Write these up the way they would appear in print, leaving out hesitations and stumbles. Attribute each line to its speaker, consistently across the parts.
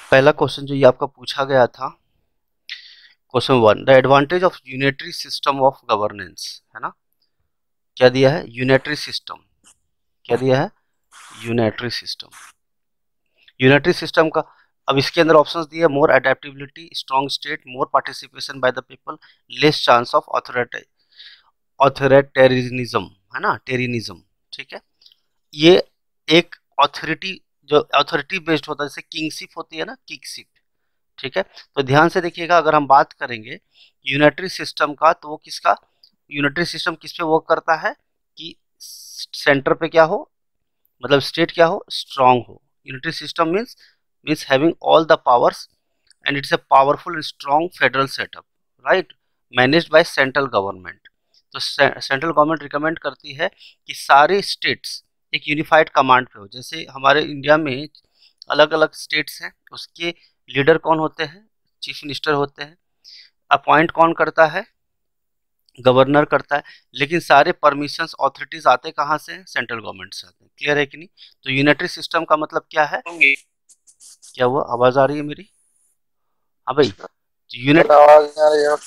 Speaker 1: पहला क्वेश्चन जो ये आपका पूछा गया था, question 1, the advantage of unitary system of governance, है ना। क्या दिया है? Unitary system. क्या दिया है? Unitary system. यूनिटरी सिस्टम का अब इसके अंदर ऑप्शंस दिए, more adaptability, strong state, more participation by the people, less chance of authoritarianism, है ना, टेरिनिज्म। ठीक है, ये एक ऑथोरिटी, जो ऑथोरिटी बेस्ड होता है, जैसे किंगशिप होती है ना, किंगशिप। ठीक है, तो ध्यान से देखिएगा, अगर हम बात करेंगे यूनिटरी सिस्टम का, तो वो किसका, यूनिटरी सिस्टम किस पे वर्क करता है कि सेंटर पे क्या हो, मतलब स्टेट क्या हो, स्ट्रांग हो। Unitary system means having all the powers and it's a powerful and strong federal setup, right, managed by central government. तो सेंट्रल गवर्नमेंट रिकमेंड करती है कि सारे स्टेट्स एक यूनिफाइड कमांड पे हो। जैसे हमारे इंडिया में अलग अलग स्टेट्स हैं, उसके लीडर कौन होते हैं? चीफ मिनिस्टर होते हैं। अपॉइंट कौन करता है? गवर्नर करता है। लेकिन सारे परमिशंस ऑथोरिटीज आते कहाँ से? सेंट्रल गवर्नमेंट से आते हैं। क्लियर है कि नहीं? तो यूनिटरी सिस्टम का मतलब क्या है? क्या हुआ, आवाज आ रही है मेरी? हाँ भाई, तो यूनिट,
Speaker 2: आवाज आ रही है।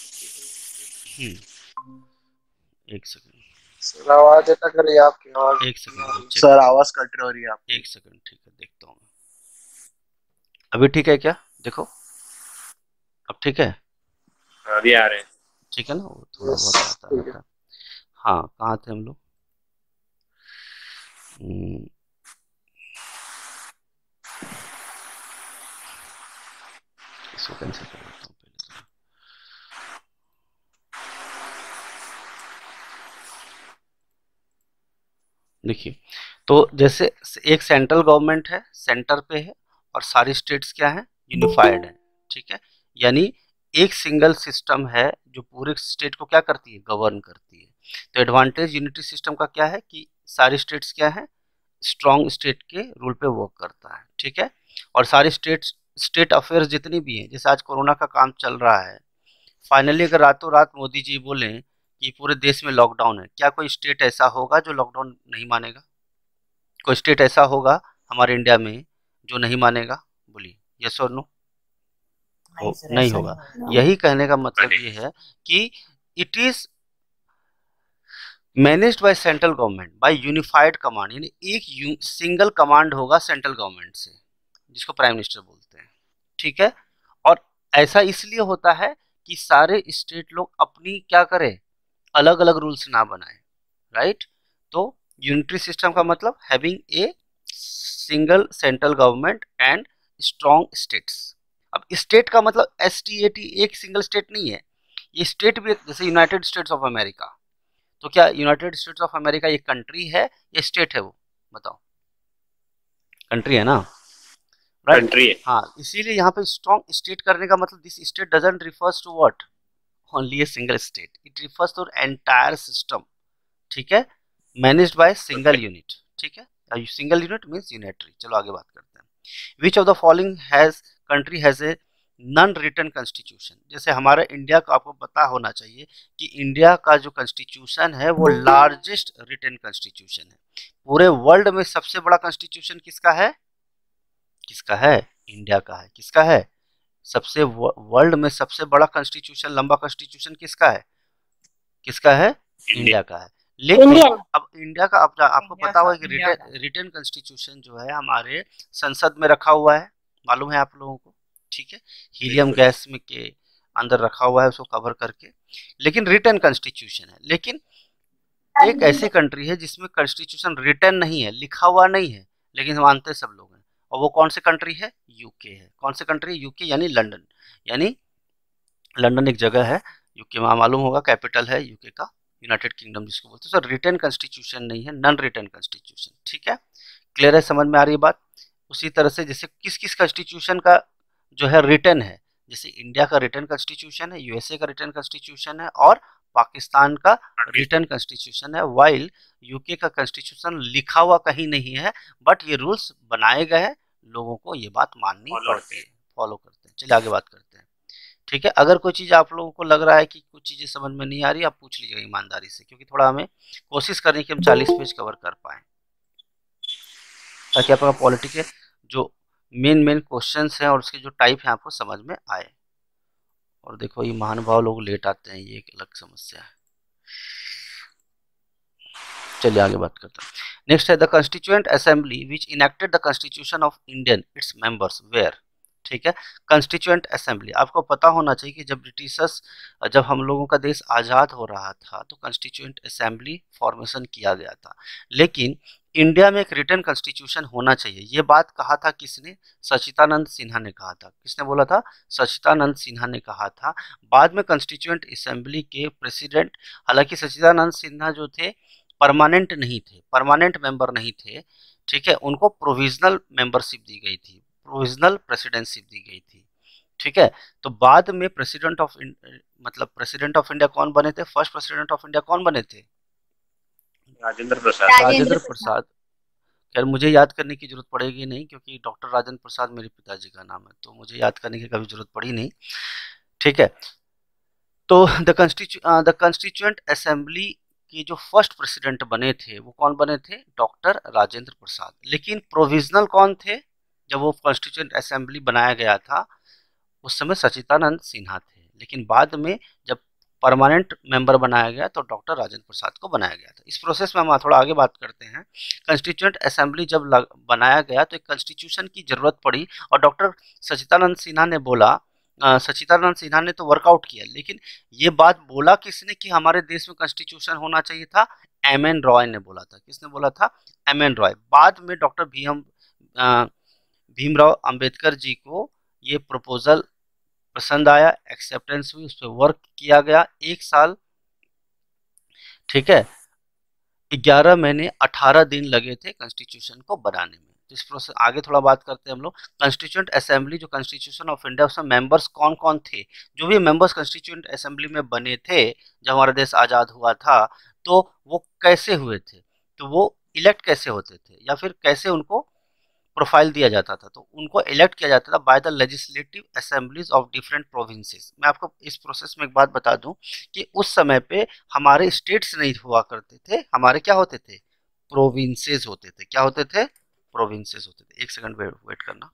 Speaker 1: एक सेकंड,
Speaker 2: सर आवाज अटक रही है, आपकी आवाज
Speaker 1: एक सेकंड चेक
Speaker 2: सर
Speaker 1: कर,
Speaker 2: आवाज कट रही है आपकी।
Speaker 1: एक सेकंड, ठीक है, देखता हूँ। अभी ठीक है क्या? देखो, अब ठीक है?
Speaker 2: अभी आ रहे हैं।
Speaker 1: ठीक है ना, वो थोड़ा
Speaker 2: यस,
Speaker 1: बहुत आता
Speaker 2: ठीक है।
Speaker 1: रहता है। हाँ, कहाँ थे हम लोग? हम्म, इसको कैंसिल कर देता हूँ पहले तो। देखिए, तो जैसे एक सेंट्रल गवर्नमेंट है, सेंटर पे है, और सारी स्टेट्स क्या है? यूनिफाइड है। ठीक है, यानी एक सिंगल सिस्टम है जो पूरे स्टेट को क्या करती है? गवर्न करती है। तो एडवांटेज यूनिटी सिस्टम का क्या है कि सारी स्टेट्स क्या है? स्ट्रॉन्ग स्टेट के रूल पे वर्क करता है। ठीक है, और सारे स्टेट अफेयर्स जितनी भी हैं, जैसे आज कोरोना का काम चल रहा है, फाइनली अगर रातों रात मोदी जी बोलें कि पूरे देश में लॉकडाउन है, क्या कोई स्टेट ऐसा होगा जो लॉकडाउन नहीं मानेगा? कोई स्टेट ऐसा होगा हमारे इंडिया में जो नहीं मानेगा? बोलिए, यस और नो?
Speaker 3: नहीं सर,
Speaker 1: नहीं
Speaker 3: ऐसा
Speaker 1: होगा।
Speaker 3: नहीं होगा।
Speaker 1: यही कहने का मतलब ये है कि it is managed by central government by unified command, यानी एक सिंगल कमांड होगा सेंट्रल गवर्नमेंट से, जिसको प्राइम मिनिस्टर बोलते हैं। ठीक है, और ऐसा इसलिए होता है कि सारे स्टेट लोग अपनी क्या करें, अलग अलग रूल्स ना बनाए, राइट। तो यूनिटरी सिस्टम का मतलब having a single central government and strong states. अब स्टेट का मतलब STAT, एक सिंगल स्टेट नहीं है, ये स्टेट भी, जैसे यूनाइटेड स्टेट्स ऑफ अमेरिका। तो क्या यूनाइटेड स्टेट्स ऑफ अमेरिका ये कंट्री है या स्टेट है? वो बताओ, कंट्री है ना, राइट।
Speaker 2: कंट्री है।
Speaker 1: हाँ, इसीलिए यहाँ पे स्ट्रॉन्ग स्टेट करने का मतलब, this state doesn't refers to what, only a single state, it refers to entire system. ठीक है, मैनेज्ड बाय सिंगल यूनिट। ठीक है, सिंगल यूनिट मींस यूनिटरी। चलो आगे बात करते हैं। Which of the following has country has a non written constitution? जैसे हमारा इंडिया का, आपको पता होना चाहिए कि इंडिया का जो कॉन्स्टिट्यूशन है वो लार्जेस्ट रिटन कॉन्स्टिट्यूशन है। पूरे वर्ल्ड में सबसे बड़ा कॉन्स्टिट्यूशन किसका है? किसका है? इंडिया का है। किसका है? सबसे वर्ल्ड में सबसे बड़ा कॉन्स्टिट्यूशन, लंबा कॉन्स्टिट्यूशन किसका है? किसका है? इंडिया का है। लेकिन
Speaker 3: इंडियन,
Speaker 1: अब इंडिया का, आपको
Speaker 3: इंडिया
Speaker 1: पता
Speaker 3: का,
Speaker 1: होगा कि
Speaker 3: इंडिया का।
Speaker 1: रिटन कॉन्स्टिट्यूशन जो है हमारे संसद में रखा हुआ है, मालूम है आप लोगों को? ठीक है, हीलियम गैस में के अंदर रखा हुआ है उसको कवर करके, लेकिन रिटन कॉन्स्टिट्यूशन है। लेकिन एक ऐसी कंट्री है जिसमें कॉन्स्टिट्यूशन रिटन नहीं है, लिखा हुआ नहीं है, लेकिन मानते सब लोग हैं, और वो कौन सी कंट्री है? यूके है। कौन सी कंट्री? यूके, यानी लंदन। यानी लंदन एक जगह है यूके में, मालूम होगा, कैपिटल है यूके का, यूनाइटेड किंगडम जिसको बोलते हैं। सर रिटन कॉन्स्टिट्यूशन नहीं है, नॉन रिटन कॉन्स्टिट्यूशन। ठीक है, क्लियर है, समझ में आ रही है बात? उसी तरह से जैसे किस किस कॉन्स्टिट्यूशन का जो है रिटन है, जैसे इंडिया का रिटन कॉन्स्टिट्यूशन है, यूएसए का रिटन कॉन्स्टिट्यूशन है, और पाकिस्तान का रिटन कॉन्स्टिट्यूशन है, वाइल यूके का कॉन्स्टिट्यूशन लिखा हुआ कहीं नहीं है, बट ये रूल्स बनाए गए हैं, लोगों को ये बात माननी पड़ती है, फॉलो करते हैं। चलिए आगे बात करते हैं। ठीक है, अगर कोई चीज़ आप लोगों को लग रहा है कि कुछ चीज़ें समझ में नहीं आ रही, आप पूछ लीजिएगा ईमानदारी से, क्योंकि थोड़ा हमें कोशिश करनी कि हम 40 पेज कवर कर पाएँ, ताकि आपका पॉलिटी के जो मेन मेन क्वेश्चंस हैं और उसके जो टाइप हैं आपको समझ में आए। और देखो ये महानुभाव लोग लेट आते हैं, ये एक अलग समस्या है। चलिए आगे बात करते हैं। नेक्स्ट है the constituent assembly which enacted the constitution of Indian its members were. ठीक है, कॉन्स्टिट्यूएंट असेंबली आपको पता होना चाहिए कि जब ब्रिटिशर्स, जब हम लोगों का देश आज़ाद हो रहा था तो कॉन्स्टिट्यूएंट असेंबली फॉर्मेशन किया गया था, लेकिन इंडिया में एक रिटन कॉन्स्टिट्यूशन होना चाहिए। ये बात कहा था किसने? सच्चिदानंद सिन्हा ने कहा था। किसने बोला था? सच्चिदानंद सिन्हा ने कहा था। बाद में कॉन्स्टिट्यूएंट असेंबली के प्रेसिडेंट, हालांकि सच्चिदानंद सिन्हा जो थे परमानेंट नहीं थे, परमानेंट मेंबर नहीं थे, ठीक है, उनको प्रोविजनल मेंबरशिप दी गई थी, प्रोविजनल प्रेसिडेंटशिप दी गई थी। ठीक है, तो बाद में president of president of India कौन बने थे? फर्स्ट प्रेसिडेंट ऑफ इंडिया कौन बने थे?
Speaker 2: राजेंद्र प्रसाद।
Speaker 1: राजेंद्र प्रसाद। खैर मुझे याद करने की जरूरत पड़ेगी नहीं, क्योंकि डॉक्टर राजेंद्र प्रसाद मेरे पिताजी का नाम है, तो मुझे याद करने की कभी जरूरत पड़ी नहीं। ठीक है, तो द कॉन्स्टिट्यूएंट असेंबली के जो फर्स्ट प्रेसिडेंट बने थे वो कौन बने थे? डॉक्टर राजेंद्र प्रसाद। लेकिन प्रोविजनल कौन थे? जब वो कॉन्स्टिट्यूएंट असेंबली बनाया गया था उस समय सच्चिदानंद सिन्हा थे, लेकिन बाद में जब परमानेंट मेंबर बनाया गया तो डॉक्टर राजेंद्र प्रसाद को बनाया गया था। इस प्रोसेस में हम थोड़ा आगे बात करते हैं। कॉन्स्टिट्यूएंट असेंबली जब बनाया गया तो एक कॉन्स्टिट्यूशन की जरूरत पड़ी और डॉक्टर सच्चिदानंद सिन्हा ने बोला, सच्चिदानंद सिन्हा ने तो वर्कआउट किया, लेकिन ये बात बोला किसने कि हमारे देश में कॉन्स्टिट्यूशन होना चाहिए था? एम.एन. रॉय ने बोला था। किसने बोला था? एम.एन. रॉय। बाद में डॉक्टर भीमराव अंबेडकर जी को ये प्रपोजल पसंद आया, एक्सेप्टेंस हुई, उस पर वर्क किया गया 1 साल। ठीक है, 11 महीने 18 दिन लगे थे कॉन्स्टिट्यूशन को बनाने में। तो इस प्रोसेस आगे थोड़ा बात करते हैं हम लोग। कॉन्स्टिट्यूएंट असेंबली जो कॉन्स्टिट्यूशन ऑफ इंडिया, उसमें मेंबर्स कौन कौन थे? जो भी मेंबर्स कॉन्स्टिट्यूएंट असेंबली में बने थे जब हमारा देश आज़ाद हुआ था, तो वो कैसे हुए थे? तो वो इलेक्ट कैसे होते थे या फिर कैसे उनको प्रोफाइल दिया जाता था? तो उनको इलेक्ट किया जाता था by the legislative assemblies of different provinces. मैं आपको इस प्रोसेस में एक बात बता दूं कि उस समय पे हमारे स्टेट्स नहीं हुआ करते थे, हमारे क्या होते थे? प्रोविंसेस होते थे। क्या होते थे? प्रोविंसेस होते थे। एक सेकंड वेट करना।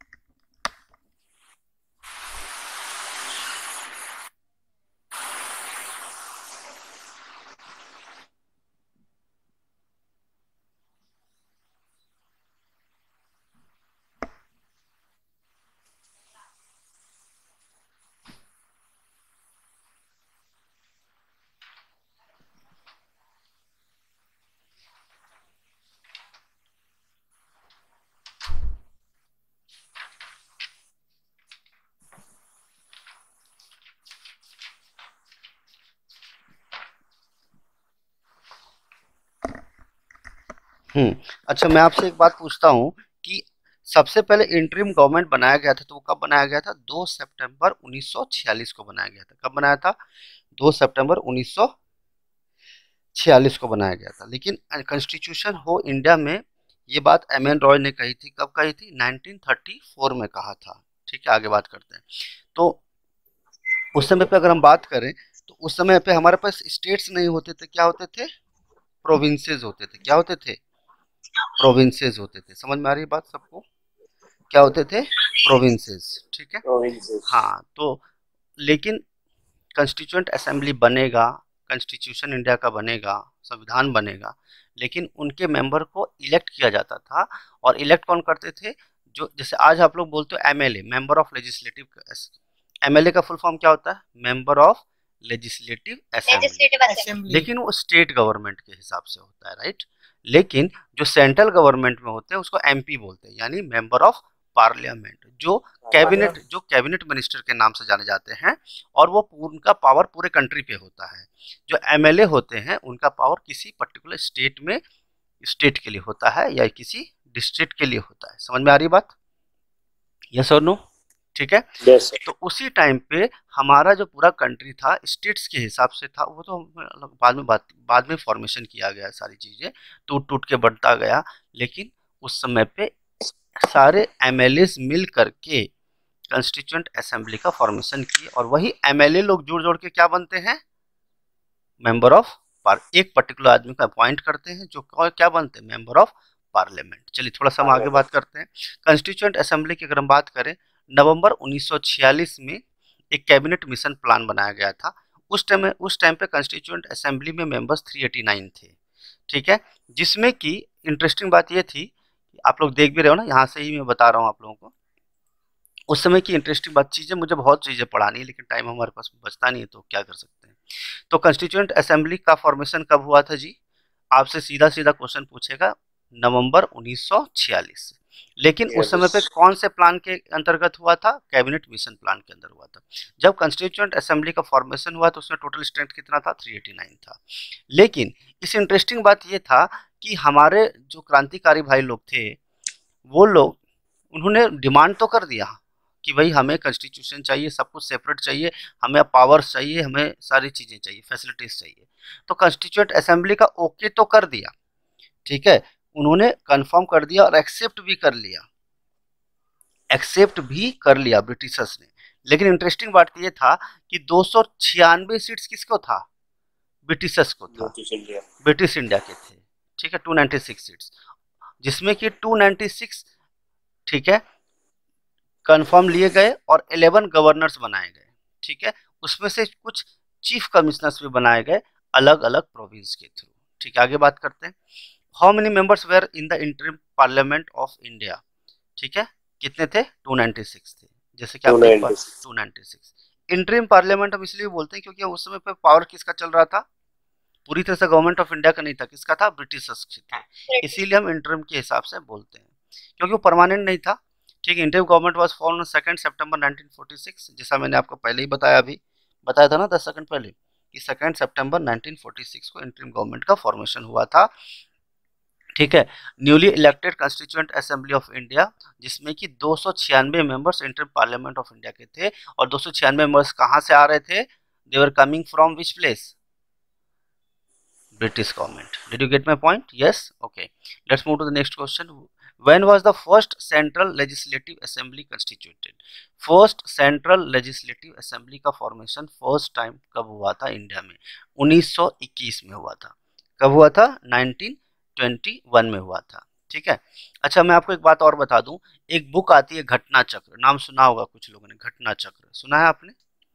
Speaker 1: अच्छा, मैं आपसे एक बात पूछता हूँ कि सबसे पहले इंटरिम गवर्नमेंट बनाया गया था तो वो कब बनाया गया था? 2 सितंबर 1946 को बनाया गया था। कब बनाया था? 2 सितंबर 1946 को बनाया गया था। लेकिन कॉन्स्टिट्यूशन हो इंडिया में, ये बात एम.एन. रॉय ने कही थी। कब कही थी? 1934 में कहा था। ठीक है, आगे बात करते हैं। तो उस समय पे अगर हम बात करें तो उस समय पे हमारे पास स्टेट्स नहीं होते थे। क्या होते थे? प्रोविंसेस होते थे। क्या होते थे? प्रोविंसेस होते थे। समझ में आ रही है बात सबको? क्या होते थे? प्रोविंसेस। ठीक है, हाँ। तो लेकिन कॉन्स्टिट्यूएंट असेंबली बनेगा, कॉन्स्टिट्यूशन इंडिया का बनेगा, संविधान बनेगा, लेकिन उनके मेंबर को इलेक्ट किया जाता था। और इलेक्ट कौन करते थे? जो जैसे आज आप लोग बोलते हो MLA, member of legislative. MLA का फुल फॉर्म क्या होता है? Member of legislative assembly. लेकिन वो स्टेट गवर्नमेंट के हिसाब से होता है, राइट। लेकिन जो सेंट्रल गवर्नमेंट में होते हैं उसको एमपी बोलते हैं, यानी मेंबर ऑफ पार्लियामेंट, जो कैबिनेट मिनिस्टर के नाम से जाने जाते हैं। और वो उनका पावर पूरे कंट्री पे होता है। जो एमएलए होते हैं उनका पावर किसी पर्टिकुलर स्टेट में, स्टेट के लिए होता है या किसी डिस्ट्रिक्ट के लिए होता है। समझ में आ रही बात? यस और नो? ठीक है।
Speaker 2: yes,
Speaker 1: तो उसी टाइम पे हमारा जो पूरा कंट्री था स्टेट्स के हिसाब से था। वो तो बाद में फॉर्मेशन किया गया, सारी चीजें टूट टूट के बढ़ता गया। लेकिन उस समय पे सारे एमएलएस मिल करके कॉन्स्टिट्यूएंट असेंबली का फॉर्मेशन किए और वही एमएलए लोग जोड़ जोड़ के क्या बनते हैं? मेंबर ऑफ एक पर्टिकुलर आदमी को अपॉइंट करते हैं जो क्या बनते हैं? Member of parliament. चलिए थोड़ा सा हम आगे बात करते हैं। कॉन्स्टिट्यूएंट असेंबली की अगर हम बात करें, नवंबर 1946 में एक कैबिनेट मिशन प्लान बनाया गया था। उस टाइम पे कॉन्स्टिट्यूएंट असेंबली में मेंबर्स 389 थे, ठीक है। जिसमें कि इंटरेस्टिंग बात ये थी, आप लोग देख भी रहे हो ना, यहाँ से ही मैं बता रहा हूँ आप लोगों को। उस समय की इंटरेस्टिंग बात, चीज़ें मुझे बहुत चीज़ें पढ़ानी है लेकिन टाइम हमारे पास बचता नहीं है, तो क्या कर सकते हैं। तो कॉन्स्टिट्यूएंट असेंबली का फॉर्मेशन कब हुआ था जी? आपसे सीधा सीधा क्वेश्चन पूछेगा, नवंबर 1946। लेकिन उस समय पे कौन से प्लान के अंतर्गत हुआ था? कैबिनेट मिशन प्लान के अंदर हुआ था। जब कॉन्स्टिट्यूएंट असेंबली का फॉर्मेशन हुआ तो उसमें टोटल स्ट्रेंथ कितना था? 389 था। लेकिन इस इंटरेस्टिंग बात ये था कि हमारे जो क्रांतिकारी भाई लोग थे, वो लोग, उन्होंने डिमांड तो कर दिया कि भाई हमें कॉन्स्टिट्यूशन चाहिए, सब कुछ सेपरेट चाहिए, हमें पावर्स चाहिए, हमें सारी चीज़ें चाहिए, फैसिलिटीज चाहिए। तो कॉन्स्टिट्यूएंट असेंबली का ओके तो कर दिया, ठीक है, उन्होंने कंफर्म कर दिया और एक्सेप्ट भी कर लिया ब्रिटिशर्स ने। लेकिन इंटरेस्टिंग बात ये था कि 296 सीट्स किसको था? ब्रिटिशर्स को था, ब्रिटिश इंडिया के थे, ठीक है, 296 सीट्स, जिसमें कि 296, ठीक है, कंफर्म लिए गए और 11 गवर्नर्स बनाए गए, ठीक है। उसमें से कुछ चीफ कमिश्नर्स भी बनाए गए अलग अलग प्रोविंस के थ्रू, ठीक है। आगे बात करते हैं। How many members were in the interim parliament of India? ठीक है, कितने थे? 296 थे, जैसे कि आप देख पा 296। इंटरिम पार्लियामेंट हम इसलिए बोलते हैं क्योंकि उस समय पे पावर किसका चल रहा था? पूरी तरह से गवर्नमेंट ऑफ इंडिया का नहीं था, किसका था? ब्रिटिशर्स की था। इसीलिए हम इंटरिम के हिसाब से बोलते हैं, क्योंकि वो परमानेंट नहीं था, ठीक है। Interim government was formed 2 September 1946, जैसा मैंने आपको पहले ही बताया, अभी बताया था ना 10 सेकंड पहले, कि 2 सितंबर 1946 को इंटरिम गवर्नमेंट का फॉर्मेशन हुआ था, ठीक है। Newly elected constituent assembly of India, जिसमें कि 296 members interim parliament of India के थे, और 296 मेंबर्स कहाँ से आ रहे थे? They were coming from which place? British government. Did you get my point? Yes? Okay. Let's move to the next question. When was the first Central Legislative Assembly constituted? First Central Legislative Assembly का formation first time कब हुआ था India में? 1921 में हुआ था। कब हुआ था? 1921 में हुआ था, ठीक है। अच्छा, मैं आपको एक बात और बता दूं, एक बुक आती है घटना चक्र, नाम सुना होगा कुछ लोगों ने, घटना चक्र सुना है आपने?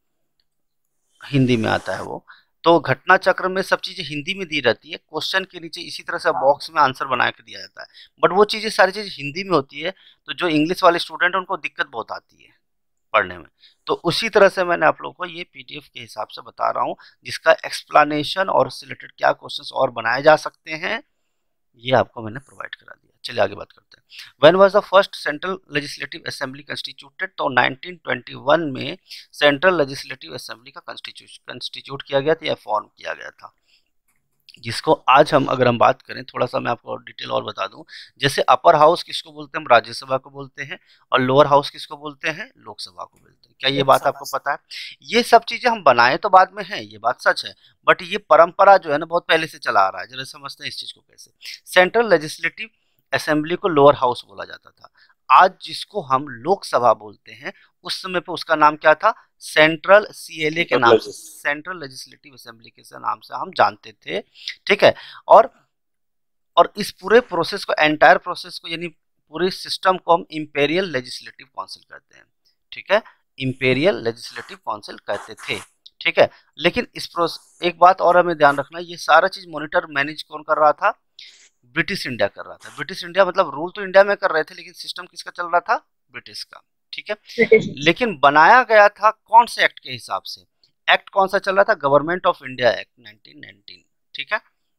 Speaker 1: हिंदी में आता है वो। तो घटना चक्र में सब चीजें हिंदी में दी रहती है, क्वेश्चन के नीचे इसी तरह से बॉक्स में आंसर बना के दिया जाता है, बट वो चीजें सारी चीजें हिंदी में होती है, तो जो इंग्लिश वाले स्टूडेंट हैं उनको दिक्कत बहुत आती है पढ़ने में। तो उसी तरह से मैंने आप लोगों को ये पीडीएफ के हिसाब से बता रहा हूँ, जिसका एक्सप्लेनेशन और उससे रिलेटेड क्या क्वेश्चंस और बनाए जा सकते हैं, ये आपको मैंने प्रोवाइड करा दिया। चलिए आगे बात करते हैं। When was the first Central Legislative Assembly constituted? तो 1921 में सेंट्रल लेजिस्लेटिव असेंबली का कंस्टिट्यूट किया गया था या फॉर्म किया गया था, जिसको आज अगर हम बात करें, थोड़ा सा मैं आपको डिटेल और बता दूं, जैसे अपर हाउस किसको बोलते हैं? हम राज्यसभा को बोलते हैं, और लोअर हाउस किसको बोलते हैं? लोकसभा को बोलते हैं। क्या ये बात आपको पता है? ये सब चीजें हम बनाए तो बाद में है, ये बात सच है, बट ये परंपरा जो है ना बहुत पहले से चला आ रहा है। जरा समझते हैं इस चीज को कैसे। सेंट्रल लेजिस्लेटिव असेंबली को लोअर हाउस बोला जाता था। आज जिसको हम लोकसभा बोलते हैं, उस समय पे उसका नाम क्या था? सेंट्रल सीएलए के नाम से, सेंट्रल लेजिस्लेटिव असेंबली के नाम से हम जानते थे, ठीक है। और इस पूरे प्रोसेस को, एंटायर प्रोसेस को, यानी पूरे सिस्टम को हम इंपेरियल लेजिस्लेटिव काउंसिल कहते हैं, ठीक है। इंपेरियल लेजिस्लेटिव काउंसिल कहते थे, ठीक है। लेकिन इस एक बात और हमें ध्यान रखना, ये सारा चीज मॉनिटर मैनेज कौन कर रहा था? ब्रिटिश इंडिया कर रहा था। ब्रिटिश इंडिया मतलब रूल तो इंडिया में कर रहे थे, लेकिन सिस्टम किसका चल रहा था? ब्रिटिश का, ठीक है। लेकिन बनाया गया था कौन से एक्ट के हिसाब से? एक्ट कौन सा चल रहा था? गवर्नमेंट ऑफ इंडिया एक्ट 1919, ठीक है।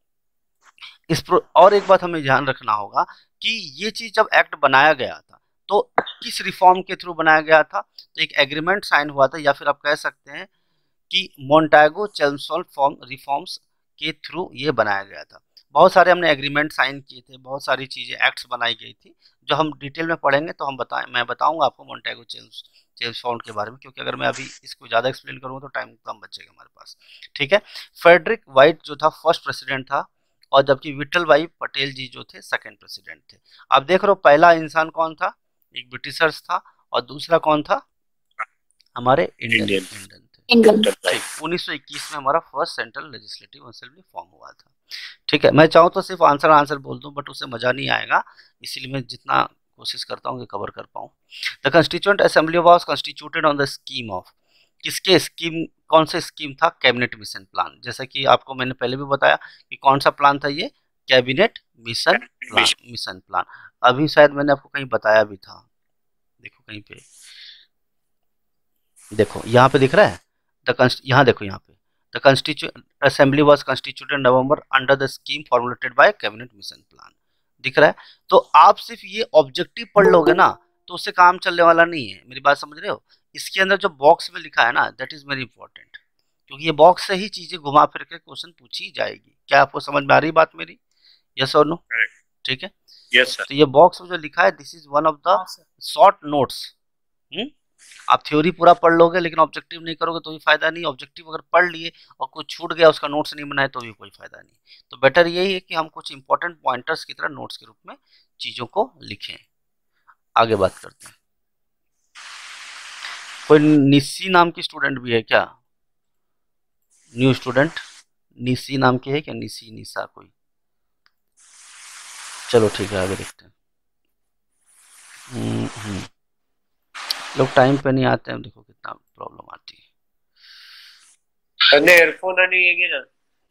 Speaker 1: और एक बात हमें ध्यान रखना होगा कि ये चीज जब एक्ट बनाया गया था तो किस रिफॉर्म के थ्रू बनाया गया था? तो एक एग्रीमेंट साइन हुआ था, या फिर आप कह सकते हैं कि मोंटागो चेम्सफोर्ड रिफॉर्म्स के थ्रू ये बनाया गया था। बहुत सारे हमने एग्रीमेंट साइन किए थे, बहुत सारी चीज़ें, एक्ट्स बनाई गई थी, जो हम डिटेल में पढ़ेंगे तो मैं बताऊंगा आपको मोंटागो चेम्सफोर्ड के बारे में, क्योंकि अगर मैं अभी इसको ज़्यादा एक्सप्लेन करूँगा तो टाइम कम बचेगा हमारे पास, ठीक है। फ्रेडरिक वाइट जो था फर्स्ट प्रेसिडेंट था, और जबकि विठल भाई पटेल जी जो थे सेकंड प्रेसिडेंट थे। आप देख रहे हो पहला इंसान कौन था? एक ब्रिटिशर्स था, और दूसरा कौन था? हमारे इंडियन थे,
Speaker 3: इनकम।
Speaker 1: ठीक, 1921 में हमारा first central legislative assembly form हुआ था। ठीक है, मैं चाहूँ तो सिर्फ आंसर बोल दूं, बट उससे मजा नहीं आएगा, इसीलिए मैं जितना कोशिश करता हूँ कि कवर कर पाऊँ। The constituent assembly was constituted on the scheme of, किसके स्कीम, कौन सा स्कीम था? Cabinet mission plan. जैसा कि आपको मैंने पहले भी बताया कि कौन सा प्लान था ये, कैबिनेट मिशन प्लान। अभी शायद मैंने आपको कहीं बताया भी था, देखो कहीं पे, देखो यहाँ पे दिख रहा है यहाँ देखो, यहाँ पे the constituent assembly was constituted November under the scheme formulated by cabinet mission plan, दिख रहा है। तो आप सिर्फ ये ऑब्जेक्टिव पढ़ लोगे ना तो उससे काम चलने वाला नहीं है, मेरी बात समझ रहे हो? इसके अंदर जो बॉक्स में लिखा है ना, दैट इज वेरी इंपॉर्टेंट, क्योंकि ये बॉक्स से ही चीजें घुमा फिर के क्वेश्चन पूछी जाएगी। क्या आपको समझ में आ रही बात मेरी? यस और नो? ठीक है,
Speaker 2: यस सर।
Speaker 1: तो ये बॉक्स में जो लिखा है, this is one of the short notes. आप थ्योरी पूरा पढ़ लोगे लेकिन ऑब्जेक्टिव नहीं करोगे तो भी फायदा नहीं। ऑब्जेक्टिव अगर पढ़ लिए और कुछ छूट गया, उसका नोट्स नहीं बनाए तो भी कोई फायदा नहीं। तो बेटर यही है कि हम कुछ इंपॉर्टेंट पॉइंटर्स की तरह नोट्स के रूप में चीजों को लिखें। आगे बात करते हैं। कोई निस्सी नाम की स्टूडेंट भी है क्या? न्यू स्टूडेंट निस्सी नाम की है क्या? निस्सी, निशा कोई? चलो ठीक है, आगे देखते हैं। लोग टाइम पे नहीं आते हैं, देखो कितना प्रॉब्लम आती है।
Speaker 2: एयरफोन नहीं है क्या?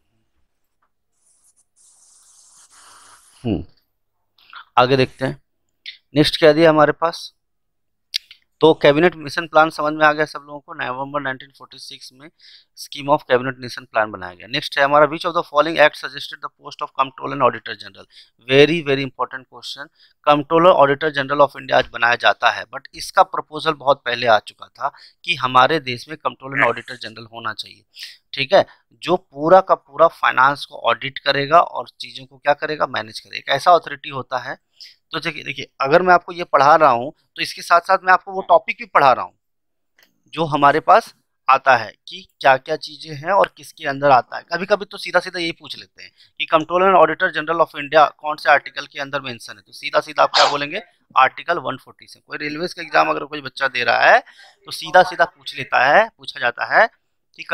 Speaker 1: आगे देखते हैं। नेक्स्ट क्या दिया हमारे पास? तो कैबिनेट मिशन प्लान समझ में आ गया सब लोगों को। नवंबर 1946 में scheme of cabinet mission plan बनाया गया। नेक्स्ट है हमारा, which of the following act suggested the post of controller and auditor general? Very very important question. Controller auditor general of India आज बनाया जाता है, बट इसका प्रपोजल बहुत पहले आ चुका था कि हमारे देश में कंट्रोलर एंड ऑडिटर जनरल होना चाहिए। ठीक है, जो पूरा का पूरा फाइनेंस को ऑडिट करेगा और चीजों को क्या करेगा? मैनेज करेगा। एक ऐसा अथॉरिटी होता है। तो देखिए, अगर मैं आपको ये पढ़ा रहा हूँ तो इसके साथ साथ मैं आपको वो टॉपिक भी पढ़ा रहा हूँ जो हमारे पास आता है कि क्या क्या चीजें हैं और किसके अंदर आता है। कभी कभी तो सीधा सीधा यही पूछ लेते हैं कि controller and auditor general of India कौन से आर्टिकल के अंदर मेंशन है, तो सीधा सीधा आप क्या बोलेंगे? आर्टिकल 140 से। कोई रेलवे का एग्जाम अगर कोई बच्चा दे रहा है तो सीधा सीधा पूछा जाता है कि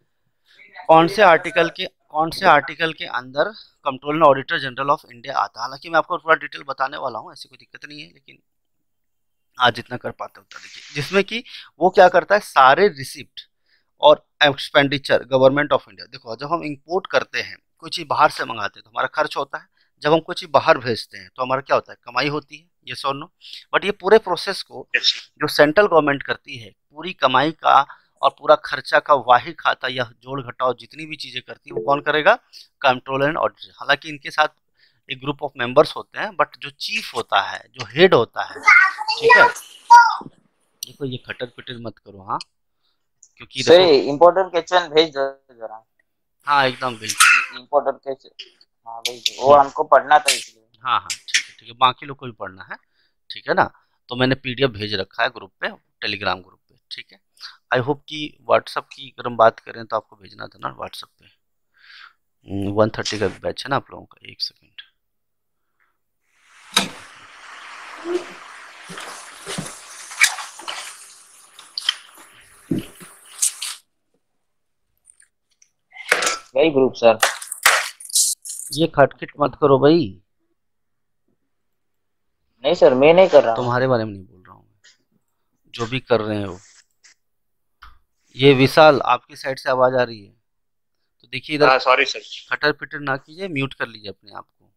Speaker 1: कौन से आर्टिकल के अंदर controller and auditor general of India आता है। हालांकि मैं आपको पूरा डिटेल बताने वाला हूँ, ऐसी कोई दिक्कत नहीं है, लेकिन आज जितना कर पाते उतना देखिए। जिसमें कि वो क्या करता है, सारे रिसिप्ट और एक्सपेंडिचर गवर्नमेंट ऑफ इंडिया। देखो, जब हम इंपोर्ट करते हैं, कोई चीज बाहर से मंगाते हैं तो हमारा खर्च होता है। जब हम कोई चीज बाहर भेजते हैं तो हमारा क्या होता है? कमाई होती है। ये सो नो? बट ये पूरे प्रोसेस को जो सेंट्रल गवर्नमेंट करती है, पूरी कमाई का और पूरा खर्चा का वाही खाता या जोड़ घटाव जितनी भी चीजें करती है वो कौन करेगा? Controller and auditor. हालांकि इनके साथ एक ग्रुप ऑफ मेंबर्स होते हैं, बट जो चीफ होता है, जो हेड होता है, ठीक है, देखो ये खटर पिटर मत करो, हाँ, क्योंकि
Speaker 4: सही इंपॉर्टेंट क्वेश्चन भेज दो जरा।
Speaker 1: हाँ एकदम बिल्कुल
Speaker 4: इंपॉर्टेंट क्वेश्चन, हाँ भाई वो हमको पढ़ना था इसलिए।
Speaker 1: हाँ हाँ ठीक है, बाकी लोग को भी पढ़ना है, ठीक है ना? तो मैंने पीडीएफ भेज रखा है ग्रुप पे, टेलीग्राम ग्रुप पे, ठीक है। आई होप कि व्हाट्सअप की अगर हम बात करें तो आपको भेजना था ना व्हाट्सअप पे। 1:30 का बैच है ना आप लोगों का। एक सेकेंड,
Speaker 4: वही ग्रुप सर।
Speaker 1: ये खटखट मत करो भाई।
Speaker 4: नहीं सर मैं नहीं कर रहा हूँ।
Speaker 1: तुम्हारे बारे में नहीं बोल रहा हूँ, जो भी कर रहे हो। ये विशाल, आपकी साइड से आवाज आ रही है तो देखिए इधर।
Speaker 2: Sorry sir.
Speaker 1: खटर पिटर ना कीजिए, म्यूट कर लीजिए अपने आप को।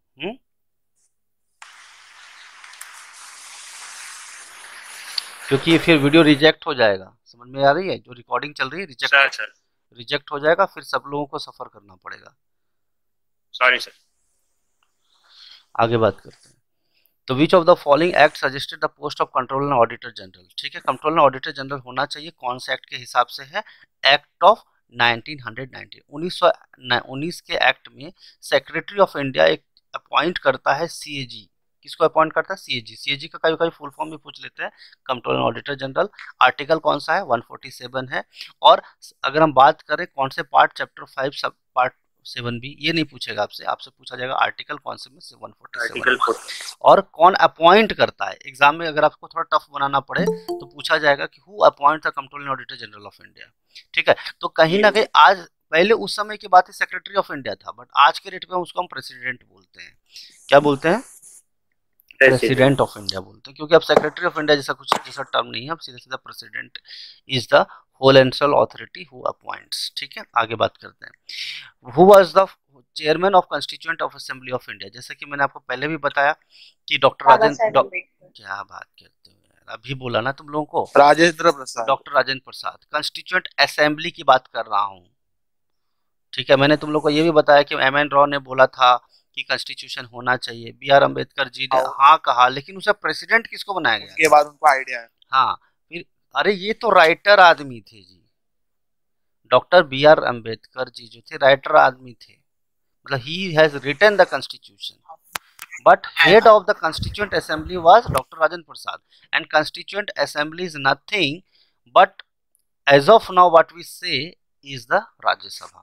Speaker 1: क्योंकि फिर वीडियो रिजेक्ट हो जाएगा। समझ में आ रही है? जो रिकॉर्डिंग चल रही है रिजेक्ट हो जाएगा, फिर सब लोगों को सफर करना पड़ेगा।
Speaker 2: Sorry sir.
Speaker 1: आगे बात करते हैं। तो which of the following act suggested the post of controller and auditor general? ठीक है, कंट्रोलर एंड ऑडिटर जनरल होना चाहिए, कौन से एक्ट के हिसाब से है? एक्ट ऑफ 1990, 1919 के एक्ट में सेक्रेटरी ऑफ इंडिया एक अपॉइंट करता है सीएजी। किसको अपॉइंट करता है? सीएजी। सीएजी का कभी कभी फुल फॉर्म भी पूछ लेते हैं, controller and auditor general. Article कौन सा है? 147 है। और अगर हम बात करें कौन से पार्ट, चैप्टर 5 सब पार्ट 7B ये नहीं पूछेगा आपसे, आपसे पूछा जाएगा आर्टिकल कौन से में से 147
Speaker 2: आर्टिकल 4।
Speaker 1: और कौन अपॉइंट करता है। एग्जाम में अगर आपको थोड़ा टफ बनाना पड़े तो पूछा जाएगा कि who appoint the controlling auditor general of India. ठीक है, तो कहीं ना कहीं आज, पहले उस समय की बात है सेक्रेटरी ऑफ इंडिया था, बट आज के डेट में उसको हम प्रेसिडेंट बोलते हैं। क्या बोलते हैं? प्रेसिडेंट ऑफ इंडिया बोलते हैं, क्योंकि अब सेक्रेटरी ऑफ इंडिया जैसा कुछ जैसा टर्म नहीं है, अब सीधा सीधा president is the whole and sole authority who appoints. ठीक है, आगे बात करते हैं। Who was the chairman of constituent of assembly of India. जैसे कि मैंने आपको पहले भी बताया कि डॉक्टर राजेंद्र, क्या बात करते हो यार, अभी बोला ना तुम लोगों को,
Speaker 5: Rajendra Prasad,
Speaker 1: doctor Rajendra Prasad. Constituent assembly की बात कर रहा हूँ। ठीक है, मैंने तुम लोग को ये भी बताया कि एम.एन. राव ने बोला था कि कॉन्स्टिट्यूशन होना चाहिए, बी.आर. अम्बेडकर जी ने हाँ कहा, लेकिन उसे प्रेसिडेंट किसको बनाया गया?
Speaker 5: के बाद उनको आइडिया है।
Speaker 1: हाँ, फिर अरे ये तो राइटर आदमी थे जी, डॉक्टर बी.आर. अम्बेडकर जी जो थे राइटर आदमी थे, मतलब ही has written the constitution, but head of the constituent assembly was Dr. Rajendra Prasad, and constituent assembly is nothing but as of now what we say is the Rajya Sabha.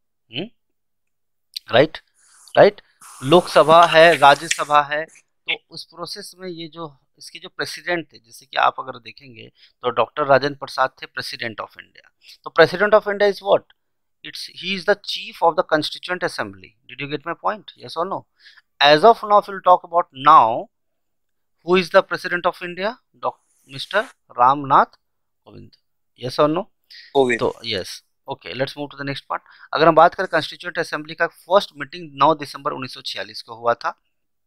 Speaker 1: Right right, Lok Sabha है, राज्यसभा है। तो उस process में ये जो इसके जो president थे, जैसे कि आप अगर देखेंगे तो डॉक्टर राजेंद्र प्रसाद थे प्रेसिडेंट ऑफ इंडिया। तो president of India is what? It's he is the chief of the constituent assembly. Did you get my point? Yes और no? As of now, if we'll talk about now, who is the President of India? Mr. Ramnath Kovind. Yes or no?
Speaker 5: Kovind.
Speaker 1: तो yes. Okay, let's move to the next part. अगर हम बात करें constituent assembly का, first meeting 9 दिसंबर 1946 को हुआ था।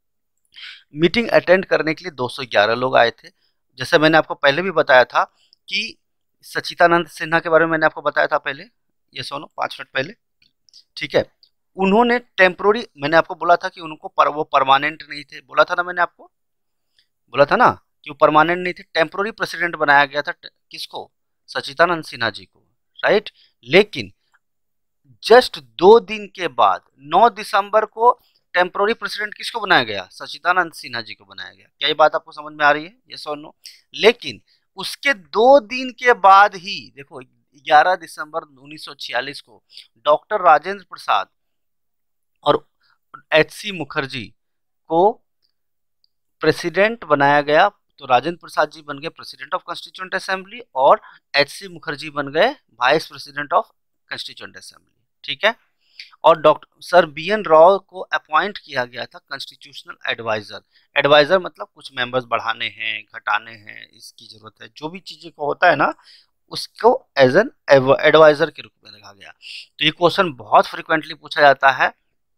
Speaker 1: मीटिंग अटेंड करने के लिए 211 लोग आए थे। जैसे मैंने आपको पहले भी बताया था कि सच्चिदानंद सिन्हा के बारे में मैंने आपको बताया था पहले, ये सुनो 5 मिनट पहले। ठीक है, उन्होंने टेम्पोररी, मैंने आपको बोला था कि उनको वो परमानेंट नहीं थे, बोला था ना, मैंने आपको बोला था ना कि वो परमानेंट नहीं थे, टेम्पोररी प्रेसिडेंट बनाया गया था। किसको? सच्चिदानंद सिन्हा जी को, राइट। लेकिन जस्ट 2 दिन के बाद 9 दिसंबर को टेम्पोररी प्रेसिडेंट किसको बनाया गया? सच्चिदानंद सिन्हा जी को बनाया गया। क्या ये बात आपको समझ में आ रही है? यस और नो? लेकिन उसके 2 दिन के बाद ही देखो 11 दिसंबर 1946 को डॉक्टर राजेंद्र प्रसाद और एच.सी. मुखर्जी को प्रेसिडेंट बनाया गया। तो राजेंद्र प्रसाद जी बन गए प्रेसिडेंट ऑफ कॉन्स्टिट्यूएंट असेंबली और एच.सी. मुखर्जी बन गए vice president of constituent assembly. ठीक है, और डॉक्टर सर बी.एन. राव को अपॉइंट किया गया था कॉन्स्टिट्यूशनल एडवाइजर। एडवाइजर मतलब कुछ मेंबर्स बढ़ाने हैं, घटाने हैं, इसकी जरूरत है, जो भी चीजें को होता है ना, उसको एज एन एडवाइजर के रूप में रखा गया। तो ये क्वेश्चन बहुत फ्रिक्वेंटली पूछा जाता है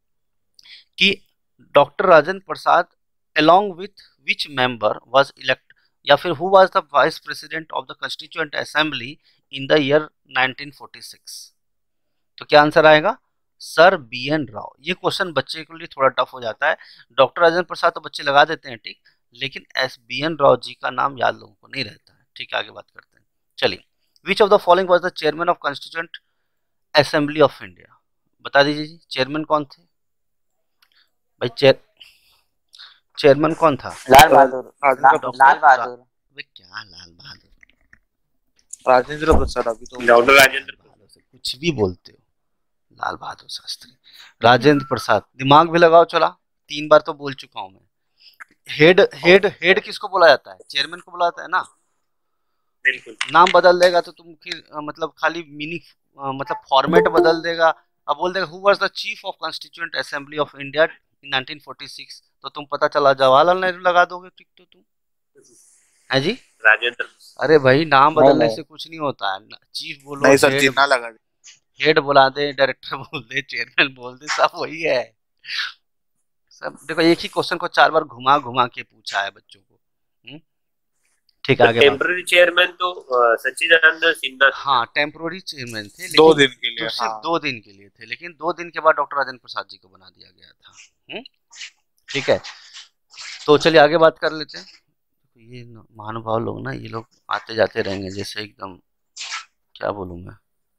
Speaker 1: कि doctor Rajendra Prasad along with which member was elect, या फिर who was the vice president of the constituent assembly in the year 1946। तो क्या आंसर आएगा? Sir B N. राव। ये क्वेश्चन बच्चे के लिए थोड़ा टफ हो जाता है। डॉक्टर राजेंद्र प्रसाद तो बच्चे लगा देते हैं ठीक, लेकिन एस बी.एन. राव जी का नाम याद लोगों को नहीं रहता है। ठीक है, आगे बात करते हैं। चलिए, which of the following was the chairman of constituent assembly of India? बता दीजिए जी, चेयरमैन कौन थे भाई? चेयरमैन कौन था?
Speaker 4: लाल बहादुर। लाल बहादुर।
Speaker 1: क्या लाल बहादुर?
Speaker 5: राजेंद्र प्रसाद। अभी तो
Speaker 2: डॉक्टर राजेंद्र
Speaker 1: से कुछ भी बोलते हो। लाल बहादुर शास्त्री, राजेंद्र प्रसाद, दिमाग भी लगाओ। चला 3 बार तो बोल चुका हूं मैं। हेड हेड हेड किसको बोला जाता है? चेयरमैन को बोला जाता है ना।
Speaker 2: बिल्कुल,
Speaker 1: नाम बदल देगा तो तुम फिर मतलब खाली मीनिंग मतलब फॉर्मेट बदल देगा। अब बोल देगा who was the chief of constituent assembly of India in 1946, तो तुम पता चला जवाहरलाल नेहरू लगा दोगे। ठीक, तो तुम है जी
Speaker 2: राजेंद्र।
Speaker 1: अरे भाई, नाम बदलने
Speaker 4: नहीं।
Speaker 1: से कुछ नहीं होता है। चीफ बोलो,
Speaker 5: नहीं सर, चिन्ह लगा दे।
Speaker 1: हेड बुला दे, डायरेक्टर बोल दे, चेयरमैन बोल दे, सब वही है। सब देखो, एक ही क्वेश्चन को 4 बार घुमा घुमा के पूछा है बच्चों को। ठीक है, आगे
Speaker 2: टेम्पररी चेयरमैन तो सच्चिदानंद सिन्हा।
Speaker 1: हाँ, टेम्पोररी चेयरमैन थे,
Speaker 5: 2 दिन के लिए।
Speaker 1: सिर्फ
Speaker 5: हाँ।
Speaker 1: 2 दिन के लिए थे, लेकिन 2 दिन के बाद डॉक्टर राजेंद्र प्रसाद जी को बना दिया गया था। ठीक है, तो चलिए आगे बात कर लेते हैं। ये महानुभाव लोग ना, ये लोग आते जाते रहेंगे जैसे एकदम, क्या बोलूं मैं।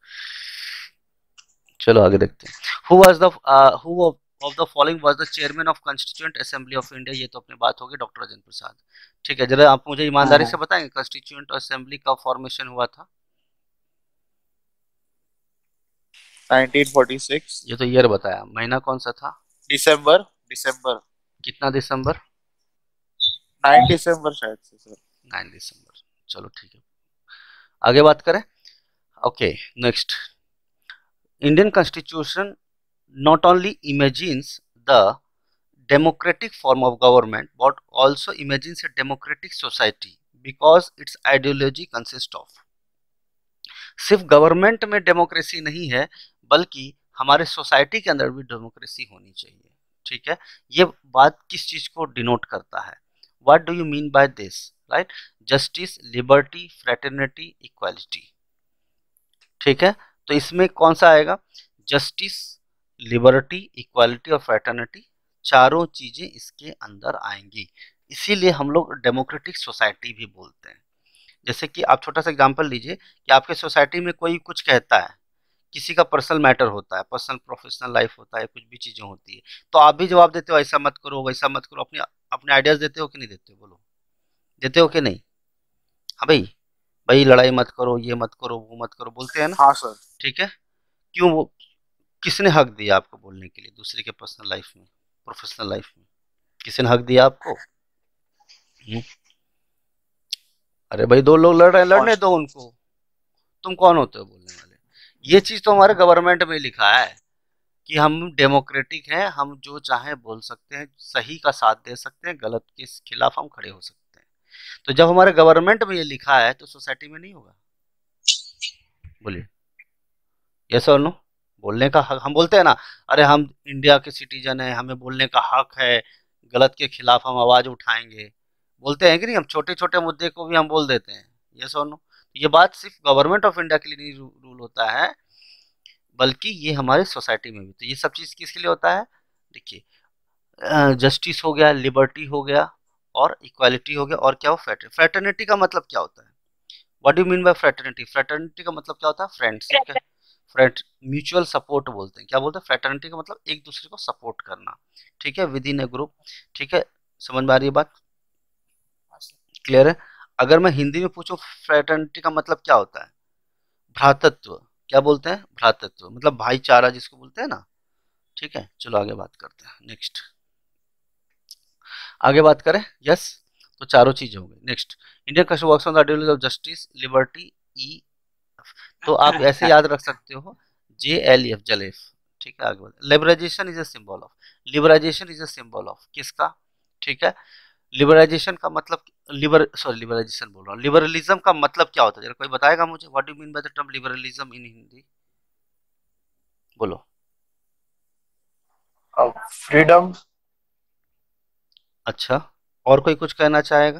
Speaker 1: चलो आगे देखते हैं। Who of the following was the chairman of constituent assembly of India? ये तो अपनी बात होगी, डॉक्टर राजेंद्र प्रसाद। ठीक है, जरा आप मुझे ईमानदारी से बताएंगे कॉन्स्टिट्यूएंट असेंबली का फॉर्मेशन हुआ था?
Speaker 5: 1946
Speaker 1: ये तो ईयर बताया, महीना कौन सा था?
Speaker 5: दिसंबर
Speaker 1: कितना दिसंबर?
Speaker 5: 9 दिसंबर शायद से सर।
Speaker 1: 9 दिसंबर। चलो ठीक है, आगे बात करें। Okay, next. Indian constitution not only imagines the democratic form of government but also imagines a democratic society because its ideology consists of। सिर्फ गवर्नमेंट में डेमोक्रेसी नहीं है बल्कि हमारे सोसाइटी के अंदर भी डेमोक्रेसी होनी चाहिए। ठीक है, ये बात किस चीज को डिनोट करता है? What do you mean by this? Right, justice, liberty, fraternity, equality. ठीक है, तो इसमें कौन सा आएगा? जस्टिस, लिबर्टी, इक्वालिटी और फ्रेटर्निटी, चारों चीजें इसके अंदर आएंगी। इसीलिए हम लोग डेमोक्रेटिक सोसाइटी भी बोलते हैं। जैसे कि आप छोटा सा एग्जांपल लीजिए कि आपके सोसाइटी में कोई कुछ कहता है, किसी का पर्सनल मैटर होता है, पर्सनल प्रोफेशनल लाइफ होता है, कुछ भी चीजें होती है, तो आप भी जवाब देते हो ऐसा मत करो, वैसा मत करो, अपने अपने आइडियाज देते हो कि नहीं देते हो? बोलो, देते हो कि नहीं? हाँ भाई, भाई लड़ाई मत करो, ये मत करो, वो मत करो, बोलते हैं ना?
Speaker 5: हाँ सर।
Speaker 1: ठीक है, क्यों? वो किसने हक दिया आपको बोलने के लिए दूसरे के पर्सनल लाइफ में, प्रोफेशनल लाइफ में? किसने हक दिया आपको? अरे भाई, दो लोग लड़ रहे हैं, लड़ने दो उनको, तुम कौन होते हो बोलने वाले? ये चीज तो हमारे गवर्नमेंट में लिखा है कि हम डेमोक्रेटिक हैं, हम जो चाहे बोल सकते हैं, सही का साथ दे सकते हैं, गलत के खिलाफ हम खड़े हो सकते हैं। तो जब हमारे गवर्नमेंट में ये लिखा है तो सोसाइटी में नहीं होगा? बोलिए, यस और नो? बोलने का हक, हम बोलते हैं ना, अरे हम इंडिया के सिटीजन हैं, हमें बोलने का हक है, गलत के खिलाफ हम आवाज उठाएंगे, बोलते हैं कि नहीं? हम छोटे छोटे मुद्दे को भी हम बोल देते हैं, यस और नो? ये बात सिर्फ गवर्नमेंट ऑफ इंडिया के लिए नहीं रूल होता है, बल्कि ये हमारे सोसाइटी में भी। तो ये सब चीज किसके लिए होता है? देखिए, जस्टिस हो गया, लिबर्टी हो गया और इक्वालिटी हो गया, और क्या हो? फ्रेटर्निटी का मतलब क्या होता है? What do you mean by fraternity? Fraternity का मतलब क्या होता है? फ्रेंड्स, फ्रेंड, म्यूचुअल सपोर्ट बोलते हैं। क्या बोलते हैं? फ्रेटर्निटी का मतलब एक दूसरे को सपोर्ट करना। ठीक है, विद इन ए ग्रुप। ठीक है, समझ में आ रही है बात? क्लियर है? अगर मैं हिंदी में पूछूं फ्रेटर्निटी का मतलब क्या होता है? भ्रातृत्व। क्या बोलते हैं? भ्रातृत्व, मतलब भाईचारा जिसको बोलते हैं ना। ठीक है, चलो आगे बात करते हैं। नेक्स्ट, आगे बात करें। यस, तो चारों चीजें हो गई। Next, Indian constitution works on the ideology of justice, liberty, ई, तो आप ऐसे याद रख सकते हो, JLF, जलेफ। ठीक है, आगे बढ़ते। Liberalisation is a symbol of, liberalisation is a symbol of किसका? ठीक है, लिबरलाइजेशन का मतलब, लिबरलाइजेशन बोल रहा हूँ, लिबरलिज्म का मतलब क्या होता है? जरा कोई बताएगा मुझे, what do mean by the term liberalism in Hindi? बोलो।
Speaker 5: फ्रीडम।
Speaker 1: अच्छा, और कोई कुछ कहना चाहेगा?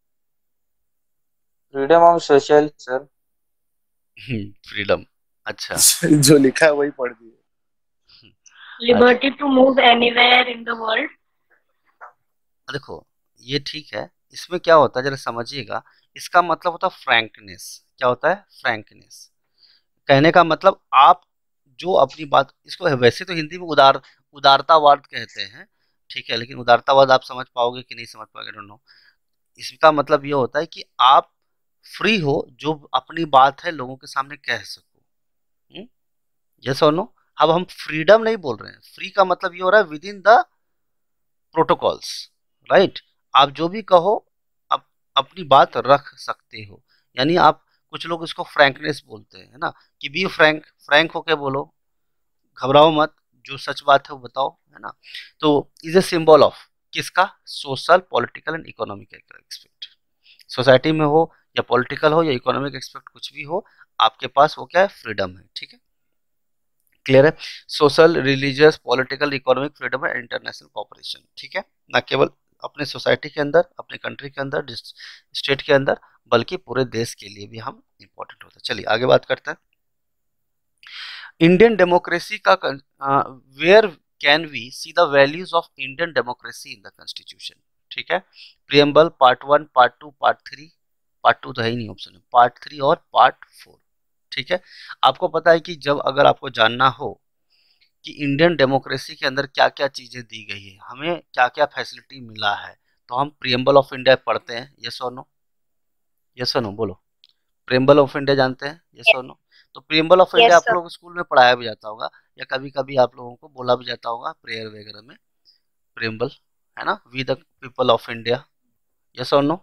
Speaker 4: Freedom of social sir.
Speaker 1: Freedom, अच्छा।
Speaker 5: जो लिखा है वही पढ़ दिए।
Speaker 3: Liberty to move anywhere in the world.
Speaker 1: देखो, ये ठीक है, इसमें क्या होता है जरा समझिएगा। इसका मतलब होता है फ्रैंकनेस। क्या होता है? फ्रैंकनेस। कहने का मतलब आप जो अपनी बात, इसको वैसे तो हिंदी में उदारतावाद कहते हैं। ठीक है, लेकिन उदारतावाद आप समझ पाओगे कि नहीं समझ पाओगे, डोंट नो। इसका मतलब ये होता है कि आप फ्री हो, जो अपनी बात है लोगों के सामने कह सको। यस और नो? अब हम फ्रीडम नहीं बोल रहे हैं, फ्री का मतलब ये हो रहा है within the protocols, right? आप जो भी कहो, आप अपनी बात रख सकते हो। यानी आप, कुछ लोग इसको फ्रैंकनेस बोलते हैं, है ना, कि बी फ्रैंक, फ्रैंक होके बोलो, घबराओ मत, जो सच बात है वो बताओ, है ना। तो इज ए सिंबल ऑफ किसका? Social, political and economic expect. Society में हो या पॉलिटिकल हो या इकोनॉमिक एक्सपेक्ट कुछ भी हो, आपके पास वो क्या है? फ्रीडम है। ठीक है, क्लियर है? Social, religious, political, economic freedom है, इंटरनेशनल कोऑपरेशन। ठीक है, ना केवल अपने सोसाइटी के अंदर, अपने कंट्री के अंदर, स्टेट के अंदर, बल्कि पूरे देश के लिए भी हम इंपॉर्टेंट होता है। चलिए आगे बात करते हैं। इंडियन डेमोक्रेसी का where can we see the values of Indian democracy in the constitution? ठीक है, preamble, part 1, part 2, part 3, part 2 तो है ही नहीं ऑप्शन में, पार्ट 3 और पार्ट 4। ठीक है, आपको पता है कि जब अगर आपको जानना हो कि इंडियन डेमोक्रेसी के अंदर क्या क्या चीजें दी गई है, हमें क्या क्या फैसिलिटी मिला है, तो हम प्रियम्बल ऑफ इंडिया पढ़ते हैं। यस और नो? यस और नो बोलो। प्रियम्बल ऑफ इंडिया जानते हैं, यस और नो? तो प्रियम्बल ऑफ इंडिया
Speaker 3: Yes,
Speaker 1: आप
Speaker 3: sir.
Speaker 1: लोग स्कूल में पढ़ाया भी जाता होगा, या कभी कभी आप लोगों को बोला भी जाता होगा प्रेयर वगैरह में, प्रियम्बल, है ना, we the people of India, yes और नो?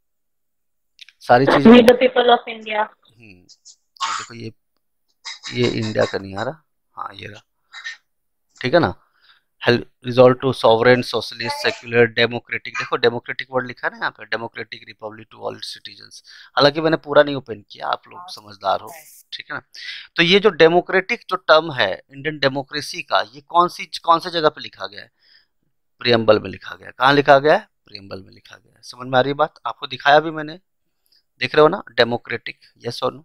Speaker 1: सारी चीजें
Speaker 3: We the people of India.
Speaker 1: और देखो ये इंडिया का नहीं आ रहा, हाँ ये रहा, ठीक है ना। Resolve to sovereign socialist secular democratic, देखो डेमोक्रेटिक वर्ड लिखा है ना यहाँ पे, democratic republic to all citizens. हालांकि मैंने पूरा नहीं ओपन किया, आप लोग समझदार हो, ठीक है ना। तो ये जो डेमोक्रेटिक जो टर्म है इंडियन डेमोक्रेसी का, ये कौन से जगह पे लिखा गया है? प्रियम्बल में लिखा गया है। कहाँ लिखा गया है? प्रियम्बल में लिखा गया है। समझ में आ रही बात? आपको दिखाया भी मैंने, देख रहे हो ना, डेमोक्रेटिक, यस और नो,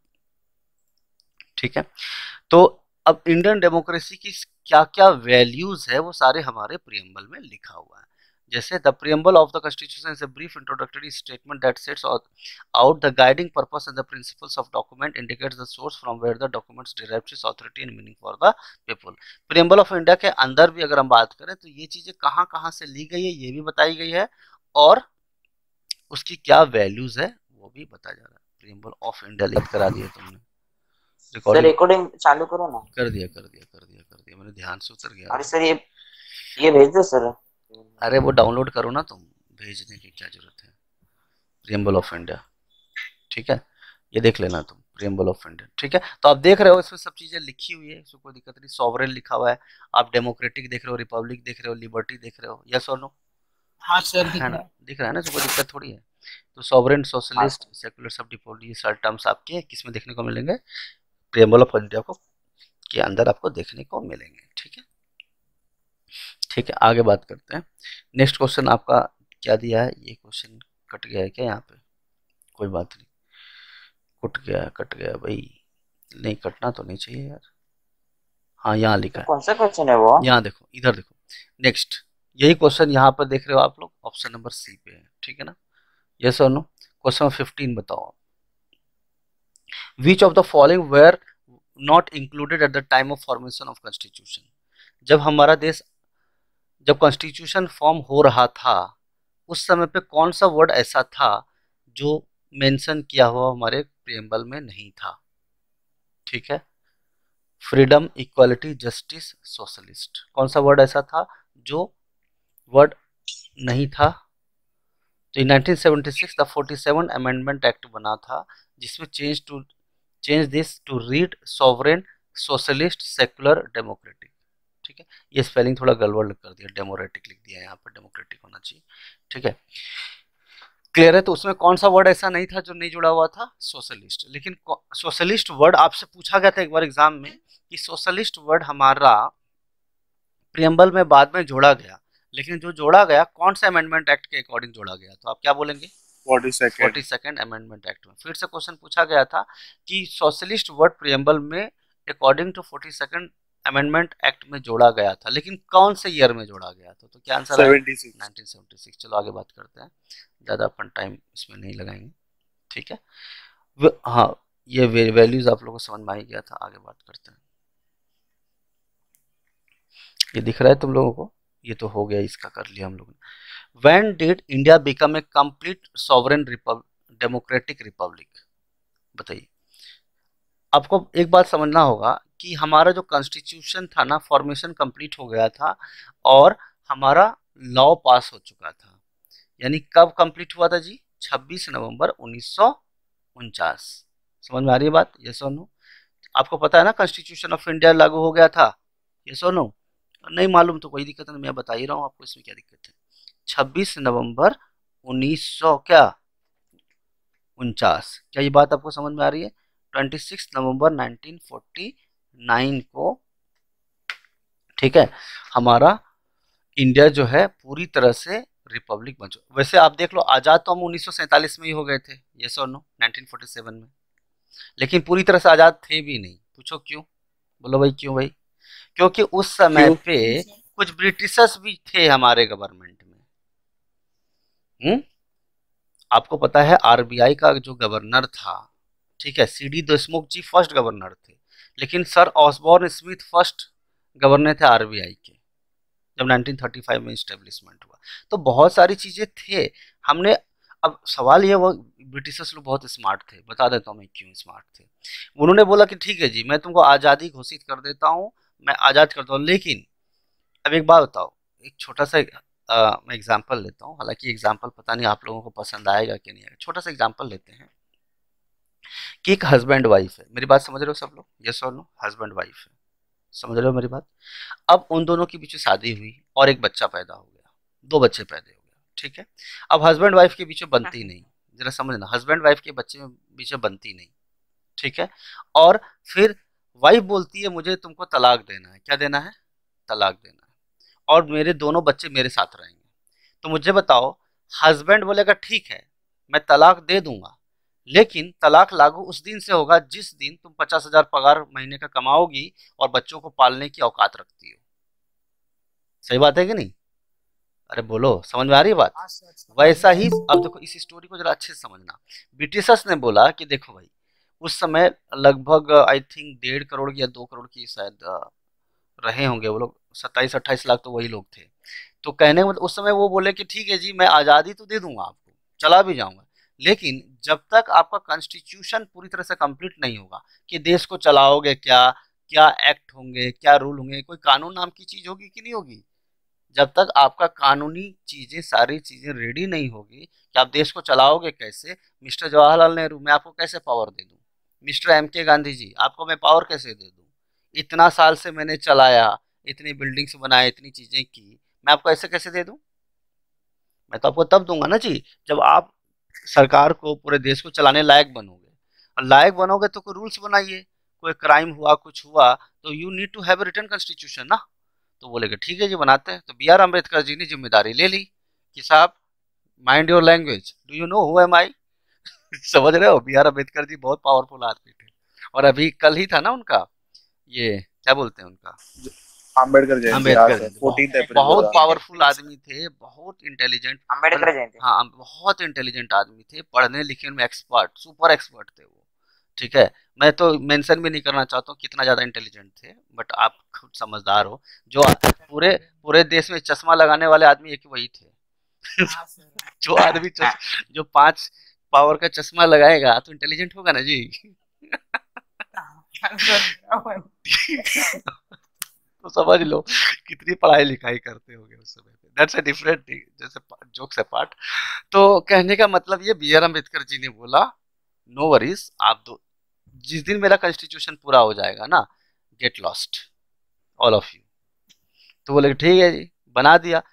Speaker 1: ठीक है। तो अब इंडियन डेमोक्रेसी की क्या क्या वैल्यूज है वो सारे हमारे प्रियम्बल में लिखा हुआ है। जैसे the preamble of the constitution is a brief introductory statement that sets out the guiding purpose and the principles of document, indicates the source from where the documents derive its authority and meaning for the people. Preamble of India के अंदर भी अगर हम बात करें तो ये चीजें कहाँ कहाँ से ली गई है ये भी बताई गई है, और उसकी क्या वैल्यूज है वो भी बताया जा रहा है। प्रियम्बल ऑफ इंडिया लिख करा दिया तुमने,
Speaker 4: सर रिकॉर्डिंग चालू करो ना।
Speaker 1: कर दिया, मैंने ध्यान से उतर गया।
Speaker 4: अरे सर ये भेज दो सर।
Speaker 1: अरे वो डाउनलोड करो ना तुम, भेजने की क्या जरूरत है। प्रियम्बल ऑफ इंडिया, ठीक है, ये देख लेना तुम, प्रियम्बल ऑफ इंडिया, ठीक है। तो आप देख रहे हो इसमें सब चीजें लिखी हुई है, इसमें कोई दिक्कत नहीं। सॉवरेन लिखा हुआ है, आप डेमोक्रेटिक देख रहे हो, रिपब्लिक देख रहे हो, लिबर्टी देख रहे हो, यस और नो?
Speaker 6: हाँ सर,
Speaker 1: है ना, दिख रहा है ना, इसमें कोई दिक्कत थोड़ी है। तो सॉवरेन, सोशलिस्ट, सेक्युलर, सब डिपोली, ये सारे टर्म्स आपके किस में देखने को मिलेंगे? प्रियम्बल ऑफ इंडिया को के अंदर आपको देखने को मिलेंगे, ठीक है। ठीक है, आगे बात करते हैं। नेक्स्ट क्वेश्चन आपका क्या दिया है? ये क्वेश्चन कट गया है क्या यहाँ पे? कोई बात नहीं, कट गया भाई, नहीं कटना तो नहीं चाहिए यार। हाँ यहाँ लिखा है,
Speaker 4: कौन सा क्वेश्चन है वो?
Speaker 1: यहाँ देखो, इधर देखो, नेक्स्ट यही क्वेश्चन यहाँ पर देख रहे हो आप लोग, ऑप्शन नंबर सी पे है, ठीक है ना, यस और नो? क्वेश्चन 15 बताओ आप। Which of the following were not included at the time of formation of constitution? जब कॉन्स्टिट्यूशन फॉर्म हो रहा था उस समय पे कौन सा वर्ड ऐसा था जो मेंशन किया हुआ हमारे प्रियम्बल में नहीं था? ठीक है, फ्रीडम, इक्वालिटी, जस्टिस, सोशलिस्ट, कौन सा वर्ड ऐसा था जो वर्ड नहीं था? तो 1976 द 47 अमेंडमेंट एक्ट बना था जिसमें change this to read sovereign, socialist, secular, democratic, ठीक है। ये स्पेलिंग थोड़ा गड़बड़ कर दिया, डेमोक्रेटिक लिख दिया, यहाँ पर डेमोक्रेटिक होना चाहिए, ठीक है, क्लियर है। तो उसमें कौन सा वर्ड ऐसा नहीं था जो नहीं जुड़ा हुआ था? सोशलिस्ट। लेकिन सोशलिस्ट वर्ड आपसे पूछा गया था एक बार एग्जाम में कि सोशलिस्ट वर्ड हमारा प्रियम्बल में बाद में जोड़ा गया, लेकिन जो जोड़ा गया कौन सा अमेंडमेंट एक्ट के अकॉर्डिंग जोड़ा गया? तो आप क्या बोलेंगे? 42nd अमेंडमेंट एक्ट में। फिर से क्वेश्चन पूछा गया था कि सोशलिस्ट वर्ड प्रियम्बल में according to 42nd amendment act में जोड़ा गया था, लेकिन कौन से ईयर में जोड़ा गया था? तो क्या आंसर है? 1976। चलो आगे बात करते हैं, ज़्यादा अपन टाइम इसमें नहीं लगाएंगे, ठीक है। हाँ, ये वैल्यूज आप लोगों को समझ में आ ही गया था। आगे बात करते हैं, ये दिख रहा है तुम लोगों को? ये तो हो गया, इसका कर लिया हम लोगों ने। When did India become a complete sovereign democratic republic? बताइए। आपको एक बात समझना होगा कि हमारा जो कॉन्स्टिट्यूशन था ना, फॉर्मेशन कंप्लीट हो गया था और हमारा लॉ पास हो चुका था। यानी कब कंप्लीट हुआ था जी? 26 नवंबर 1949। समझ में आ रही है बात? यस और नो? आपको पता है ना कॉन्स्टिट्यूशन ऑफ इंडिया लागू हो गया था? यस और नो? नहीं मालूम तो कोई दिक्कत नहीं, मैं बता ही रहा हूँ आपको, इसमें क्या दिक्कत है। 26 नवंबर 1949, क्या ये बात आपको समझ में आ रही है? 26 नवंबर 1949 को, ठीक है, हमारा इंडिया जो है पूरी तरह से रिपब्लिक बन चुका। वैसे आप देख लो, आज़ाद तो हम 1947 में ही हो गए थे, यस और नो? 1947 में, लेकिन पूरी तरह से आज़ाद थे भी नहीं। पूछो क्यों? बोलो भाई क्यों भाई? क्योंकि उस समय पे कुछ ब्रिटिशर्स भी थे हमारे गवर्नमेंट में। आपको पता है आरबीआई का जो गवर्नर था, ठीक है, C D Deshmukh ji first governor थे, लेकिन sir Osborne Smith first governor थे आरबीआई के, जब 1935 में इस्टेब्लिशमेंट हुआ। तो बहुत सारी चीजें थे, हमने अब सवाल ये, वो ब्रिटिशर्स लोग बहुत स्मार्ट थे, बता देता हूँ मैं क्यों स्मार्ट थे। उन्होंने बोला कि ठीक है जी, मैं तुमको आज़ादी घोषित कर देता हूँ, मैं आज़ाद करता हूँ, लेकिन अब एक बात बताओ, एक छोटा सा मैं एग्जाम्पल लेता हूँ, हालांकि एग्जाम्पल पता नहीं आप लोगों को पसंद आएगा कि नहीं आएगा। छोटा सा एग्जाम्पल लेते हैं कि एक हस्बैंड वाइफ है, मेरी बात समझ रहे हो सब लोग, यस और नो, हस्बैंड वाइफ है, समझ रहे हो मेरी बात। अब उन दोनों के बीच में शादी हुई और एक बच्चा पैदा हो गया, 2 बच्चे पैदा हो गए, ठीक है। अब हस्बैंड वाइफ के बीच में बनती नहीं, जरा समझना, हस्बैंड वाइफ के बच्चे में बीच में बनती नहीं, ठीक है। और फिर वाइफ बोलती है मुझे तुमको तलाक देना है, क्या देना है, तलाक देना है, और मेरे दोनों बच्चे मेरे साथ रहेंगे। तो मुझे बताओ, हस्बैंड बोलेगा ठीक है मैं तलाक दे दूंगा, लेकिन तलाक लागू उस दिन से होगा जिस दिन तुम 50,000 पगार महीने का कमाओगी और बच्चों को पालने की औकात रखती हो। सही बात है कि नहीं? अरे बोलो, समझ में आ रही है बात? वैसा ही अब देखो, इस स्टोरी को जरा अच्छे से समझना। ब्रिटिशर्स ने बोला कि देखो भाई, उस समय लगभग आई थिंक 1.5 करोड़ या 2 करोड़ की शायद रहे होंगे वो लोग, 27-28 लाख तो वही लोग थे। तो कहने मतलब उस समय वो बोले कि ठीक है जी, मैं आज़ादी तो दे दूंगा आपको, चला भी जाऊंगा, लेकिन जब तक आपका कॉन्स्टिट्यूशन पूरी तरह से कंप्लीट नहीं होगा कि देश को चलाओगे क्या, क्या एक्ट होंगे, क्या रूल होंगे, कोई कानून नाम की चीज होगी कि नहीं होगी, जब तक आपका कानूनी चीजें, सारी चीजें रेडी नहीं होगी कि आप देश को चलाओगे कैसे। मिस्टर जवाहरलाल नेहरू, मैं आपको कैसे पावर दे दूं? मिस्टर MK गांधी जी, आपको मैं पावर कैसे दे दूं? इतना साल से मैंने चलाया, इतनी बिल्डिंग्स बनाए, इतनी चीजें की, मैं आपको ऐसे कैसे दे दूं? मैं तो आपको तब दूंगा ना जी, जब आप सरकार को, पूरे देश को चलाने लायक बनोगे। और लायक बनोगे तो कोई रूल्स बनाइए, कोई क्राइम हुआ, कुछ हुआ, तो you need to have written constitution ना। तो बोलेगा ठीक है जी, बनाते हैं। तो BR अम्बेडकर जी ने जिम्मेदारी ले ली कि साहब, mind your language, do you know who am I? समझ रहे हो, BR अम्बेडकर जी बहुत पावरफुल आदमी थे। और अभी कल ही था ना उनका, ये क्या बोलते हैं उनका,
Speaker 5: अम्बेडकर जयंती,
Speaker 1: अम्बेडकर
Speaker 5: आज
Speaker 1: जयंती।
Speaker 5: 14 अप्रैल
Speaker 1: बहुत
Speaker 5: को।
Speaker 1: पावरफुल आदमी थे, बहुत इंटेलिजेंट,
Speaker 4: अम्बेडकर जयंती।
Speaker 1: हाँ बहुत इंटेलिजेंट आदमी थे, पढ़ने लिखने में एक्सपर्ट, सुपर एक्सपर्ट थे वो, ठीक है। मैं तो मेंशन भी नहीं करना चाहता हूँ कितना ज्यादा इंटेलिजेंट थे, बट आप खुद समझदार हो। जो पूरे पूरे देश में चश्मा लगाने वाले आदमी एक वही थे। जो आदमी जो 5 पावर का चश्मा लगाएगा तो इंटेलिजेंट होगा ना जी। तो समझ लो कितनी पढ़ाई लिखाई करते होंगे उस समय पे। दैट्स अ डिफरेंट थिंग, जैसे जोक्स अपार्ट। तो कहने का मतलब ये, BR अम्बेडकर जी ने बोला नो वरीज, आप दो, जिस दिन मेरा कॉन्स्टिट्यूशन पूरा हो जाएगा ना, get lost all of you. तो बोले ठीक है जी, बना दिया।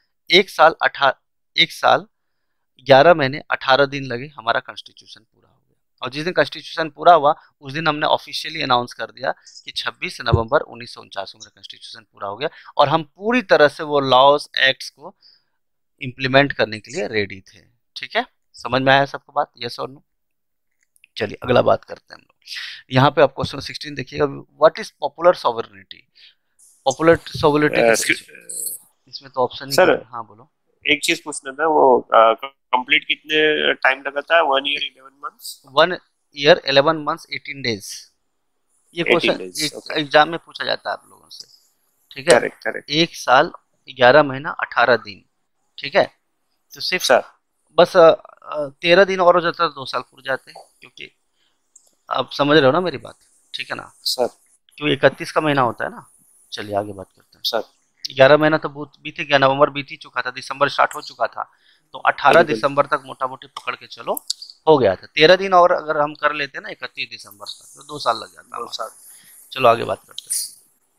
Speaker 1: 1 साल 11 महीने 18 दिन लगे, हमारा कॉन्स्टिट्यूशन पूरा हो गया। और जिस दिन कॉन्स्टिट्यूशन पूरा हुआ उस दिन हमने ऑफिशियली अनाउंस कर दिया कि 26 नवंबर 1949 को मेरा कॉन्स्टिट्यूशन पूरा हो गया, और हम पूरी तरह से वो लॉज एक्ट्स को इम्प्लीमेंट करने के लिए रेडी थे। ठीक है, समझ में आया सबको बात, यस और नो? चलिए अगला बात करते हैं हम लोग। यहाँ पे आप क्वेश्चन 16 देखिएगा, what is popular sovereignty? Popular sovereignty इसमें तो ऑप्शन
Speaker 2: सर,
Speaker 1: नहीं। हाँ बोलो।
Speaker 2: एक चीज पूछना था, वो कंप्लीट कितने टाइम लगा था? 1 year 11 months?
Speaker 1: 1 year 11 months 18 days. ये
Speaker 2: 18
Speaker 1: क्वेश्चन
Speaker 2: days, okay.
Speaker 1: एग्जाम में पूछा जाता है आप लोगों से, ठीक है।
Speaker 2: करेक्ट करेक्ट
Speaker 1: 1 साल 11 महीना 18 दिन, ठीक है। तो सिर्फ
Speaker 2: सर।
Speaker 1: बस 13 दिन और हो जाता है, 2 साल पूरे जाते हैं, क्योंकि आप समझ रहे हो ना मेरी बात, ठीक है ना?
Speaker 2: सर
Speaker 1: क्योंकि 31 का महीना होता है ना। चलिए आगे बात करते हैं।
Speaker 2: सर
Speaker 1: 11 महीना तो बीत गया, नवंबर बीत ही चुका था, दिसंबर स्टार्ट हो चुका था, तो 18
Speaker 2: बिल्कुल।
Speaker 1: दिसंबर तक मोटा मोटी पकड़ के चलो हो गया था। 13 दिन और अगर हम कर लेते ना 31 दिसंबर तक, तो 2 साल लग जाता
Speaker 2: 2
Speaker 1: हमारा।
Speaker 2: साल।
Speaker 1: चलो आगे बात करते हैं।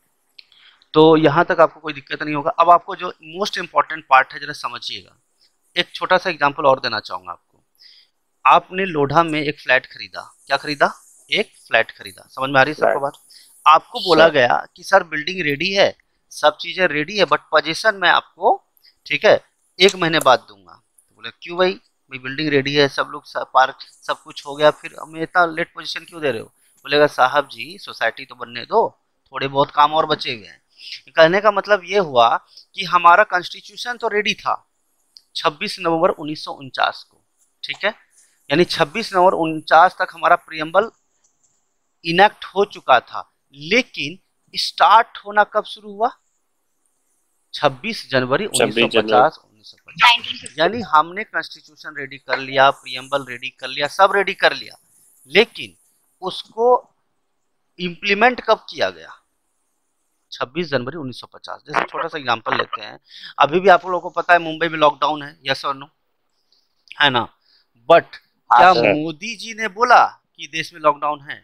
Speaker 1: तो यहाँ तक आपको कोई दिक्कत नहीं होगा। अब आपको जो मोस्ट इंपॉर्टेंट पार्ट है जरा समझिएगा। एक छोटा सा एग्जाम्पल और देना चाहूंगा आपको। आपने लोढ़ा में एक फ्लैट खरीदा, क्या खरीदा? एक फ्लैट खरीदा। समझ में आ रही है सबको बात? आपको बोला गया कि सर बिल्डिंग रेडी है, सब चीजें रेडी है, बट पोजीशन मैं आपको, ठीक है, 1 महीने बाद दूंगा। तो बोले क्यों भाई, भाई बिल्डिंग रेडी है, सब लोग पार्क सब कुछ हो गया, फिर हमें इतना लेट पोजीशन क्यों दे रहे हो? बोलेगा साहब जी सोसाइटी तो बनने दो, थोड़े बहुत काम और बचे हुए हैं। कहने का मतलब ये हुआ कि हमारा कॉन्स्टिट्यूशन तो रेडी था 26 नवंबर 1949 को, ठीक है, यानी 26 नवंबर 49 तक हमारा प्रियम्बल इनेक्ट हो चुका था, लेकिन स्टार्ट होना कब शुरू हुआ? 26 जनवरी 1950 1950। यानी हमने कॉन्स्टिट्यूशन रेडी कर लिया, प्रियम्बल रेडी कर लिया, सब रेडी कर लिया, लेकिन उसको इम्प्लीमेंट कब किया गया? 26 जनवरी 1950। जैसे छोटा सा एग्जांपल लेते हैं, अभी भी आप लोगों को पता है मुंबई में लॉकडाउन है, यस और नो, है ना? बट क्या मोदी जी ने बोला कि देश में लॉकडाउन है?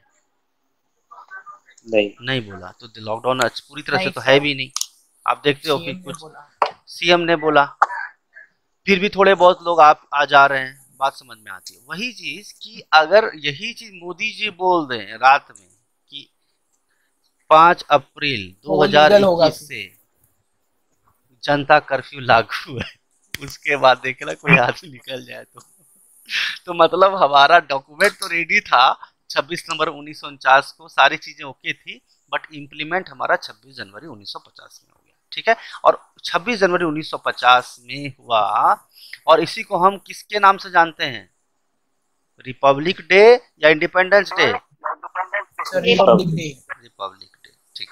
Speaker 1: नहीं बोला। तो लॉकडाउन पूरी तरह से तो है भी नहीं। आप देखते हो कि कुछ सीएम ने बोला, फिर भी थोड़े बहुत लोग आप आ जा रहे हैं, बात समझ में आती है। वही चीज कि अगर यही चीज मोदी जी बोल दें रात में कि 5 अप्रैल 2021 से जनता कर्फ्यू लागू है, उसके बाद देखना कोई आदमी निकल जाए तो मतलब हमारा डॉक्यूमेंट तो रेडी था 26 नवंबर 1949 को, सारी चीजें ओके थी, बट इम्प्लीमेंट हमारा 26 जनवरी 1950 में हो गया। ठीक है, और 26 जनवरी 1950 में हुआ, और इसी को हम किसके नाम से जानते हैं? रिपब्लिक डे या independence day?
Speaker 3: Republic day.
Speaker 1: Republic day, ठीक।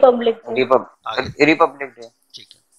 Speaker 4: रिपब्लिक डे,
Speaker 1: ठीक है।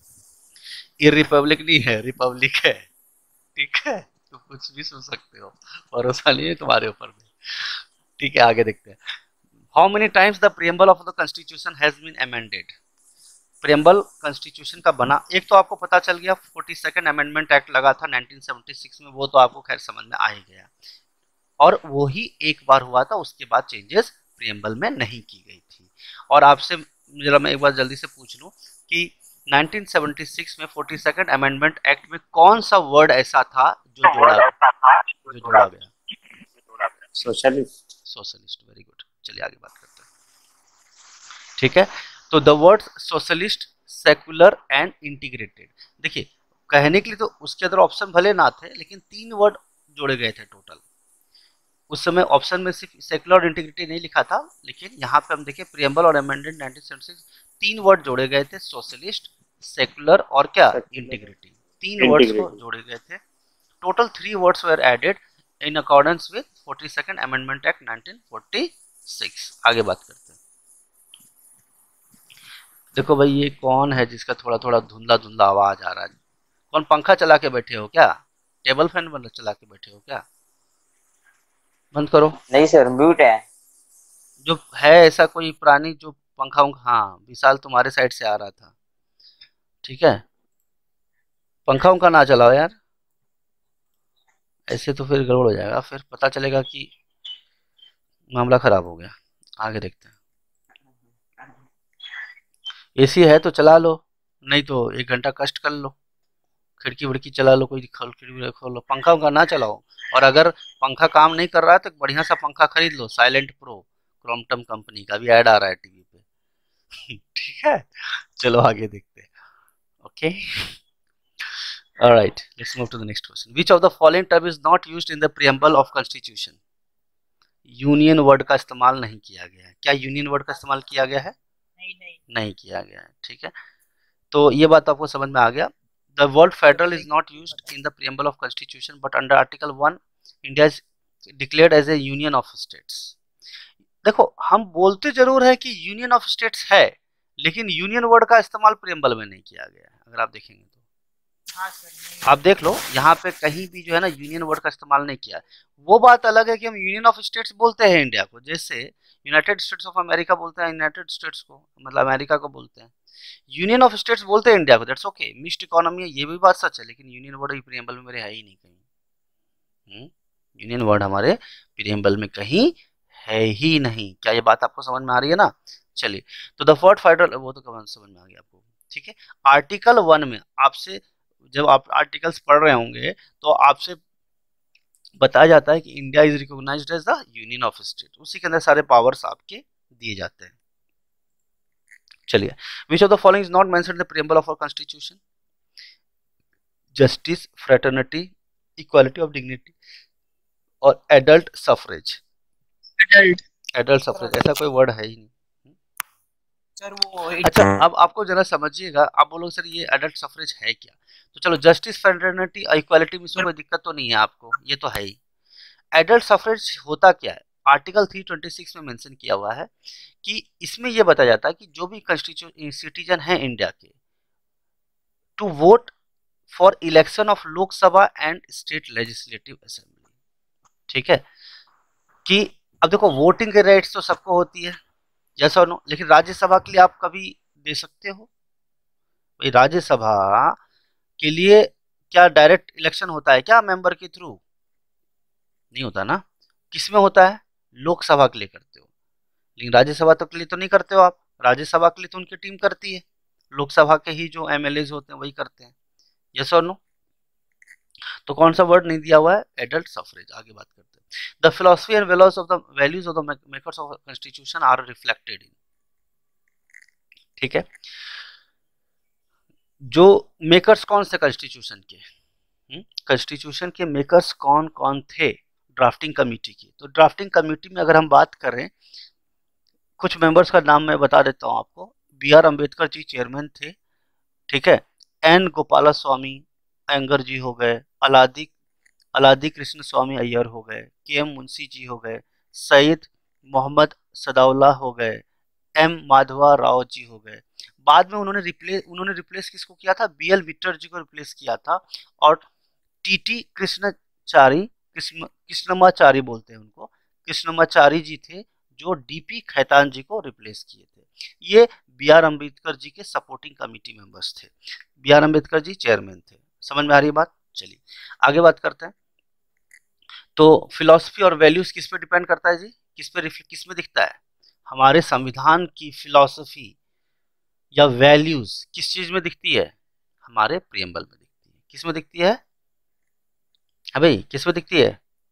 Speaker 1: ये रिपब्लिक नहीं है, रिपब्लिक है, ठीक है? तो कुछ भी सुन सकते हो, भरोसा नहीं है तुम्हारे ऊपर में। ठीक है, आगे देखते हैं। How many times the preamble of the constitution has been amended? Preamble constitution का बना, एक तो आपको पता चल गया 42nd अमेंडमेंट एक्ट लगा था 1976 में, वो तो आपको खैर समझ में आ ही गया, और वो ही एक बार हुआ था, उसके बाद चेंजेस प्रियम्बल में नहीं की गई थी। और आपसे जरा मैं एक बार जल्दी से पूछ लूं कि 1976 में 42nd अमेंडमेंट एक्ट में कौन सा वर्ड ऐसा था जो जोड़ा गया?
Speaker 2: सोशलिस्ट।
Speaker 1: Socialist, very good. चलिए आगे बात करते हैं। ठीक है, तो the word socialist, secular and integrated, देखिए कहने के लिए तो उसके अंदर ऑप्शन भले ना थे, लेकिन 3 वर्ड जोड़े गए थे टोटल। उस समय ऑप्शन में सिर्फ सेक्युलर और इंटीग्रिटी नहीं लिखा था, लेकिन यहाँ पे हम देखें प्रियम्बल और अमेंडेड 1976, 3 वर्ड जोड़े गए थे, सोशलिस्ट, सेक्युलर और क्या? इंटीग्रिटी। 3 वर्ड्स को जोड़े गए थे। Total 3 words were added in accordance with 42nd amendment act 1946। आगे बात करते हैं। देखो भाई, ये कौन है जिसका थोड़ा थोड़ा धुंधला धुंधला आवाज आ रहा है? कौन पंखा चला के बैठे हो क्या? टेबल फैन बंद चला के बैठे हो क्या? बंद करो।
Speaker 4: नहीं सर, म्यूट है।
Speaker 1: जो है ऐसा कोई प्राणी जो पंखा, हाँ विशाल तुम्हारे साइड से आ रहा था, ठीक है? पंखा उनका ना चलाओ यार, ऐसे तो फिर गड़बड़ हो जाएगा, फिर पता चलेगा कि मामला खराब हो गया। आगे देखते हैं। एसी है तो चला लो, नहीं तो 1 घंटा कष्ट कर लो, खिड़की विड़की चला लो, कोई खिड़की खोल लो, पंखा उनका ना चलाओ। और अगर पंखा काम नहीं कर रहा है तो बढ़िया सा पंखा खरीद लो, साइलेंट प्रो, क्रॉम्पटन कंपनी का भी ऐड आ रहा है टीवी पे। ठीक है, चलो आगे देखते हैं। Okay, alright, let's move to the next question. Which of the following term is not used in the preamble of constitution? Union word का इस्तेमाल नहीं किया गया है। क्या यूनियन वर्ड का इस्तेमाल किया गया है? नहीं किया गया है। ठीक है, तो ये बात आपको समझ में आ गया। The word federal is not used in the preamble of constitution, but under Article 1, India is declared as a union of states. देखो, हम बोलते जरूर है कि यूनियन ऑफ स्टेट्स है, लेकिन यूनियन वर्ड का इस्तेमाल प्रियम्बल में नहीं किया गया है। अगर आप देखेंगे तो आप देख लो, यहाँ पे कहीं भी जो है ना यूनियन वर्ड का इस्तेमाल नहीं किया है। वो बात अलग है कि हम यूनियन ऑफ स्टेट्स बोलते हैं इंडिया को, जैसे यूनाइटेड स्टेट्स ऑफ अमेरिका बोलते हैं यूनाइटेड स्टेट्स को, मतलब अमेरिका को बोलते हैं। यूनियन ऑफ स्टेट्स बोलते हैं इंडिया को, दैट्स ओके, मिक्स्ड इकोनॉमी है, ये भी बात सच है, लेकिन यूनियन वर्ड प्रियम्बल में मेरे है ही नहीं कहीं। यूनियन वर्ड हमारे प्रियम्बल में कहीं है ही नहीं। क्या ये बात आपको समझ में आ रही है ना? चलिए, तो द वर्ड फेडरल, वो तो कब समझ में आ गया आपको। ठीक है, आर्टिकल 1 में आपसे, जब आप आर्टिकल्स पढ़ रहे होंगे तो आपसे बताया जाता है कि India is recognised as the union of state, उसी के अंदर सारे पावर्स आपके दिए जाते हैं। चलिए, which of the following is not mentioned in the preamble of our constitution? Justice, fraternity, equality of dignity और एडल्ट सफरेज। एडल्ट सफरेज ऐसा कोई वर्ड है ही नहीं सर। वो अच्छा, अब आपको जरा समझिएगा, आप बोलोगे सर ये एडल्ट सफरेज है क्या? तो चलो, जस्टिस, फ्रेटर्निटी और इक्वालिटी में कोई दिक्कत तो नहीं है आपको, ये तो है ही। एडल्ट सफरेज होता क्या है? आर्टिकल 326 में मेंशन किया हुआ है कि इसमें यह बताया जाता है कि जो भी सिटीजन है इंडिया के, to vote for election of Lok Sabha and state legislative assembly. ठीक है, कि अब देखो वोटिंग के राइट्स तो सबको होती है, यस और नो, लेकिन राज्यसभा के लिए आप कभी दे सकते हो? भाई राज्यसभा के लिए क्या डायरेक्ट इलेक्शन होता है क्या मेंबर के थ्रू? नहीं होता ना। किसमें होता है? लोकसभा के लिए करते हो, लेकिन राज्यसभा तो के लिए तो नहीं करते हो आप। राज्यसभा के लिए तो उनकी टीम करती है, लोकसभा के ही जो एमएलए होते हैं वही करते हैं, यस और नो। तो कौन सा वर्ड नहीं दिया हुआ है? Adult suffrage. आगे बात करते हैं। The philosophy and values of the makers of constitution are reflected in. ठीक है, जो मेकर्स कौन से कॉन्स्टिट्यूशन के, कॉन्स्टिट्यूशन के मेकर्स कौन कौन थे? ड्राफ्टिंग कमेटी की। तो ड्राफ्टिंग कमेटी में अगर हम बात करें, कुछ मेंबर्स का नाम मैं बता देता हूं आपको। B R Ambedkar ji chairman थे, ठीक है। एन गोपाला स्वामी अयंगर जी हो गए, अलादी कृष्ण स्वामी अय्यर हो गए, के एम मुंशी जी हो गए, सईद मोहम्मद सदाउल्ला हो गए, एम माधवा राव जी हो गए। बाद में उन्होंने रिप्लेस किसको किया था? बी एल विक्टर जी को रिप्लेस किया था। और टी कृष्णमाचारी बोलते हैं उनको, कृष्णमाचारी जी थे जो डीपी खैतान जी को रिप्लेस किए थे। ये बी आर अम्बेडकर जी के सपोर्टिंग कमेटी मेंबर्स थे। B R Ambedkar ji chairman थे। समझ में आ रही है बात? चलिए आगे बात करते हैं। तो फिलॉसफी और वैल्यूज किस पे डिपेंड करता है जी? किस में दिखता है? हमारे संविधान की फिलॉसफी या वैल्यूज किस चीज में दिखती है? हमारे प्रियम्बल में दिखती है। किस में दिखती है? भाई किस में दिखती है?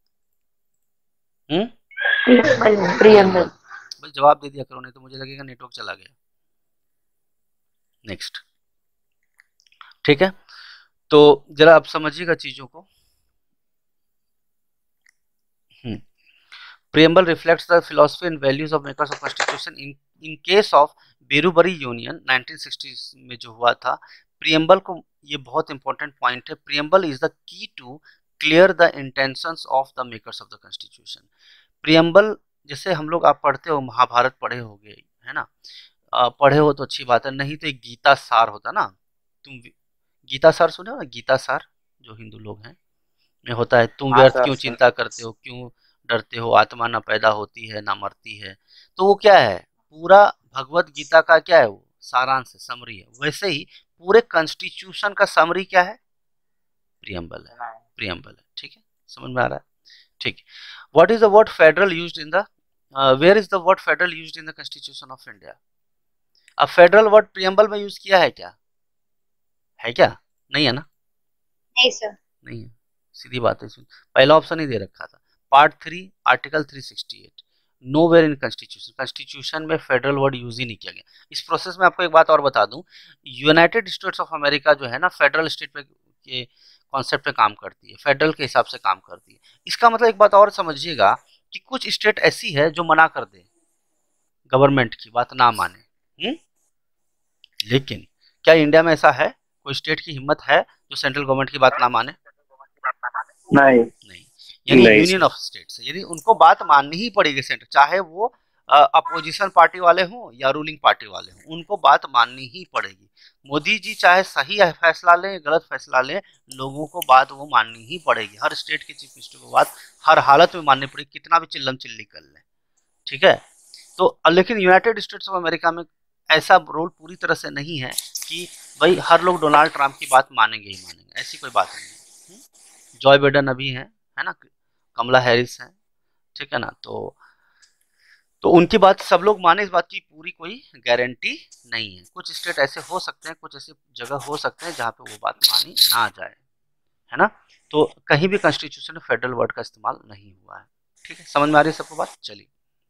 Speaker 3: प्रियम्बल।
Speaker 1: भाई जवाब दे दिया करो, नहीं तो मुझे लगेगा नेटवर्क चला गया। नेक्स्ट, ठीक है। तो जरा आप समझिएगा चीजों को। Preamble reflects the philosophy and values of makers of constitution. In case of Berubari union 1960 में जो हुआ था, प्रियम्बल को, ये बहुत इंपॉर्टेंट पॉइंट है, preamble is the key to clear the intentions of the makers of the constitution. Preamble जैसे हम लोग, आप पढ़ते हो, महाभारत पढ़े होगे, है ना? पढ़े हो तो अच्छी बात है, नहीं तो एक गीता सार होता ना। तुम गीता सार सुने हो ना? गीता सार जो हिंदू लोग हैं में होता है, तुम
Speaker 4: हाँ
Speaker 1: व्यर्थ
Speaker 4: सर
Speaker 1: क्यों
Speaker 4: सर
Speaker 1: चिंता करते हो, क्यों डरते हो, आत्मा न पैदा होती है ना मरती है। तो वो क्या है? पूरा भगवत गीता का क्या है? वो सारांश है, समरी है। वैसे ही पूरे कॉन्स्टिट्यूशन का समरी क्या है? प्रियम्बल है। प्रियम्बल है, ठीक है। समझ में आ रहा है? ठीक। What is the word federal used in the where is the word federal used in the constitution of India? अब फेडरल वर्ड प्रियम्बल में यूज किया है क्या? है क्या? नहीं है ना?
Speaker 3: नहीं सर।
Speaker 1: नहीं है, सीधी बात है। पहला ऑप्शन ही दे रखा था, part 3 article 368, nowhere in constitution. Constitution में फेडरल वर्ड यूज ही नहीं किया गया। इस प्रोसेस में आपको एक बात और बता दूं, यूनाइटेड स्टेट्स ऑफ अमेरिका जो है ना, फेडरल स्टेट पे के कॉन्सेप्ट पे काम करती है, फेडरल के हिसाब से काम करती है। इसका मतलब एक बात और समझिएगा कि कुछ स्टेट ऐसी है जो मना कर दे, गवर्नमेंट की बात ना माने। लेकिन क्या इंडिया में ऐसा है? कोई स्टेट की हिम्मत है जो सेंट्रल गवर्नमेंट की बात ना माने?
Speaker 2: नहीं
Speaker 1: नहीं। यानी
Speaker 2: नहीं
Speaker 1: यूनियन ऑफ स्टेट्स, यदि उनको बात माननी ही पड़ेगी सेंटर, चाहे वो अपोजिशन पार्टी वाले हों या रूलिंग पार्टी वाले हों, उनको बात माननी ही पड़ेगी। मोदी जी चाहे सही फैसला लें गलत फैसला लें, लोगों को बात वो माननी ही पड़ेगी। हर स्टेट के चीफ मिनिस्टर को बात हर हालत में माननी पड़ेगी, कितना भी चिल्लम चिल्ली कर लें, ठीक है। तो लेकिन यूनाइटेड स्टेट्स ऑफ अमेरिका में ऐसा रोल पूरी तरह से नहीं है कि भाई हर लोग डोनाल्ड ट्रंप की बात मानेंगे ही मानेंगे, ऐसी कोई बात नहीं है। जॉय बाइडेन अभी है ना, कमला हैरिस है, ठीक है ना। तो उनकी बात सब लोग माने, इस बात की पूरी कोई गारंटी नहीं है। कुछ स्टेट ऐसे हो सकते हैं, कुछ ऐसी जगह हो सकते हैं जहाँ पे वो बात मानी ना जाए, है ना। तो कहीं भी कॉन्स्टिट्यूशन में फेडरल वर्ड का इस्तेमाल नहीं हुआ है, ठीक है। समझ में आ रही है सबको बात? चलिए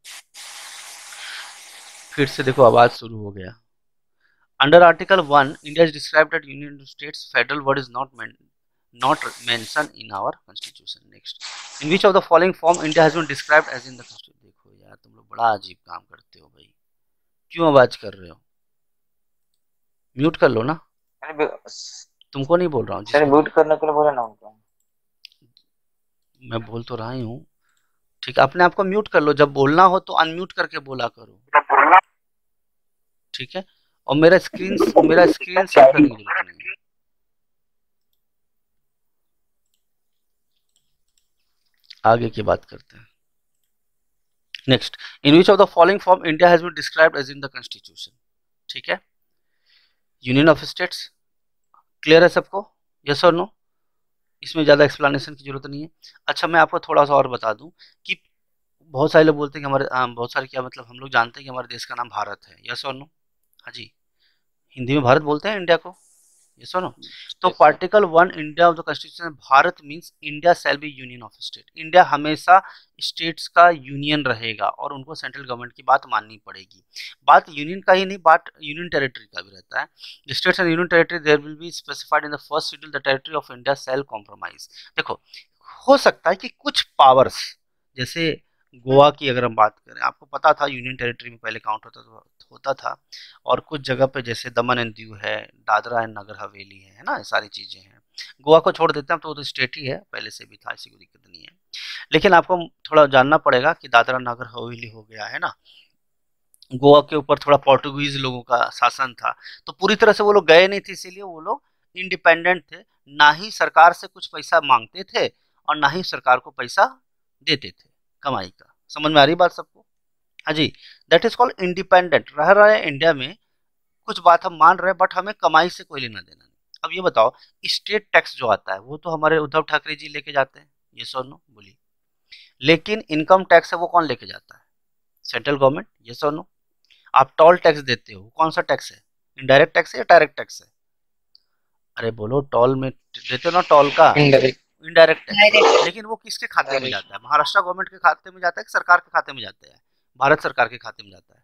Speaker 1: फिर से देखो, आवाज शुरू हो गया। Under article 1 India is described at union states, federal word is not mentioned in our constitution. Next, in which of the following form India has been described as in the constitution? देखो यार, तुम लोग बड़ा अजीब काम करते हो भाई, क्यों आवाज कर रहे हो? म्यूट कर लो ना। तुमको नहीं बोल रहा हूँ,
Speaker 4: सर म्यूट करने के लिए बोला ना उनको।
Speaker 1: मैं बोल तो रहा ही हूँ, ठीक है। अपने आप को म्यूट कर लो, जब बोलना हो तो अनम्यूट करके बोला करो, ठीक है। और मेरा स्क्रीन शेयर करने की जरूरत नहीं है। आगे की बात करते हैं। Next, in which of the following form India has been described as in the constitution. ठीक है, यूनियन ऑफ स्टेट्स, क्लियर है सबको, यस और नो? इसमें ज़्यादा एक्सप्लेनेशन की जरूरत नहीं है। अच्छा, मैं आपको थोड़ा सा और बता दूं कि बहुत सारे लोग बोलते हैं कि हमारे बहुत सारे क्या मतलब, हम लोग जानते हैं कि हमारे देश का नाम भारत है, यस और नो? हाँ जी, हिंदी में भारत बोलते हैं इंडिया को, यस और नो? तो particle 1 India of the constitution, Bharat means India shall be union of state. India हमेशा स्टेट्स का यूनियन रहेगा और उनको सेंट्रल गवर्नमेंट की बात माननी पड़ेगी। बात यूनियन का ही नहीं, बात यूनियन टेरिटरी का भी रहता है। States and union territory there will be specified in the first schedule, the territory of India shall compromise. देखो, हो सकता है कि कुछ पावर्स, जैसे गोवा की अगर हम बात करें, आपको पता था यूनियन टेरिटरी में पहले काउंट होता था, और कुछ जगह पे जैसे दमन एंड दीव है, दादरा एंड नगर हवेली है ना, ये सारी चीजें हैं। गोवा को छोड़ देते हैं तो वो तो स्टेट ही है, पहले से भी था, ऐसी कोई दिक्कत नहीं है। लेकिन आपको थोड़ा जानना पड़ेगा कि दादरा नगर हवेली हो गया है ना, गोवा के ऊपर थोड़ा पोर्टुगीज लोगों का शासन था, तो पूरी तरह से वो लोग गए नहीं थे, इसीलिए वो लोग इंडिपेंडेंट थे, ना ही सरकार से कुछ पैसा मांगते थे और ना ही सरकार को पैसा देते थे कमाई का। समझ में आ रही बात सबको? हाँ जी, दैट इज कॉल्ड इंडिपेंडेंट। रह रहा है इंडिया में, कुछ बात हम मान रहे हैं, बट हमें कमाई से कोई लेना देना नहीं। अब ये बताओ, स्टेट टैक्स जो आता है वो तो हमारे उद्धव ठाकरे जी लेके जाते हैं, ये सो नो बोलिए। लेकिन इनकम टैक्स है वो कौन लेके जाता है? सेंट्रल गवर्नमेंट, ये सो नो? आप टोल टैक्स देते हो, कौन सा टैक्स है? इनडायरेक्ट टैक्स है या डायरेक्ट टैक्स है? अरे बोलो, टोल में देते हो ना, टोल का इनडायरेक्ट टैक्स। लेकिन वो किसके खाते में जाता है? महाराष्ट्र गवर्नमेंट के खाते में जाता है कि सरकार के खाते में जाता है? भारत सरकार के खाते में जाता है।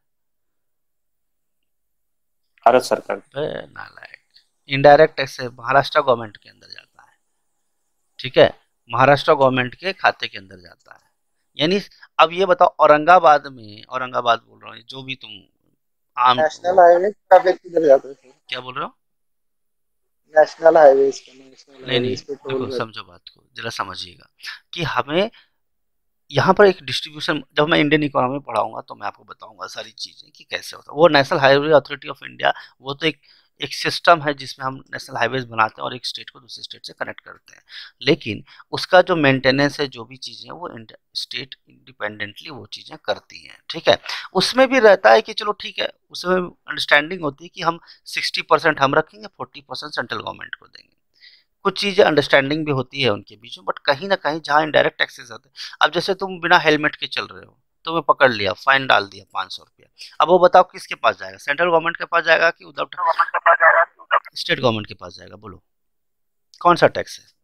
Speaker 2: भारत सरकार।
Speaker 1: नालायक, इनडायरेक्ट टैक्स है, महाराष्ट्र गवर्नमेंट के अंदर जाता है। ठीक है, महाराष्ट्र गवर्नमेंट के खाते के अंदर जाता है। यानी अब ये बताओ, औरंगाबाद में, औरंगाबाद बोल रहा हूँ, जो भी तुम आम
Speaker 5: नेशनल हाईवे का भी किधर जाता है सर?
Speaker 1: क्या बोल रहे हो?
Speaker 5: नेशनल हाईवेज का, नेशनल
Speaker 1: नहीं नहीं,
Speaker 5: हाईवेज पे टोल
Speaker 1: देखो समझो बात को, जरा समझिएगा कि हमें यहाँ पर एक डिस्ट्रीब्यूशन, जब मैं इंडियन इकोनॉमी पढ़ाऊंगा तो मैं आपको बताऊंगा सारी चीजें कि कैसे होता है। वो national highway authority of India, वो तो एक सिस्टम है जिसमें हम नेशनल हाईवेज बनाते हैं और एक स्टेट को दूसरे स्टेट से कनेक्ट करते हैं। लेकिन उसका जो मेंटेनेंस है, जो भी चीजें, वो स्टेट इंडिपेंडेंटली वो चीजें करती हैं। ठीक है, उसमें भी रहता है कि चलो ठीक है, उसमें अंडरस्टैंडिंग होती है कि हम 60% हम रखेंगे, 40% सेंट्रल गवर्नमेंट को देंगे। कुछ चीजें अंडरस्टैंडिंग भी होती है उनके बीच में, बट कहीं ना कहीं जहाँ इनडायरेक्ट टैक्सेस आते हैं, अब जैसे तुम बिना हेलमेट के चल रहे हो, तुम्हें पकड़ लिया, फाइन डाल दिया 500 रुपया, अब वो बताओ किसके पास जाएगा? सेंट्रल गवर्नमेंट के पास जाएगा कि उद्धव स्टेट गवर्नमेंट के पास जाएगा? बोलो, कौन सा टैक्स है?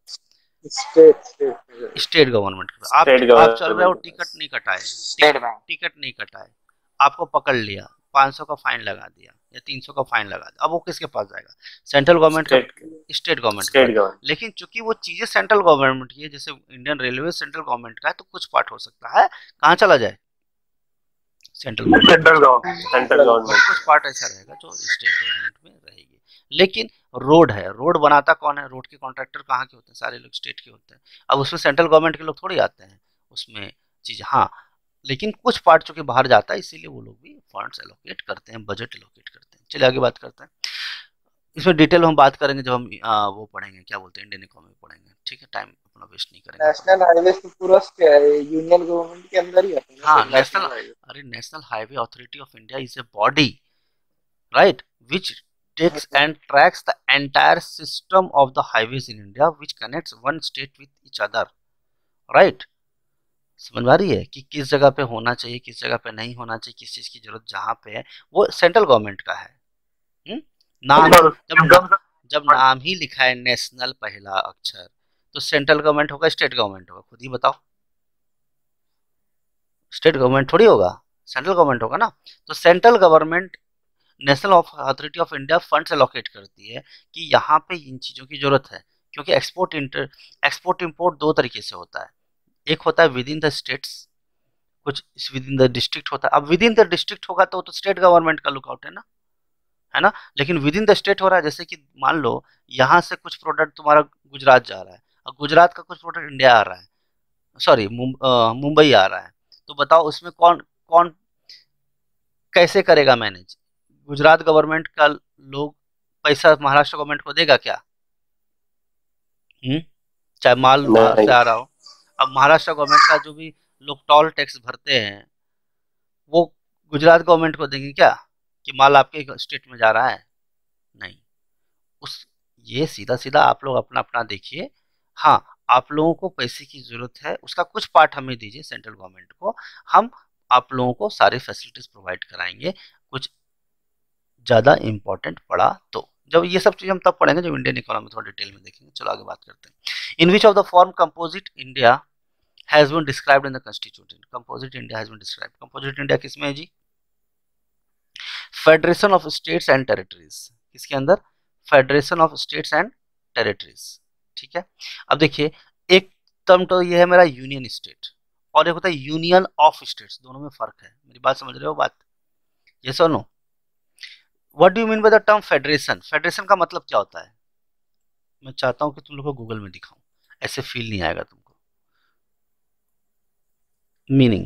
Speaker 1: स्टेट गवर्नमेंट के पास। आप चल रहे हो, टिकट नहीं कटाए, टिकट नहीं कटाए, आपको पकड़ लिया, 500 का फाइन लगा दिया या 300 का फाइन लगा दिया, अब वो किसके पास जाएगा? सेंट्रल गवर्नमेंट का, स्टेट गवर्नमेंट। लेकिन चूंकि वो चीजें सेंट्रल गवर्नमेंट की है, जैसे इंडियन रेलवे सेंट्रल गवर्नमेंट का है, तो कुछ पार्ट हो सकता है कहाँ चला जाए? Central government. कुछ पार्ट ऐसा रहेगा जो स्टेट गवर्नमेंट में रहेगी। लेकिन रोड है, रोड बनाता कौन है? रोड के कॉन्ट्रैक्टर कहाँ के होते हैं? सारे लोग स्टेट के होते हैं। अब उसमें सेंट्रल गवर्नमेंट के लोग थोड़ी आते हैं उसमें चीज, हाँ, लेकिन कुछ पार्ट चूंकि बाहर जाता है, इसीलिए वो लोग भी फंड्स एलोकेट करते हैं, बजट एलोकेट करते हैं। चलिए आगे बात करते हैं, इसमें डिटेल में हम बात करेंगे जब हम वो पढ़ेंगे, क्या बोलते हैं, इंडियन इकोनॉमी पढ़ेंगे। ठीक है, टाइम अपना वेस्ट नहीं करेंगे।
Speaker 5: नेशनल हाईवे तो पूरा यूनियन गवर्नमेंट के अंदर ही आता है।
Speaker 1: हाँ, national highway authority of India is a body, right, which takes and tracks the entire system of the highways in India which connects one state with each other, right? समझ आ रही है कि किस जगह पे होना चाहिए, किस जगह पे नहीं होना चाहिए, किस चीज की जरूरत जहाँ पे है, वो सेंट्रल गवर्नमेंट का है। नाम, जब नाम ही लिखा है नेशनल पहला अक्षर, तो सेंट्रल गवर्नमेंट होगा स्टेट गवर्नमेंट होगा? खुद ही बताओ, स्टेट गवर्नमेंट थोड़ी होगा, सेंट्रल गवर्नमेंट होगा ना। तो central government national authority of India funds allocate करती है कि यहाँ पे इन चीज़ों की जरूरत है, क्योंकि एक्सपोर्ट इंपोर्ट दो तरीके से होता है। एक होता है विद इन द स्टेट्स, कुछ विद इन द डिस्ट्रिक्ट होता है। अब विद इन द डिस्ट्रिक्ट होगा तो स्टेट गवर्नमेंट का लुकआउट है ना। लेकिन विद इन द स्टेट हो रहा है, जैसे कि मान लो यहाँ से कुछ प्रोडक्ट तुम्हारा गुजरात जा रहा है और गुजरात का कुछ प्रोडक्ट इंडिया आ रहा है, सॉरी मुंबई आ रहा है, तो बताओ उसमें कौन कौन कैसे करेगा मैनेज? गुजरात गवर्नमेंट का लोग पैसा महाराष्ट्र गवर्नमेंट को देगा क्या? चाहे माल बाहर से आ रहा हो। अब महाराष्ट्र गवर्नमेंट का जो भी लोग टोल टैक्स भरते हैं वो गुजरात गवर्नमेंट को देंगे क्या कि माल आपके स्टेट में जा रहा है? नहीं। उस ये सीधा सीधा आप लोग अपना अपना देखिए। हाँ, आप लोगों को पैसे की जरूरत है, उसका कुछ पार्ट हमें दीजिए सेंट्रल गवर्नमेंट को, हम आप लोगों को सारे फैसिलिटीज प्रोवाइड कराएंगे। कुछ ज़्यादा इम्पोर्टेंट पड़ा तो जब ये सब चीज़ हम तब पढ़ेंगे जब इंडियन इकोनॉमी थोड़ा डिटेल में देखेंगे। चलो आगे बात करते हैं। In which of the form composite India has been described in the constitution? Composite India has been described. Composite India किसमें है जी? Federation of states and territories. किसके अंदर? Federation of states and territories. ठीक है। अब देखिए, एक टर्म तो ये है मेरा यूनियन स्टेट और एक होता है यूनियन ऑफ स्टेट्स। दोनों में फर्क है। मेरी बात समझ रहे हो? बात यस और no? What do you mean by the term federation? Federation का मतलब क्या होता है? मैं चाहता हूं कि तुम लोग को गूगल में दिखाऊं, ऐसे फील नहीं आएगा तुमको। मीनिंग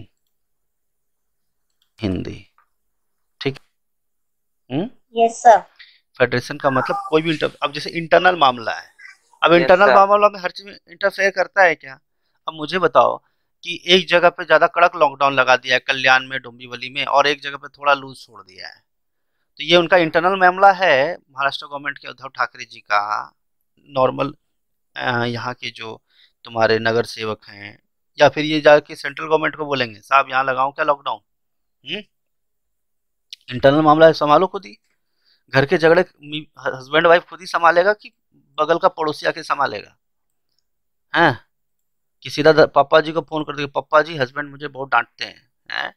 Speaker 1: हिंदी, ठीक?
Speaker 3: Yes sir.
Speaker 1: फेडरेशन का मतलब कोई भी अब जैसे इंटरनल मामला है, अब
Speaker 4: Yes,
Speaker 1: इंटरनल
Speaker 4: sir.
Speaker 1: मामला में हर चीज में इंटरफेयर करता है क्या? अब मुझे बताओ कि एक जगह पे ज्यादा कड़क लॉकडाउन लगा दिया है, कल्याण में, डोंबिवली में, और एक जगह पे थोड़ा लूज छोड़ दिया है, तो ये उनका इंटरनल मामला है महाराष्ट्र गवर्नमेंट के उद्धव ठाकरे जी का। नॉर्मल यहाँ के जो तुम्हारे नगर सेवक हैं, या फिर ये जाके सेंट्रल गवर्नमेंट को बोलेंगे साहब यहाँ लगाऊं क्या लॉकडाउन? इंटरनल मामला है, संभालो खुद ही। घर के झगड़े हस्बैंड वाइफ खुद ही संभालेगा कि बगल का पड़ोसी आके संभालेगा? हैं कि सीधा पापा जी को फोन कर देगा, पापा जी हस्बैंड मुझे बहुत डांटते हैं?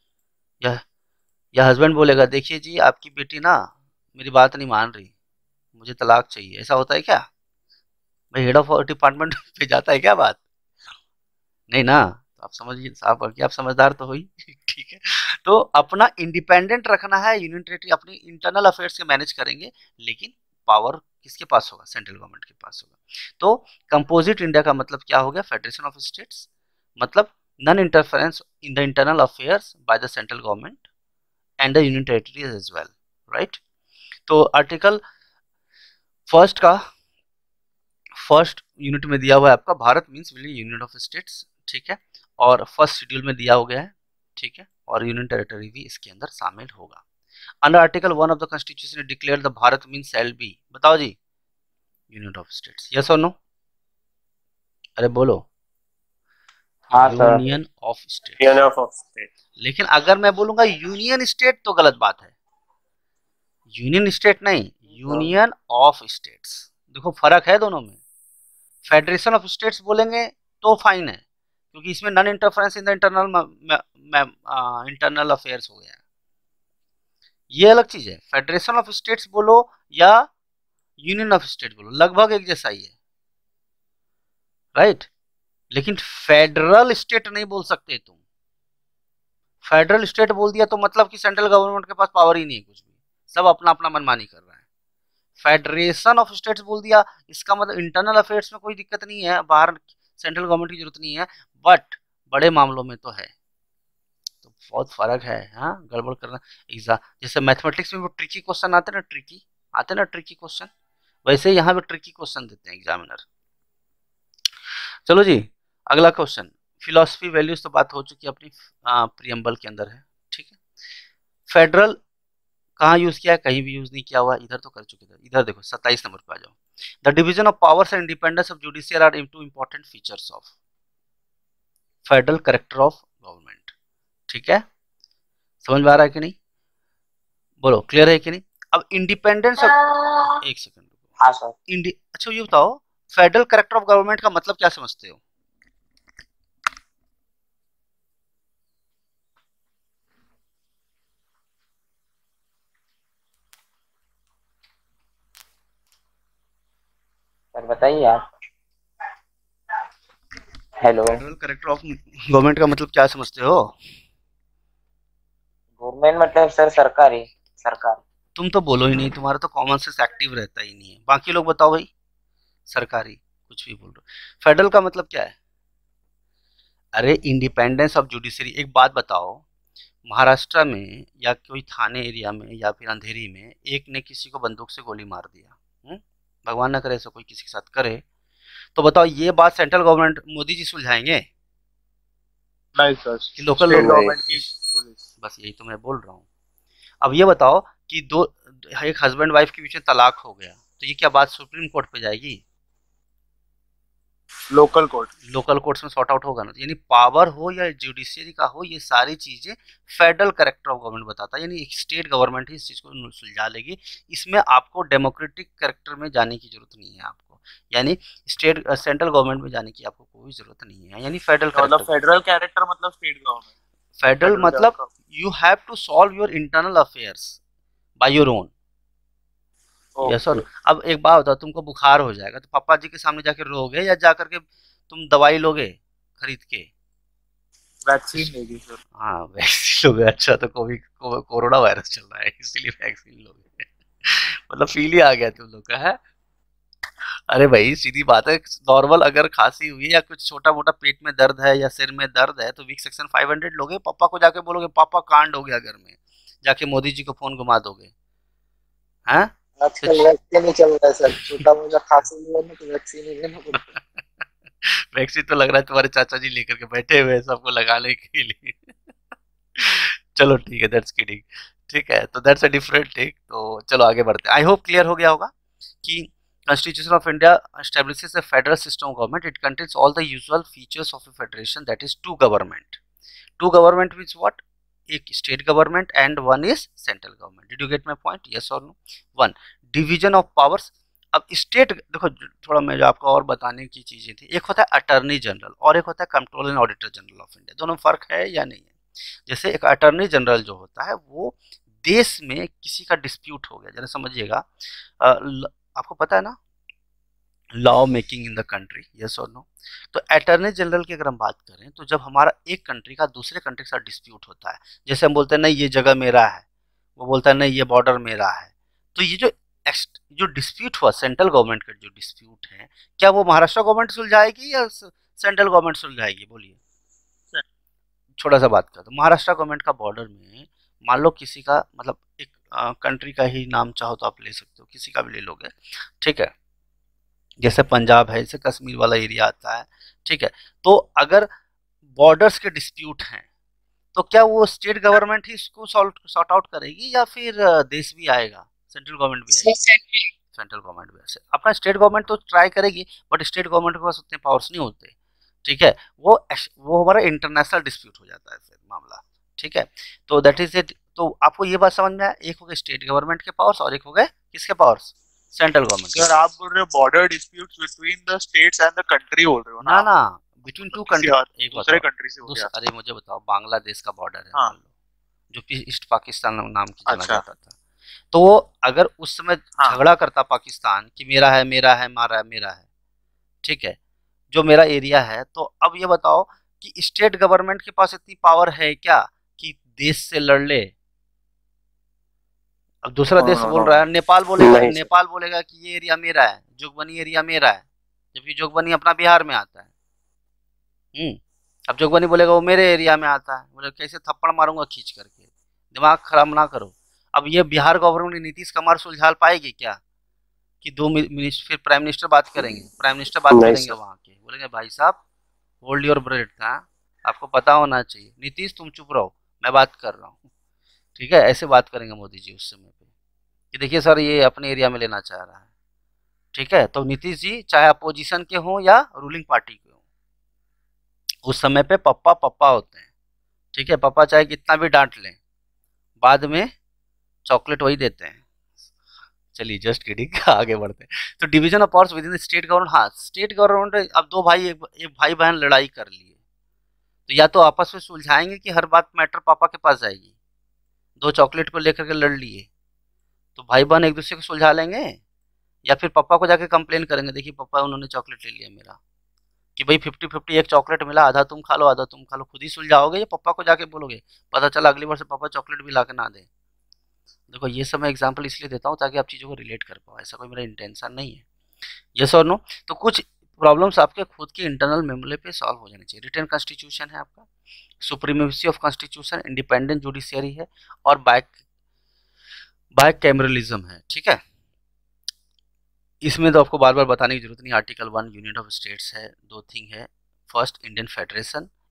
Speaker 1: या हस्बैंड बोलेगा देखिए जी आपकी बेटी ना मेरी बात नहीं मान रही, मुझे तलाक चाहिए? ऐसा होता है क्या भाई? हेड ऑफ डिपार्टमेंट पे जाता है क्या बात? नहीं ना। तो आप समझिए साहब, बल्कि आप समझदार तो हो ही ठीक है। तो अपना इंडिपेंडेंट रखना है, यूनियन टेरिटरी अपनी इंटरनल अफेयर्स के मैनेज करेंगे, लेकिन पावर किसके पास होगा? सेंट्रल गवर्नमेंट के पास होगा। तो कंपोजिट इंडिया का मतलब क्या हो गया? फेडरेशन ऑफ स्टेट्स, मतलब non interference in the internal affairs by the central government and the union territories as well, right? तो आर्टिकल फर्स्ट का फर्स्ट यूनिट में दिया हुआ है आपका Bharat means union of states, ठीक है, और फर्स्ट शेड्यूल में दिया हो गया है, ठीक है, और यूनियन टेरिटरी भी इसके अंदर शामिल होगा। Under article 1 of the constitution declare the Bharat means shall be, बताओ जी, यूनियन ऑफ स्टेट्स, यस और नो? अरे बोलो।
Speaker 4: हाँ sir.
Speaker 1: Union of state.
Speaker 2: Union of state.
Speaker 1: लेकिन अगर मैं बोलूंगा यूनियन स्टेट तो गलत बात है। यूनियन स्टेट नहीं, यूनियन ऑफ स्टेट्स। देखो फर्क है दोनों में। फेडरेशन ऑफ स्टेट्स बोलेंगे तो फाइन है, क्योंकि इसमें non interference in the internal affairs हो गया, ये अलग चीज है। फेडरेशन ऑफ स्टेट्स बोलो या यूनियन ऑफ स्टेट बोलो, लगभग एक जैसा ही है, राइट? लेकिन फेडरल स्टेट नहीं बोल सकते तुम। फेडरल स्टेट बोल दिया तो मतलब कि सेंट्रल गवर्नमेंट के पास पावर ही नहीं है कुछ भी, सब अपना अपना मनमानी कर रहा है। फेडरेशन ऑफ स्टेट्स बोल दिया, इसका मतलब इंटरनल अफेयर्स में कोई दिक्कत नहीं है, बाहर सेंट्रल गवर्नमेंट की जरूरत नहीं है, बट बड़े मामलों में तो है। तो बहुत फर्क है। हाँ, गड़बड़ करना एग्जाम, जैसे मैथमेटिक्स में वो ट्रिकी क्वेश्चन आते ना, ट्रिकी क्वेश्चन, वैसे यहाँ पे ट्रिकी क्वेश्चन देते हैं एग्जामिनर। चलो जी, अगला क्वेश्चन, फिलोसफी वैल्यूज तो बात हो चुकी है अपनी, प्रियम्बल के अंदर है, ठीक है। फेडरल कहाँ यूज किया है? कहीं भी यूज नहीं किया हुआ, इधर तो कर चुके थे। इधर देखो 27 नंबर पे आ जाओ। The division of powers and independence of judicial are two important features of federal character of government, ठीक है? समझ में आ रहा है कि नहीं? बोलो, क्लियर है कि नहीं? अब इंडिपेंडेंस ऑफ, एक सेकंड,
Speaker 4: हाँ सर।
Speaker 1: अच्छा ये बताओ, फेडरल कैरेक्टर ऑफ गवर्नमेंट का मतलब क्या समझते हो?
Speaker 4: सर बताइए आप। Hello.
Speaker 1: Federal character of government का मतलब क्या समझते हो?
Speaker 4: गवर्नमेंट मतलब सर सरकारी, सरकार।
Speaker 1: तुम तो बोलो ही नहीं, तुम्हारा तो कॉमन सेंस एक्टिव रहता ही नहीं है। बाकी लोग बताओ भाई, सरकारी कुछ भी बोल रहे हो। फेडरल का मतलब क्या है? अरे इंडिपेंडेंस ऑफ जुडिशरी। एक बात बताओ, महाराष्ट्र में या कोई थाने एरिया में या फिर अंधेरी में एक ने किसी को बंदूक से गोली मार दिया, भगवान ना करे ऐसा कोई किसी के साथ करे, तो बताओ ये बात सेंट्रल गवर्नमेंट मोदी जी सुलझाएंगे?
Speaker 6: नहीं सर,
Speaker 1: कि लोकल
Speaker 6: स्टेट
Speaker 1: लोग?
Speaker 6: गवर्नमेंट की पुलिस।
Speaker 1: बस यही तो मैं बोल रहा हूँ। अब ये बताओ कि दो एक हस्बैंड वाइफ के बीच में तलाक हो गया तो ये क्या बात सुप्रीम कोर्ट पे जाएगी?
Speaker 6: Local court.
Speaker 1: लोकल कोर्ट्स में सॉर्ट आउट होगा ना। यानी पावर हो या जुडिशियरी का हो, ये सारी चीजें फेडरल कैरेक्टर ऑफ गवर्नमेंट बताता है, यानी एक स्टेट गवर्नमेंट ही इस चीज को सुलझा लेगी। इसमें आपको डेमोक्रेटिक कैरेक्टर में जाने की जरूरत नहीं है आपको, यानी स्टेट सेंट्रल गवर्नमेंट में जाने की आपको कोई जरूरत नहीं है, यानी फेडरल
Speaker 6: मतलब
Speaker 1: कैरेक्टर।
Speaker 6: फेडरल कैरेक्टर मतलब स्टेट गवर्नमेंट।
Speaker 1: फेडरल मतलब you have to solve your internal affairs by your own. Yes और अब एक बात बताओ, तुमको बुखार हो जाएगा तो पापा जी के सामने जाके रोगे या जा करके तुम दवाई लोगे खरीद के?
Speaker 6: वैक्सीन लेगी सर।
Speaker 1: हाँ वैक्सीन लोगे। अच्छा तो कोरोना वायरस चल रहा है इसलिए वैक्सीन लोगे। मतलब फील ही आ गया तुम लोग का है। अरे भाई सीधी बात है, नॉर्मल अगर खांसी हुई है या कुछ छोटा मोटा पेट में दर्द है या सिर में दर्द है तो वीक सेक्शन 500 लोगे, पापा को जाके बोलोगे पापा कांड हो गया घर में, जाके मोदी जी को फोन घुमा दोगे हैं?
Speaker 5: आजकल वैक्सीन ही चल रहा है सर, छोटा मोटा खांसी हुआ ना तो वैक्सीन ही लेना पड़ता है।
Speaker 1: वैक्सीन तो लग रहा है तुम्हारे चाचा जी लेकर के बैठे हुए हैं सबको लगाने के लिए। चलो ठीक है, दैट्स किडिंग। ठीक है, तो दैट्स अ डिफरेंट थिंग। तो चलो आगे बढ़ते हैं। आई होप क्लियर हो गया होगा कि Constitution of India establishes a federal system of government. It contains all the usual features of a federation, that is two government. Two government means what? एक state government and one is central government. Did you get my point? Yes or no? One, division of powers. अब state देखो, थोड़ा मैं जो आपको और बताने की चीजें थी, एक होता है अटर्नी जनरल और एक होता है controller and auditor general of India. दोनों फर्क है या नहीं है? जैसे एक अटर्नी जनरल जो होता है वो देश में किसी का डिस्प्यूट हो गया, जरा समझिएगा, आपको पता है ना law making in the country, yes और नो? तो अटॉर्नी जनरल की अगर हम बात करें तो जब हमारा एक कंट्री का दूसरे कंट्री के साथ डिस्प्यूट होता है, जैसे हम बोलते हैं नहीं ये जगह मेरा है, वो बोलता है नहीं ये बॉर्डर मेरा है, तो ये जो डिस्प्यूट हुआ सेंट्रल गवर्नमेंट का जो डिस्प्यूट है, क्या वो महाराष्ट्र गवर्नमेंट सुलझाएगी या सेंट्रल गवर्नमेंट सुलझाएगी? बोलिए, छोटा सा बात कर। तो महाराष्ट्र गवर्नमेंट का बॉर्डर में मान लो किसी का मतलब एक कंट्री का ही नाम चाहो तो आप ले सकते हो, किसी का भी ले लोगे, ठीक है, जैसे पंजाब है, जैसे कश्मीर वाला एरिया आता है, ठीक है। तो अगर बॉर्डर्स के डिस्प्यूट हैं तो क्या वो स्टेट गवर्नमेंट ही इसको सॉर्ट आउट करेगी या फिर देश भी आएगा, सेंट्रल गवर्नमेंट भी आएगी? सेंट्रल गवर्नमेंट भी ऐसे अपना स्टेट गवर्नमेंट तो ट्राई करेगी, बट स्टेट गवर्नमेंट के पास उतने पावर्स नहीं होते, ठीक है। वो हमारा इंटरनेशनल डिस्प्यूट हो जाता है फिर मामला, ठीक है। तो दैट इज इट। तो आपको ये बात समझ में आया, एक हो गए स्टेट गवर्नमेंट के पावर्स और एक हो गए किसके पावर्स? Central government.
Speaker 6: सर आप बोल रहे हो border disputes between the states and the country बोल रहे हो ना?
Speaker 1: ना बिटवीन टू कंट्री। एक
Speaker 6: दूसरे कंट्री से हो गया।
Speaker 1: अरे मुझे बताओ, बांग्लादेश का बॉर्डर है
Speaker 6: हाँ।
Speaker 1: मान लो, जो कि ईस्ट पाकिस्तान नाम की जाना
Speaker 6: अच्छा।
Speaker 1: जाता था, तो वो अगर उस समय झगड़ा करता पाकिस्तान कि मेरा है मेरा है मारा है मेरा है, ठीक है, जो मेरा एरिया है, तो अब ये बताओ कि स्टेट गवर्नमेंट के पास इतनी पावर है क्या कि देश से लड़ ले? अब दूसरा देश बोल रहा है, नेपाल बोलेगा कि ये एरिया मेरा है, जोगबनी एरिया मेरा है, जबकि जोगबनी अपना बिहार में आता है। अब जोगबनी बोलेगा वो मेरे एरिया में आता है, बोले कैसे थप्पड़ मारूंगा खींच करके, दिमाग खराब ना करो। अब ये बिहार गवर्नमेंट नीतीश कुमार सुलझा पाएगी क्या कि दो मिनिस्टर, फिर प्राइम मिनिस्टर बात करेंगे, वहां के बोलेंगे भाई साहब होल्ड योर ब्रेथ था, आपको पता होना चाहिए, नीतीश तुम चुप रहो मैं बात कर रहा हूँ, ठीक है। ऐसे बात करेंगे मोदी जी उस समय पे कि देखिए सर ये अपने एरिया में लेना चाह रहा है, ठीक है। तो नीतीश जी चाहे अपोजिशन के हों या रूलिंग पार्टी के हों, उस समय पे पप्पा होते हैं, ठीक है। पप्पा चाहे कितना भी डांट लें, बाद में चॉकलेट वही देते हैं। चलिए जस्ट किडिंग, आगे बढ़ते हैं। तो division of powers within state government, हाँ स्टेट गवर्नमेंट, अब दो भाई एक भाई बहन लड़ाई कर लिए तो या तो आपस में सुलझाएंगे कि हर बात मैटर पापा के पास जाएगी, दो चॉकलेट को लेकर के लड़ लिए तो भाई बहन एक दूसरे को सुलझा लेंगे, या फिर पापा को जाके कंप्लेन करेंगे देखिए पापा उन्होंने चॉकलेट ले लिया मेरा, कि भाई 50-50 एक चॉकलेट मिला, आधा तुम खा लो आधा तुम खा लो, खुद ही सुलझाओगे या पापा को जाके बोलोगे, पता चला अगली बार से पापा चॉकलेट भी ला के ना दे। देखो ये सब मैं एग्जांपल इसलिए देता हूँ ताकि आप चीज़ों को रिलेट कर पाओ, ऐसा कोई मेरा इंटेंशन नहीं है। यस और नो? तो कुछ प्रॉब्लम्स आपके खुद के इंटरनल मेमोरी पे सॉल्व हो जाने चाहिए। रिटन कॉन्स्टिट्यूशन है आपका, supremacy of constitution, independent judiciary है और बाइकैमरलिज्म है, ठीक है। इसमें तो आपको बार बार बताने की जरूरत नहीं, आर्टिकल 1 यूनियन ऑफ स्टेट्स है, दो थिंग है, first Indian federation,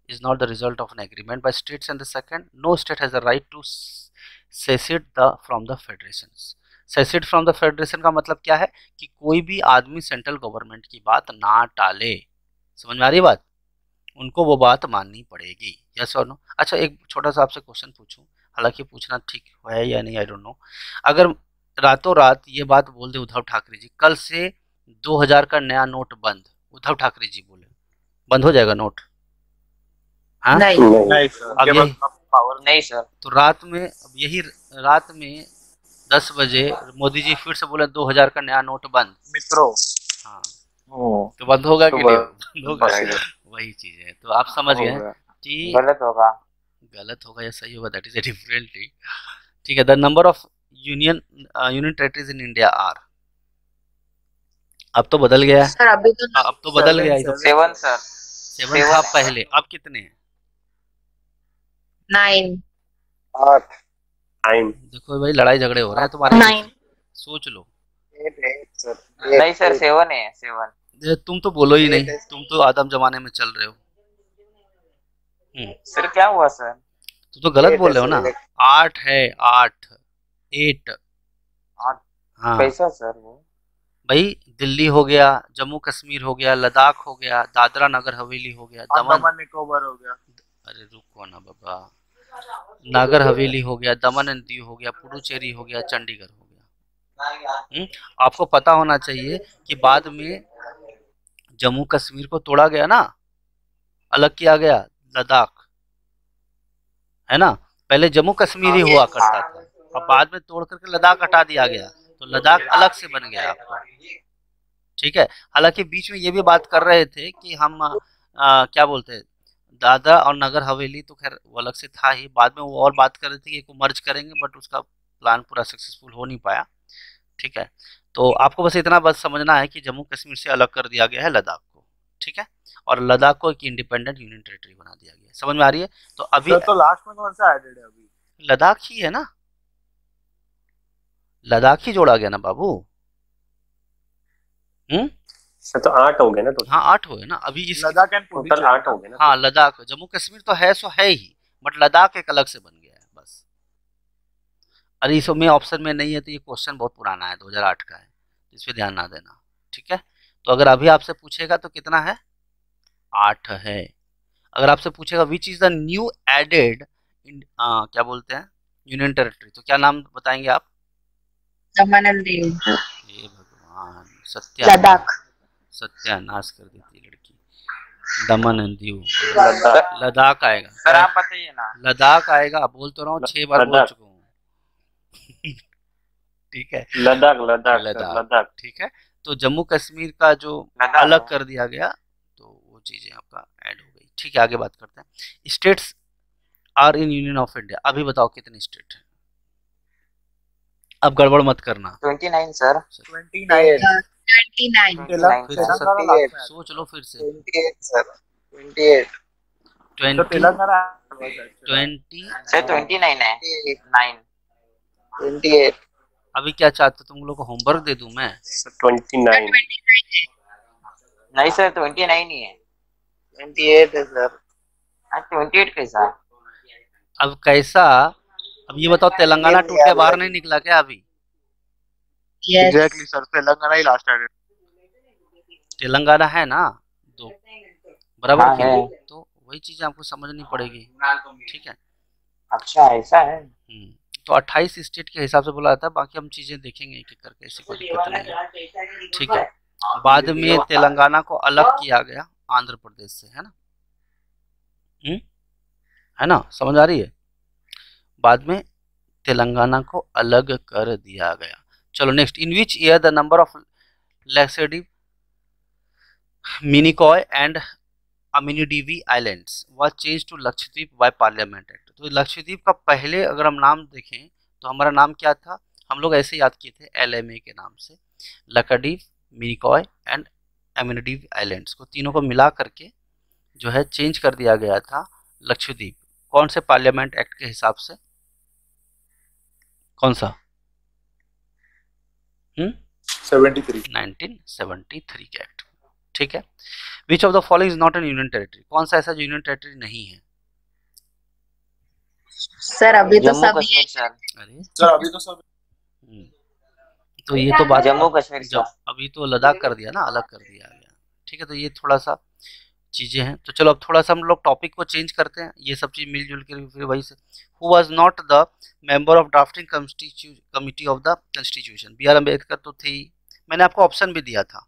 Speaker 1: is not the result of an agreement by states, and the second, no state has a right to secede from the federations. secede from the federation का मतलब क्या है कि कोई भी आदमी सेंट्रल गवर्नमेंट की बात ना टाले। समझ में आ रही बात? उनको वो बात माननी पड़ेगी। यस और नो? अच्छा, एक छोटा सा आपसे क्वेश्चन पूछूं, हालांकि पूछना ठीक है या नहीं, आई डोंट नो। अगर रातों रात ये बात बोल दे उद्धव ठाकरे जी, कल से 2000 का नया नोट बंद, उद्धव ठाकरे जी बोले बंद हो जाएगा नोट? हाँ?
Speaker 6: नहीं सर,
Speaker 1: अब यही
Speaker 4: पावर नहीं सर।
Speaker 1: तो रात में, अब यही रात में 10 बजे मोदी जी फिर से बोले 2000 का नया नोट बंद।
Speaker 6: मित्रों,
Speaker 1: हाँ, तो बंद होगा कि नहीं? बंद होगा। वही चीज है। तो आप समझ गए कि
Speaker 4: गलत होगा,
Speaker 1: गलत होगा या सही होगा, that is a different thing. ठीक है। The number of union territories in India are, अब तो बदल गया है
Speaker 3: सर अभी तो
Speaker 1: अब तो बदल गया है।
Speaker 4: 7 सर।
Speaker 1: 7 था पहले, अब कितने हैं?
Speaker 3: 9
Speaker 5: 8
Speaker 2: 9
Speaker 1: देखो भाई, लड़ाई झगड़े हो रहे हैं तुम्हारे।
Speaker 3: 9
Speaker 1: सोच लो।
Speaker 5: 8 सर।
Speaker 4: नहीं सर 7 है 7।
Speaker 1: तुम तो बोलो ही नहीं, तुम तो आदम जमाने में चल रहे हो।
Speaker 4: सर क्या हुआ सर?
Speaker 1: तुम तो गलत बोल रहे हो ना। 8 है, 8 8। हाँ
Speaker 4: कैसा सर वो?
Speaker 1: भाई, दिल्ली हो गया, जम्मू कश्मीर हो गया, लद्दाख हो गया, दादरा नगर हवेली हो गया,
Speaker 6: दमन निकोबार हो गया।
Speaker 1: अरे रुको ना बाबा, नागर हवेली हो गया, दमन एंड दीव हो गया, पुडुचेरी हो गया, चंडीगढ़ हो गया। आपको पता होना चाहिए कि बाद में जम्मू कश्मीर को तोड़ा गया ना, अलग किया गया लद्दाख, है ना। पहले जम्मू कश्मीर ही हुआ करता था, अब बाद में तोड़ करके लद्दाख हटा दिया गया, तो लद्दाख अलग से बन गया आपका। ठीक है। हालांकि बीच में ये भी बात कर रहे थे कि हम क्या बोलते हैं, दादरा और नगर हवेली तो खैर वो अलग से था ही, बाद में वो और बात कर रहे थे कि इसको मर्ज करेंगे, बट उसका प्लान पूरा सक्सेसफुल हो नहीं पाया। ठीक है। तो आपको बस इतना बस समझना है कि जम्मू कश्मीर से अलग कर दिया गया है लद्दाख को। ठीक है। और लद्दाख को एक इंडिपेंडेंट यूनियन टेरिटरी बना दिया गया है। समझ में आ रही है? तो अभी
Speaker 6: तो लास्ट में कौन सा एडेड है अभी?
Speaker 1: लद्दाख ही है ना, लद्दाख ही जोड़ा गया ना बाबू।
Speaker 2: सर तो 8 हो गए ना तो।
Speaker 1: हाँ 8 हुए ना अभी इस
Speaker 6: लद्दाख एंड
Speaker 2: टोटल 8 हो गए ना।
Speaker 1: हाँ लद्दाख, जम्मू कश्मीर तो है सो है ही, बट लद्दाख एक अलग से बन गया है बस। अरे इसमें ऑप्शन में नहीं है, तो ये क्वेश्चन बहुत पुराना है, 2008 का है, इस पे ध्यान ना देना। ठीक है। तो अगर अभी आपसे पूछेगा तो कितना है? 8 है। अगर आपसे पूछेगा which is the new added क्या बोलते हैं यूनियन टेरिटरी, तो क्या नाम बताएंगे आप?
Speaker 3: दमन एंड दीव,
Speaker 1: हे भगवान, सत्यानाश कर देती लड़की। दमन एंड दीव, लद्दाख आएगा।
Speaker 4: सर आप बताइए ना।
Speaker 1: लद्दाख आएगा, बोल तो रहा हूँ 6 बार बोल चुका हूँ। ठीक है।
Speaker 2: लद्दाख।
Speaker 1: ठीक है। तो जम्मू कश्मीर का जो अलग कर दिया गया, तो वो चीजें आपका ऐड हो गई। ठीक है, आगे बात करते हैं। States are in union of India, अभी बताओ कितने स्टेट है? अब गड़बड़ मत करना।
Speaker 4: 29 सर।
Speaker 6: 29।
Speaker 3: 29
Speaker 1: सोच लो फिर से।
Speaker 5: 28 सर। 28
Speaker 6: तो तेलंगाना
Speaker 1: 20
Speaker 4: सर 29 है 9।
Speaker 5: 28
Speaker 1: अभी क्या चाहते हो, तुम लोग को होमवर्क दे दूं मैं?
Speaker 2: 29
Speaker 4: नहीं सर 29 ही है।
Speaker 5: 28 है सर।
Speaker 4: 28 कैसा?
Speaker 1: अब कैसा? अब ये बताओ, तेलंगाना टूट के बाहर नहीं निकला क्या अभी?
Speaker 6: एग्जैक्टली सर, तेलंगाना ही लास्ट एडेड।
Speaker 1: तेलंगाना है ना, दो बराबर
Speaker 4: हाँ,
Speaker 1: की
Speaker 4: है।
Speaker 1: नहीं? तो वही चीज आपको समझनी पड़ेगी। ठीक है।
Speaker 4: अच्छा ऐसा है।
Speaker 1: तो 28 स्टेट के हिसाब से बोला जाता है, बाकी हम चीजें देखेंगे एक एक करके, ऐसी कोई दिक्कत नहीं है। ठीक है। बाद में तेलंगाना को अलग किया गया आंध्र प्रदेश से, है ना? है ना, समझ आ रही है? बाद में तेलंगाना को अलग कर दिया गया। चलो next, in which year the number of Laccadive, Minicoy and Amindivi islands was change to Lakshadweep by parliament act. तो लक्षद्वीप का पहले अगर हम नाम देखें तो हमारा नाम क्या था? हम लोग ऐसे याद किए थे LMA के नाम से, लक्षद्वीप, मिनिकॉय एंड अमिनिडीव आइलैंड्स को, तीनों को मिला करके जो है चेंज कर दिया गया था लक्षद्वीप। कौन से पार्लियामेंट एक्ट के हिसाब से? कौन सा?
Speaker 6: 73
Speaker 1: 1973 के एक्ट। ठीक है। Which of the following is not an union territory, कौन सा ऐसा जो यूनियन टेरिटरी नहीं है?
Speaker 3: सर अभी तो
Speaker 4: जम्मू
Speaker 3: सब
Speaker 4: कश्मीर सर।
Speaker 1: अरे
Speaker 2: सर अभी तो सब
Speaker 1: हम्म, तो ये तो बात
Speaker 4: जम्मू कश्मीर
Speaker 1: जब
Speaker 4: सर।
Speaker 1: अभी तो लद्दाख कर दिया ना, अलग कर दिया गया। ठीक है, तो ये थोड़ा सा चीजें हैं। तो चलो अब थोड़ा सा हम लोग टॉपिक को चेंज करते हैं, ये सब चीज मिलजुल के फिर वही से। Who was not the member of drafting committee of the constitution? B R Ambedkar तो थे ही, मैंने आपको ऑप्शन भी दिया था,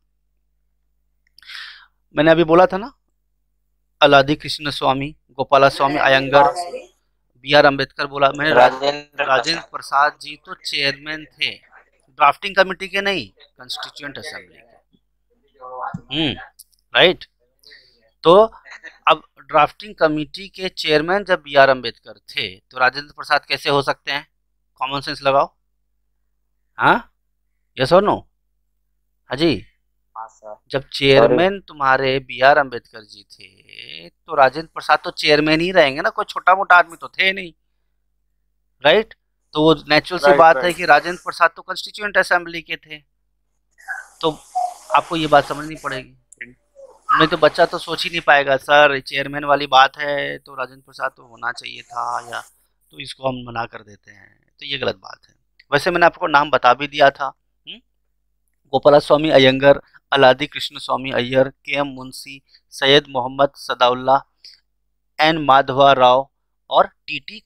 Speaker 1: मैंने अभी बोला था ना, अलादी कृष्ण स्वामी, गोपाला स्वामी अयंगर, बी आर अम्बेडकर बोला मैंने, राजेंद्र प्रसाद जी तो चेयरमैन थे ड्राफ्टिंग कमेटी के, नहीं कॉन्स्टिट्यूएंट असेंबली के। राइट। तो अब ड्राफ्टिंग कमेटी के चेयरमैन जब बी आर अम्बेडकर थे तो राजेंद्र प्रसाद कैसे हो सकते हैं? कॉमन सेंस लगाओ। हाँ, यस और नो? हाँ जी।
Speaker 4: हाँ सर।
Speaker 1: जब चेयरमैन तुम्हारे बी आर अम्बेडकर जी थे तो राजेंद्र प्रसाद तो चेयरमैन ही रहेंगे ना, कोई छोटा मोटा आदमी तो थे नहीं। राइट। तो वो नेचुरल सी बात है कि राजेंद्र प्रसाद तो कॉन्स्टिट्यूएंट असेंबली के थे, तो आपको ये बात समझनी पड़ेगी। नहीं तो बच्चा तो सोच ही नहीं पाएगा सर चेयरमैन वाली बात है तो राजेंद्र प्रसाद तो होना चाहिए था, या तो इसको हम मना कर देते हैं, तो ये गलत बात है। वैसे मैंने आपको नाम बता भी दिया था, गोपाला स्वामी Iyengar, अलादी Krishnaswamy Ayyar, K M Munshi, Syed Mohammad Saadulla, N Madhava Rau और टी टी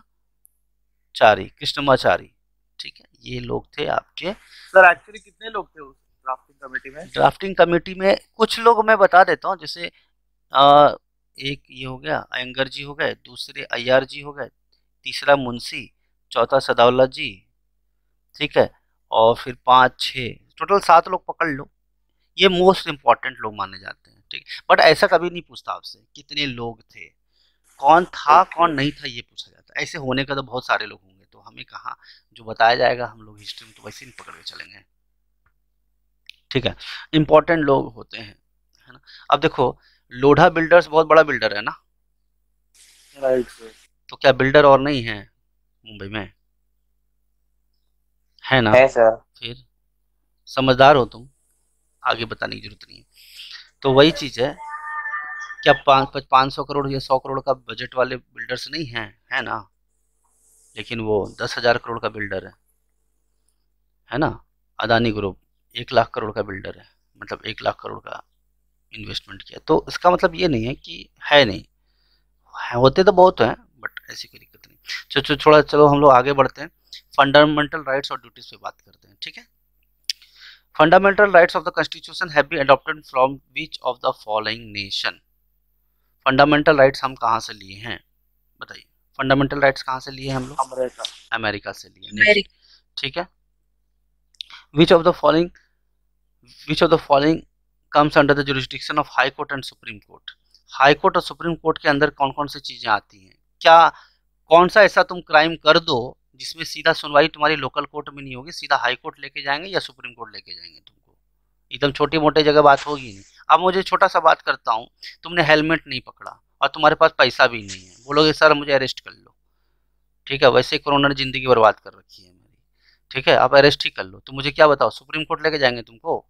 Speaker 1: कृष्णमाचारी। ठीक है, ये लोग थे आपके।
Speaker 6: सर एक्चुअली कितने लोग थे उस ड्राफ्टिंग कमेटी में?
Speaker 1: ड्राफ्टिंग कमेटी में कुछ लोग मैं बता देता हूँ, जैसे एक ये हो गया अयंगर जी हो गए, दूसरे अय्यर जी हो गए, तीसरा मुंशी, चौथा सदाउल्ला जी, ठीक है, और फिर 5-6 टोटल 7 लोग पकड़ लो, ये मोस्ट इम्पॉर्टेंट लोग माने जाते हैं। ठीक, बट ऐसा कभी नहीं पूछता आपसे कितने लोग थे, कौन था कौन नहीं था ये पूछा जाता है। ऐसे होने का तो बहुत सारे लोग होंगे, तो हमें कहाँ जो बताया जाएगा, हम लोग हिस्ट्री में तो वैसे नहीं पकड़ के चलेंगे। ठीक है, इम्पोर्टेंट लोग होते हैं, है ना। अब देखो लोढ़ा बिल्डर्स बहुत बड़ा बिल्डर है ना,
Speaker 2: राइट सर।
Speaker 1: तो क्या बिल्डर और नहीं है मुंबई में? है ना?
Speaker 4: है सर।
Speaker 1: फिर समझदार हो तुम, आगे बताने की जरूरत नहीं है। तो वही चीज है, क्या 500 करोड़ या 100 करोड़ का बजट वाले बिल्डर्स नहीं हैं? है ना, लेकिन वो 10,000 करोड़ का बिल्डर है ना। अदानी ग्रुप 1 लाख करोड़ का बिल्डर है, मतलब 1 लाख करोड़ का इन्वेस्टमेंट किया, तो इसका मतलब ये नहीं है कि है नहीं, होते तो बहुत हैं, बट ऐसी कोई दिक्कत नहीं। थोड़ा चलो हम लोग आगे बढ़ते हैं, फंडामेंटल राइट्स और ड्यूटीज पे बात करते हैं। ठीक है, fundamental rights of the constitution have been adopted from which of the following nation? Fundamental rights हम कहाँ से लिए हैं बताइए? फंडामेंटल राइट्स कहाँ से लिए हैं हम लोग? अमेरिका से लिए। ठीक है, which of the following comes under the jurisdiction of high court and supreme court? High court और सुप्रीम कोर्ट के अंदर कौन कौन सी चीजें आती हैं? क्या कौन सा ऐसा तुम क्राइम कर दो जिसमें सीधा सुनवाई तुम्हारी लोकल कोर्ट में नहीं होगी, सीधा हाई कोर्ट लेके जाएंगे या सुप्रीम कोर्ट लेके जाएंगे तुमको, एकदम छोटी मोटे जगह बात होगी नहीं। अब मुझे छोटा सा बात करता हूँ, तुमने हेलमेट नहीं पकड़ा और तुम्हारे पास पैसा भी नहीं है, बोलोगे सर मुझे अरेस्ट कर लो। ठीक है, वैसे कोरोना ने जिंदगी बर्बाद कर रखी है मेरी, ठीक है, आप अरेस्ट ही कर लो, तो मुझे क्या बताओ, सुप्रीम कोर्ट लेके जाएंगे तुमको?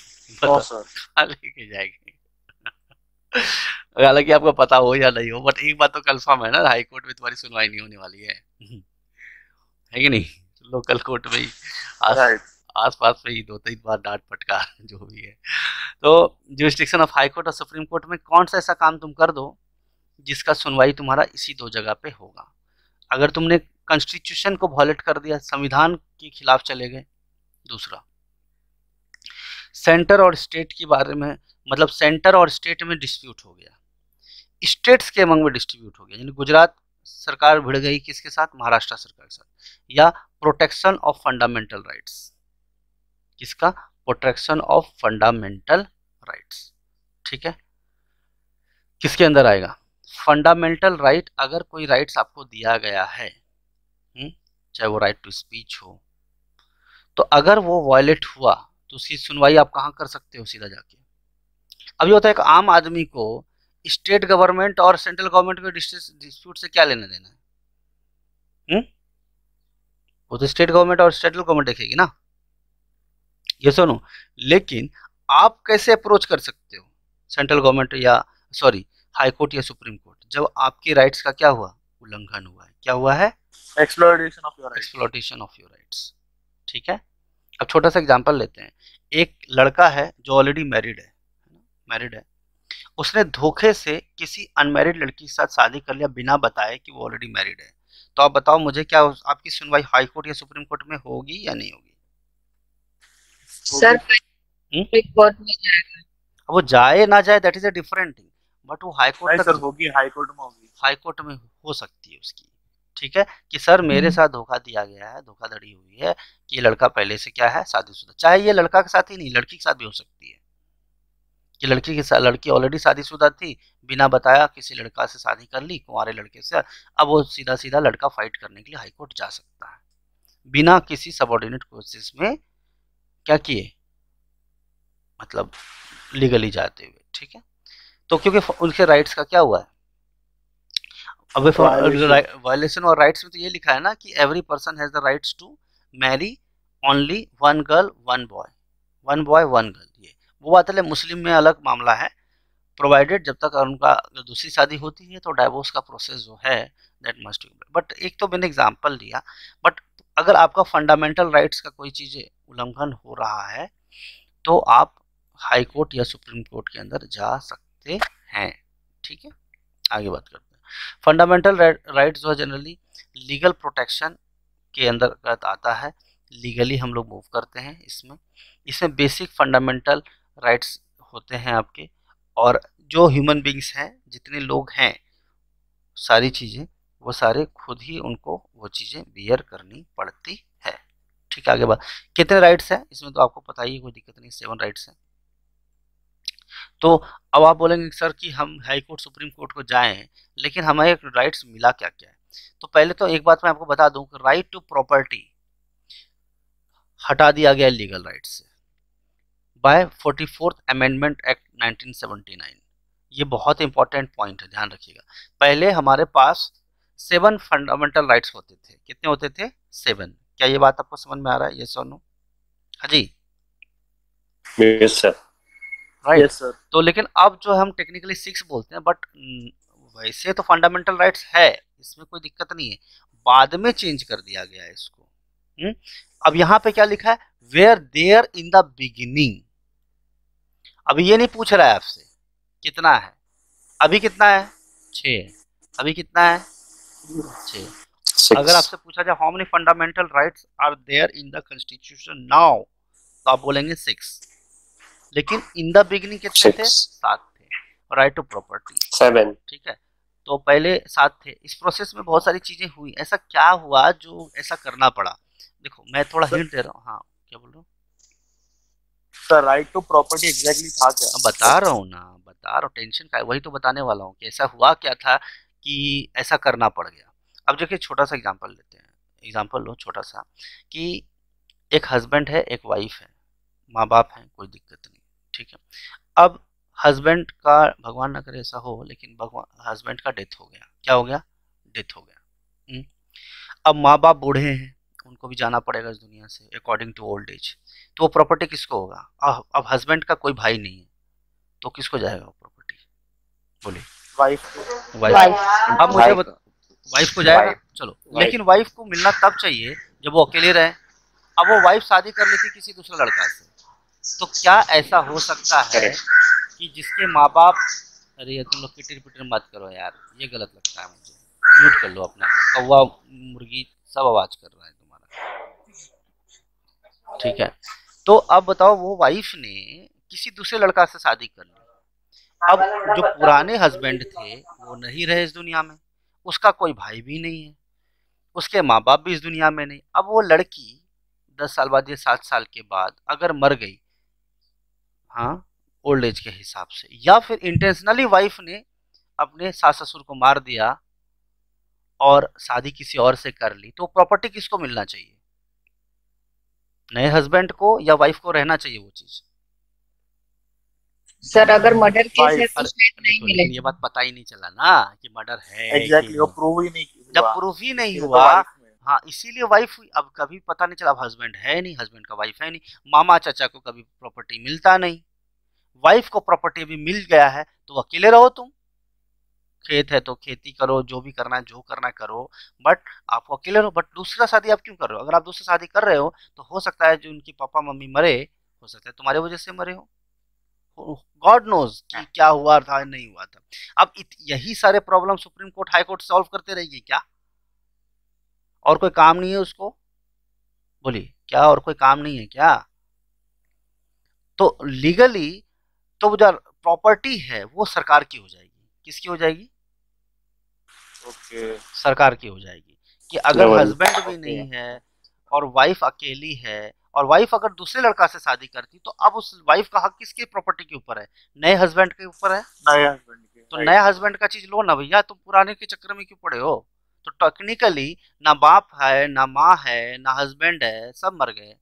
Speaker 1: लेके जाएंगे। हालांकि आपको पता हो या नहीं हो, बट एक बात तो कंफर्म है ना, हाई कोर्ट में तुम्हारी सुनवाई नहीं होने वाली है कि नहीं? लोकल कोर्ट में ही आस पास में ही 2-3 बार डांट फटका जो भी है। तो जुरिस्डिक्शन ऑफ हाई कोर्ट और सुप्रीम कोर्ट में कौन सा ऐसा काम तुम कर दो जिसका सुनवाई तुम्हारा इसी 2 जगह पे होगा? अगर तुमने कॉन्स्टिट्यूशन को वॉयलेट कर दिया, संविधान के खिलाफ चले गए। दूसरा, सेंटर और स्टेट के बारे में, मतलब सेंटर और स्टेट में डिस्प्यूट हो गया, स्टेट्स के अमंग में डिस्ट्रीब्यूट हो गया, यानी गुजरात सरकार भिड़ गई किसके साथ? महाराष्ट्र सरकार के साथ। या प्रोटेक्शन ऑफ फंडामेंटल राइट्स, किसका? Protection of fundamental rights. ठीक है, किसके अंदर आएगा? Fundamental right. अगर कोई राइट्स आपको दिया गया है, चाहे वो राइट टू स्पीच हो, तो अगर वो वायलेट हुआ तो उसकी सुनवाई आप कहाँ कर सकते हो? सीधा जाके। अब ये होता है एक आम आदमी को स्टेट गवर्नमेंट और सेंट्रल गवर्नमेंट के डिस्प्यूट से क्या लेना देना है? वो तो स्टेट गवर्नमेंट और सेंट्रल गवर्नमेंट देखेगी ना, ये सुनो। लेकिन आप कैसे अप्रोच कर सकते हो सेंट्रल गवर्नमेंट या सॉरी हाई कोर्ट या सुप्रीम कोर्ट, जब आपके राइट्स का क्या हुआ, उल्लंघन हुआ है। क्या हुआ है?
Speaker 6: Exploitation of your rights.
Speaker 1: Exploitation of your rights. ठीक है। अब छोटा सा एग्जांपल लेते हैं। एक लड़का है जो ऑलरेडी मैरिड है, उसने धोखे से किसी अनमैरिड लड़की के साथ शादी कर लिया बिना बताए कि वो ऑलरेडी मैरिड है। तो आप बताओ मुझे, क्या आपकी सुनवाई हाई कोर्ट या सुप्रीम कोर्ट में होगी या नहीं होगी?
Speaker 3: सर कोर्ट में जाएगा।
Speaker 1: अब वो जाए ना जाए that is a different thing, but वो हाई कोर्ट
Speaker 6: नहीं
Speaker 1: तक
Speaker 6: सर, होगी, हाई कोर्ट में होगी।
Speaker 1: हाई कोर्ट में हो सकती है उसकी। ठीक है, कि सर मेरे साथ धोखा दिया गया है, धोखाधड़ी हुई है, कि ये लड़का पहले से क्या है, शादीशुदा। चाहे ये लड़का के साथ ही नहीं, लड़की के साथ भी हो सकती है कि लड़की के साथ, लड़की ऑलरेडी शादीशुदा थी, बिना बताया किसी लड़का से शादी कर ली, कुंवारे लड़के से। अब वो सीधा सीधा लड़का फाइट करने के लिए हाई कोर्ट जा सकता है बिना किसी सबऑर्डिनेट कोर्सेज में क्या किए, मतलब लीगली जाते हुए। ठीक है, तो क्योंकि उनके राइट्स का क्या हुआ है, अब वायलेशन और राइट्स में तो ये लिखा है ना कि every person has the rights to marry only one girl one boy one girl. ये वो बात है, मुस्लिम में अलग मामला है, प्रोवाइडेड जब तक उनका दूसरी शादी होती है तो डाइवोर्स का प्रोसेस जो है दैट मस्ट बी। बट एक तो मैंने एग्जांपल दिया, बट अगर आपका फंडामेंटल राइट्स का कोई चीज़ें उल्लंघन हो रहा है तो आप हाई कोर्ट या सुप्रीम कोर्ट के अंदर जा सकते हैं। ठीक है, आगे बात करते हैं। फंडामेंटल राइट्स जो है जनरली लीगल प्रोटेक्शन के अंतर्गत आता है, लीगली हम लोग मूव करते हैं इसमें बेसिक फंडामेंटल राइट्स होते हैं आपके, और जो ह्यूमन बींग्स हैं, जितने लोग हैं, सारी चीज़ें वो सारे खुद ही उनको वो चीज़ें बियर करनी पड़ती है। ठीक है, आगे बात, कितने राइट्स हैं इसमें तो आपको पता ही है, कोई दिक्कत नहीं, 7 राइट्स हैं। तो अब आप बोलेंगे सर कि हम हाई कोर्ट सुप्रीम कोर्ट को जाएं, लेकिन हमें राइट्स मिला क्या क्या है। तो पहले तो एक बात मैं आपको बता दूं कि राइट टू प्रॉपर्टी हटा दिया गया लीगल राइट से बाय 44th अमेंडमेंट एक्ट 1979। ये बहुत इंपॉर्टेंट पॉइंट है, ध्यान रखिएगा। पहले हमारे पास 7 फंडामेंटल राइट्स होते थे। कितने होते थे? 7। क्या ये बात आपको समझ में आ रहा है? यस और नो? हाँ जी,
Speaker 2: yes sir,
Speaker 1: right
Speaker 2: yes sir.
Speaker 1: तो लेकिन अब जो हम टेक्निकली 6 बोलते हैं, बट वैसे तो फंडामेंटल राइट्स है, इसमें कोई दिक्कत नहीं है, बाद में चेंज कर दिया गया है इसको। अब यहाँ पे क्या लिखा है? Where there in the beginning. अभी ये नहीं पूछ रहा है आपसे कितना है, अभी कितना है? 6। अभी कितना है? 6। अगर आपसे पूछा जाए how many fundamental rights are there in the constitution now, तो आप बोलेंगे 6। लेकिन इन द बिगिनिंग कितने थे? 7 थे। Right to property
Speaker 2: 7।
Speaker 1: ठीक है, तो पहले 7 थे। इस प्रोसेस में बहुत सारी चीजें हुई। ऐसा क्या हुआ जो ऐसा करना पड़ा? देखो मैं थोड़ा हिंट दे रहा हूँ। हाँ, क्या बोल रहा हूँ
Speaker 6: sir? Right to property exactly था क्या?
Speaker 1: बता रहा हूँ ना, बता रहा हूँ, टेंशन का है, वही तो बताने वाला हूँ कि ऐसा हुआ क्या था कि ऐसा करना पड़ गया। अब देखिए छोटा सा एग्जांपल लेते हैं, एग्जांपल लो छोटा सा, कि एक हस्बैंड है, एक वाइफ है, माँ बाप हैं, कोई दिक्कत नहीं। ठीक है, अब हस्बैंड का, भगवान ना करे ऐसा हो, लेकिन भगवान हस्बैंड का डेथ हो गया। क्या हो गया? डेथ हो गया। अब माँ बाप बूढ़े हैं, उनको भी जाना पड़ेगा इस दुनिया से अकॉर्डिंग टू ओल्ड एज। तो वो प्रॉपर्टी किसको होगा? अब हस्बैंड का कोई भाई नहीं है, तो किसको जाएगा वो प्रॉपर्टी? बोलिए। वाइफ। अब मुझे वाइफ को जाएगा, चलो, लेकिन वाइफ को मिलना तब चाहिए जब वो अकेले रहे। अब वो वाइफ शादी कर लेती किसी दूसरे लड़का से, तो क्या ऐसा हो सकता है कि जिसके माँ बाप, अरे ये तुम लोग किटिर पिटर मत करो यार, ये गलत लगता है मुझे, म्यूट कर लो अपना, कौवा मुर्गी सब आवाज कर रहा है तुम्हारा। ठीक है, तो अब बताओ वो वाइफ ने किसी दूसरे लड़का से शादी कर ली। अब जो पुराने हस्बैंड थे वो नहीं रहे इस दुनिया में, उसका कोई भाई भी नहीं है, उसके माँ बाप भी इस दुनिया में नहीं। अब वो लड़की 10 साल बाद या 7 साल के बाद अगर मर गई, हाँ, ओल्ड एज के हिसाब से, या फिर इंटेंशनली वाइफ ने अपने सास ससुर को मार दिया और शादी किसी और से कर ली, तो प्रॉपर्टी किसको मिलना चाहिए? नए हस्बैंड को या वाइफ को रहना चाहिए वो चीज?
Speaker 3: सर अगर मर्डर केस है तो शायद नहीं
Speaker 1: लेकिन
Speaker 3: मिलेगा।
Speaker 1: ये बात पता ही नहीं चला ना कि मर्डर है।
Speaker 6: एग्जैक्टली, वो प्रूव ही नहीं हुआ।
Speaker 1: जब प्रूफ ही नहीं
Speaker 6: तो
Speaker 1: हुआ,
Speaker 6: wife में।
Speaker 1: हाँ, इसीलिए वाइफ हुई। अब कभी पता नहीं चला, अब हस्बैंड है नहीं, हस्बैंड का वाइफ है नहीं, मामा चाचा को कभी प्रॉपर्टी मिलता नहीं, वाइफ को प्रॉपर्टी भी मिल गया है तो अकेले रहो तुम, खेत है तो खेती करो, जो भी करना है जो करना है करो, बट आपको अकेले रहो। बट दूसरा शादी आप क्यों कर रहे हो? अगर आप दूसरी शादी कर रहे हो तो हो सकता है जो उनके पापा मम्मी मरे, हो सकता है तुम्हारे वजह से मरे हो, गॉड नोज कि क्या हुआ था नहीं हुआ था। अब यही सारे problem supreme court high court solve करते रहेगी क्या? और कोई काम नहीं है उसको? बोलिए, क्या और कोई काम नहीं है क्या? तो लीगली तो जो प्रॉपर्टी है वो सरकार की हो जाएगी। किसकी हो जाएगी?
Speaker 2: ओके,
Speaker 1: सरकार की हो जाएगी। कि अगर हस्बैंड भी नहीं है और वाइफ अकेली है, और वाइफ अगर दूसरे लड़का से शादी करती तो अब उस वाइफ का हक किसकी प्रॉपर्टी के ऊपर है? नए हस्बैंड के ऊपर है।
Speaker 2: नए हस्बैंड के।
Speaker 1: तो नया हस्बैंड का चीज लो ना भैया, तुम पुराने के चक्कर में क्यों पड़े हो? तो टेक्निकली ना बाप है, ना माँ है, ना हस्बैंड है, सब मर गए,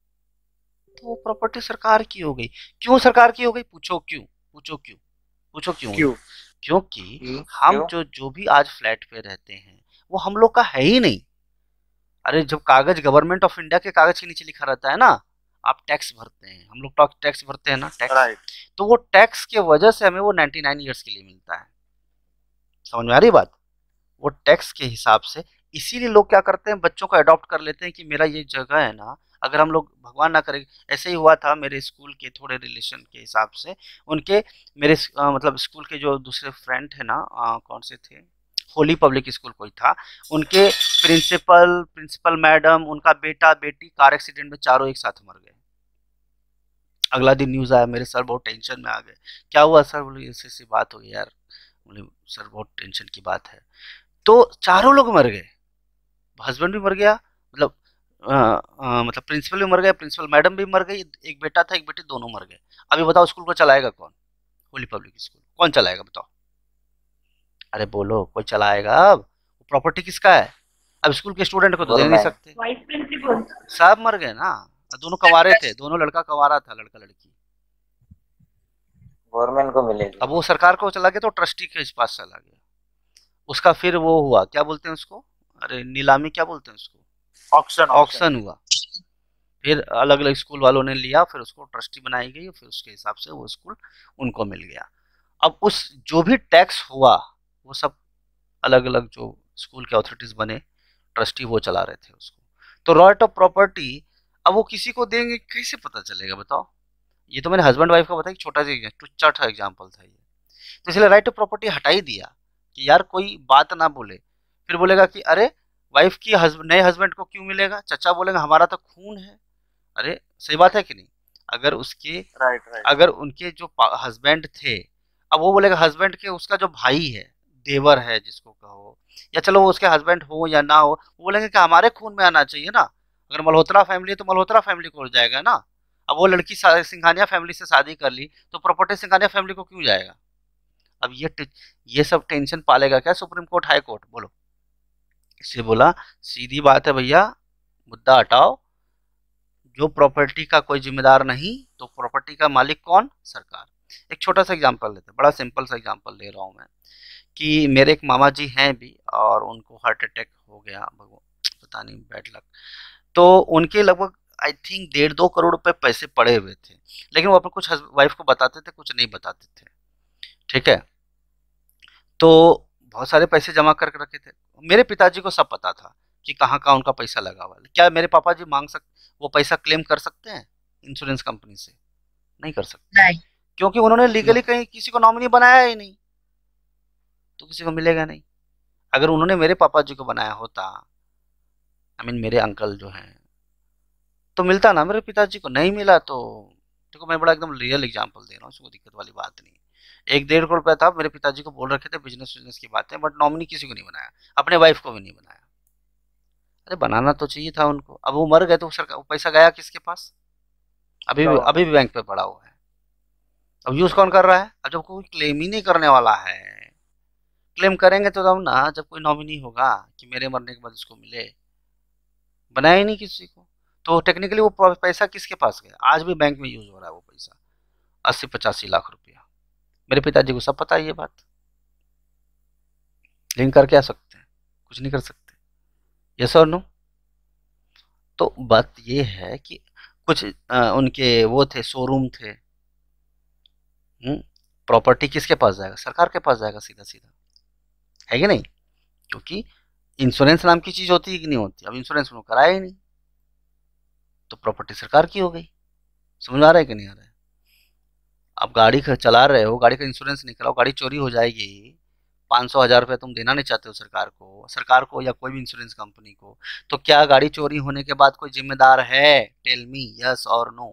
Speaker 1: तो प्रॉपर्टी सरकार की हो गई। क्यों सरकार की हो गई? पूछो क्यों, पूछो क्यों, पूछो क्यों?
Speaker 2: क्यों?
Speaker 1: क्योंकि हम जो भी आज फ्लैट पे रहते हैं वो हम लोग का है ही नहीं। अरे जब कागज गवर्नमेंट ऑफ इंडिया के कागज के नीचे लिखा रहता है ना, आप टैक्स भरते हैं, हम लोग टैक्स भरते हैं ना, टैक्स, तो वो टैक्स के वजह से हमें वो 99 ईयर्स के लिए मिलता है। समझ में आ रही बात? वो टैक्स के हिसाब से, इसीलिए लोग क्या करते हैं, बच्चों को अडॉप्ट कर लेते हैं कि मेरा ये जगह है ना, अगर हम लोग भगवान ना करे, ऐसे ही हुआ था मेरे स्कूल के थोड़े रिलेशन के हिसाब से, उनके मेरे मतलब स्कूल के जो दूसरे फ्रेंड थे ना, कौन से थे, होली पब्लिक स्कूल कोई था, उनके प्रिंसिपल मैडम, उनका बेटा बेटी कार एक्सीडेंट में चारों एक साथ मर गए। अगला दिन न्यूज़ आया, मेरे सर बहुत टेंशन में आ गए। क्या हुआ सर? बोले ऐसी ऐसी बात हो गई यार। बोले सर बहुत टेंशन की बात है। तो चारों लोग मर गए, हस्बैंड भी मर गया, मतलब मतलब प्रिंसिपल भी मर गया, प्रिंसिपल मैडम भी मर गई, एक बेटा था एक बेटी, दोनों मर गए। अभी बताओ स्कूल को चलाएगा कौन? होली पब्लिक स्कूल कौन चलाएगा बताओ? अरे बोलो, कोई चलाएगा? अब प्रॉपर्टी किसका है? अब स्कूल के स्टूडेंट को तो दे नहीं सकते,
Speaker 3: वाइस प्रिंसिपल
Speaker 1: सब मर गए ना। दोनों कवारे थे, दोनों लड़का कवारा था, लड़का लड़की,
Speaker 4: गवर्नमेंट को मिलेगी।
Speaker 1: अब वो सरकार को चला गया तो ट्रस्टी के पास चला गया, उसका फिर वो हुआ, क्या बोलते हैं उसको, अरे नीलामी क्या बोलते हैं उसको, ऑक्शन हुआ। फिर अलग अलग स्कूल वालों ने लिया, फिर उसको ट्रस्टी बनाई गई, फिर उसके हिसाब से वो स्कूल उनको मिल गया। अब उस जो भी टैक्स हुआ वो सब अलग अलग जो स्कूल के अथॉरिटीज बने, ट्रस्टी वो चला रहे थे उसको। तो राइट ऑफ प्रॉपर्टी अब वो किसी को देंगे, कैसे पता चलेगा बताओ? ये तो मैंने हस्बैंड वाइफ का बताया, छोटा सा टुच्चा था एग्जाम्पल था ये। तो इसलिए राइट ऑफ प्रॉपर्टी हटा ही दिया कि यार कोई बात ना बोले। फिर बोलेगा कि अरे वाइफ की नए हस्बैंड को क्यों मिलेगा? चचा बोलेगा हमारा तो खून है। अरे सही बात है कि नहीं? अगर उसके अगर उनके जो हस्बैंड थे, अब वो बोलेगा हस्बैंड के उसका जो भाई है, देवर है जिसको कहो, या चलो वो उसके हस्बैंड हो या ना हो, वो बोलेंगे कि हमारे खून में आना चाहिए ना। अगर मल्होत्रा फैमिली है तो मल्होत्रा फैमिली को हो जाएगा ना। अब वो लड़की सिंघानिया फैमिली से शादी कर ली तो प्रॉपर्टी सिंघानिया फैमिली को क्यों जाएगा? अब ये सब टेंशन पालेगा क्या सुप्रीम कोर्ट हाई कोर्ट? बोलो। इसलिए बोला सीधी बात है भैया, मुद्दा हटाओ, जो प्रॉपर्टी का कोई जिम्मेदार नहीं तो प्रॉपर्टी का मालिक कौन? सरकार। एक छोटा सा एग्जांपल लेते हैं, बड़ा सिंपल सा एग्जांपल ले रहा हूँ मैं, कि मेरे एक मामा जी हैं भी और उनको हार्ट अटैक हो गया, पता नहीं बैड लक। तो उनके लगभग आई थिंक 1.5-2 करोड़ रुपए पैसे पड़े हुए थे, लेकिन वो अपने कुछ वाइफ को बताते थे, कुछ नहीं बताते थे, ठीक है। तो बहुत सारे पैसे जमा करके रखे थे। मेरे पिताजी को सब पता था कि कहाँ कहाँ उनका पैसा लगा हुआ है। क्या मेरे पापा जी वो पैसा क्लेम कर सकते हैं इंश्योरेंस कंपनी से? नहीं कर सकते,
Speaker 3: नहीं,
Speaker 1: क्योंकि उन्होंने लीगली कहीं किसी को नॉमिनी बनाया ही नहीं, तो किसी को मिलेगा नहीं। अगर उन्होंने मेरे पापा जी को बनाया होता, आई मीन मेरे अंकल जो हैं, तो मिलता ना, मेरे पिताजी को नहीं मिला। तो देखो मैं बड़ा एकदम रियल एग्जांपल दे रहा हूँ, उसको दिक्कत वाली बात नहीं। 1-1.5 करोड़ रुपया था, मेरे पिताजी को बोल रखे थे बिजनेस की बातें, बट नॉमिनी किसी को नहीं बनाया, अपने वाइफ को भी नहीं बनाया। अरे बनाना तो चाहिए था उनको। अब वो मर गए तो सरकार पैसा गया किसके पास? अभी भी बैंक पे पड़ा हुआ है। अब यूज कौन कर रहा है? अब जब कोई क्लेम ही नहीं करने वाला है, क्लेम करेंगे तो तब ना, जब कोई नॉमिनी होगा कि मेरे मरने के बाद इसको मिले, बनाया ही नहीं किसी को। तो टेक्निकली वो पैसा किसके पास गया? आज भी बैंक में यूज हो रहा है वो पैसा, 80-85 लाख रुपया। मेरे पिताजी को सब पता है ये बात, लिंक कर क्या सकते हैं? कुछ नहीं कर सकते। यस और नो? तो बात ये है कि कुछ उनके वो थे, शोरूम थे, प्रॉपर्टी किसके पास जाएगा? सरकार के पास जाएगा सीधा सीधा, है कि नहीं? क्योंकि इंश्योरेंस नाम की चीज होती है कि नहीं होती? अब इंश्योरेंस उन्होंने कराया ही नहीं, तो प्रॉपर्टी सरकार की हो गई। समझ आ रहा है कि नहीं आ रहा है? आप गाड़ी चला रहे हो, गाड़ी का इंश्योरेंस नहीं कराओ, गाड़ी चोरी हो जाएगी, 500,000 रुपये तुम देना नहीं चाहते हो सरकार को या कोई भी इंश्योरेंस कंपनी को, तो क्या गाड़ी चोरी होने के बाद कोई जिम्मेदार है? टेल मी यस और नो,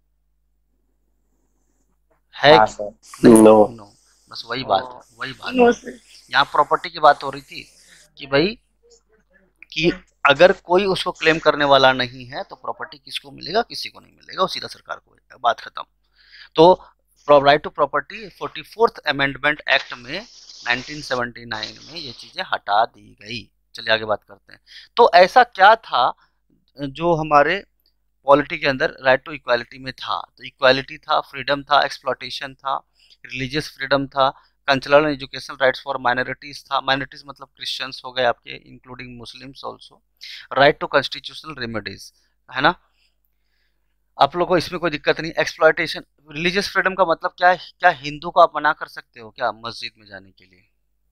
Speaker 1: है
Speaker 4: हाँ
Speaker 1: कि
Speaker 4: सर।
Speaker 1: नहीं?
Speaker 2: नो।
Speaker 1: नो। बस वही बात है, वही बात
Speaker 3: No,
Speaker 1: है।
Speaker 3: sir.
Speaker 1: यहाँ प्रॉपर्टी की बात हो रही थी कि भाई कि अगर कोई उसको क्लेम करने वाला नहीं है तो प्रॉपर्टी किसको मिलेगा? किसी को नहीं मिलेगा, वो सीधा सरकार को मिलेगा, बात खत्म। तो right to property 44th amendment act में 1979 में ये चीजें हटा दी गई। चलिए आगे बात करते हैं। तो ऐसा क्या था जो हमारे पॉलिटी के अंदर राइट टू इक्वालिटी में था? तो इक्वालिटी था, फ्रीडम था, एक्सप्लॉयटेशन था, रिलीजियस फ्रीडम था, cultural and educational rights for minorities था, माइनॉरिटीज मतलब क्रिश्चियंस हो गए आपके, including Muslims also, right to constitutional remedies, है ना? आप लोग को इसमें कोई दिक्कत नहीं। एक्सप्लॉयटेशन, रिलीजियस फ्रीडम का मतलब क्या है? क्या हिंदू को आप मना कर सकते हो क्या मस्जिद में जाने के लिए?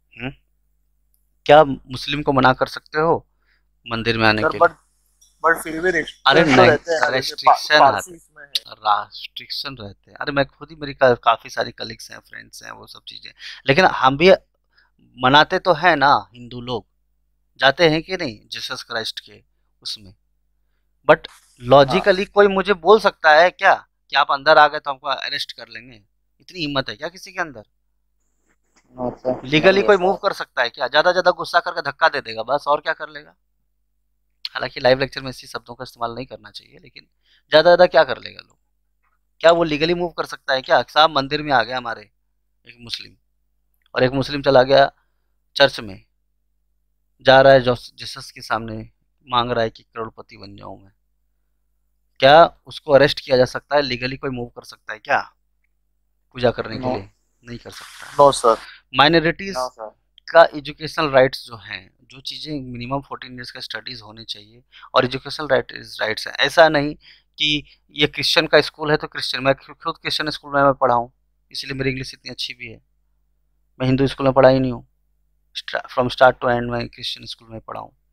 Speaker 1: क्या मुस्लिम को मना कर सकते हो मंदिर में आने
Speaker 6: सर
Speaker 1: के लिए?
Speaker 6: बट फिर भी
Speaker 1: अरे
Speaker 6: रेस्ट्रिक्शन
Speaker 1: नहीं,
Speaker 6: रहते हैं ना, जैसे
Speaker 1: रेस्ट्रिक्शन
Speaker 6: पारसी इसमें है।
Speaker 1: रेस्ट्रिक्शन रहते हैं। अरे मैं खुद ही, मेरी काफी सारी कलीग्स हैं, फ्रेंड्स हैं, वो सब चीजें, लेकिन हम भी मनाते तो है ना, हिंदू लोग जाते हैं कि नहीं जीसस क्राइस्ट के उसमें। बट लॉजिकली कोई मुझे बोल सकता है क्या कि आप अंदर आ गए तो हमको अरेस्ट कर लेंगे? इतनी हिम्मत है क्या किसी के अंदर?
Speaker 4: नो सर,
Speaker 1: लीगली
Speaker 4: नहीं
Speaker 1: कोई
Speaker 4: है
Speaker 1: मूव
Speaker 4: सर।
Speaker 1: कर सकता है क्या? ज्यादा ज्यादा गुस्सा करके धक्का दे देगा बस, और क्या कर लेगा? हालांकि लाइव लेक्चर में ऐसी शब्दों का इस्तेमाल नहीं करना चाहिए, लेकिन ज्यादा ज्यादा क्या कर लेगा लोग? क्या वो लीगली मूव कर सकता है क्या? साहब मंदिर में आ गया हमारे एक मुस्लिम, और एक मुस्लिम चला गया चर्च में, जा रहा है जीसस के सामने, मांग रहा है कि करोड़पति बन जाऊं मैं, क्या उसको अरेस्ट किया जा सकता है? लीगली कोई मूव कर सकता है क्या पूजा करने के
Speaker 4: नो,
Speaker 1: लिए? नहीं कर सकता।
Speaker 6: No sir.
Speaker 1: Minorities
Speaker 4: no sir.
Speaker 1: का एजुकेशनल राइट्स जो हैं, जो चीज़ें मिनिमम 14 ईयर्स का स्टडीज होनी चाहिए, और एजुकेशनल राइट्स हैं। ऐसा नहीं कि ये क्रिश्चियन का स्कूल है तो क्रिश्चियन, मैं खुद क्रिश्चियन स्कूल में मैं पढ़ा हूँ, इसलिए मेरी इंग्लिश इतनी अच्छी भी है। मैं हिंदू स्कूल में पढ़ा ही नहीं हूँ, फ्रॉम स्टार्ट टू एंड मैं क्रिश्चियन स्कूल में पढ़ा हूँ।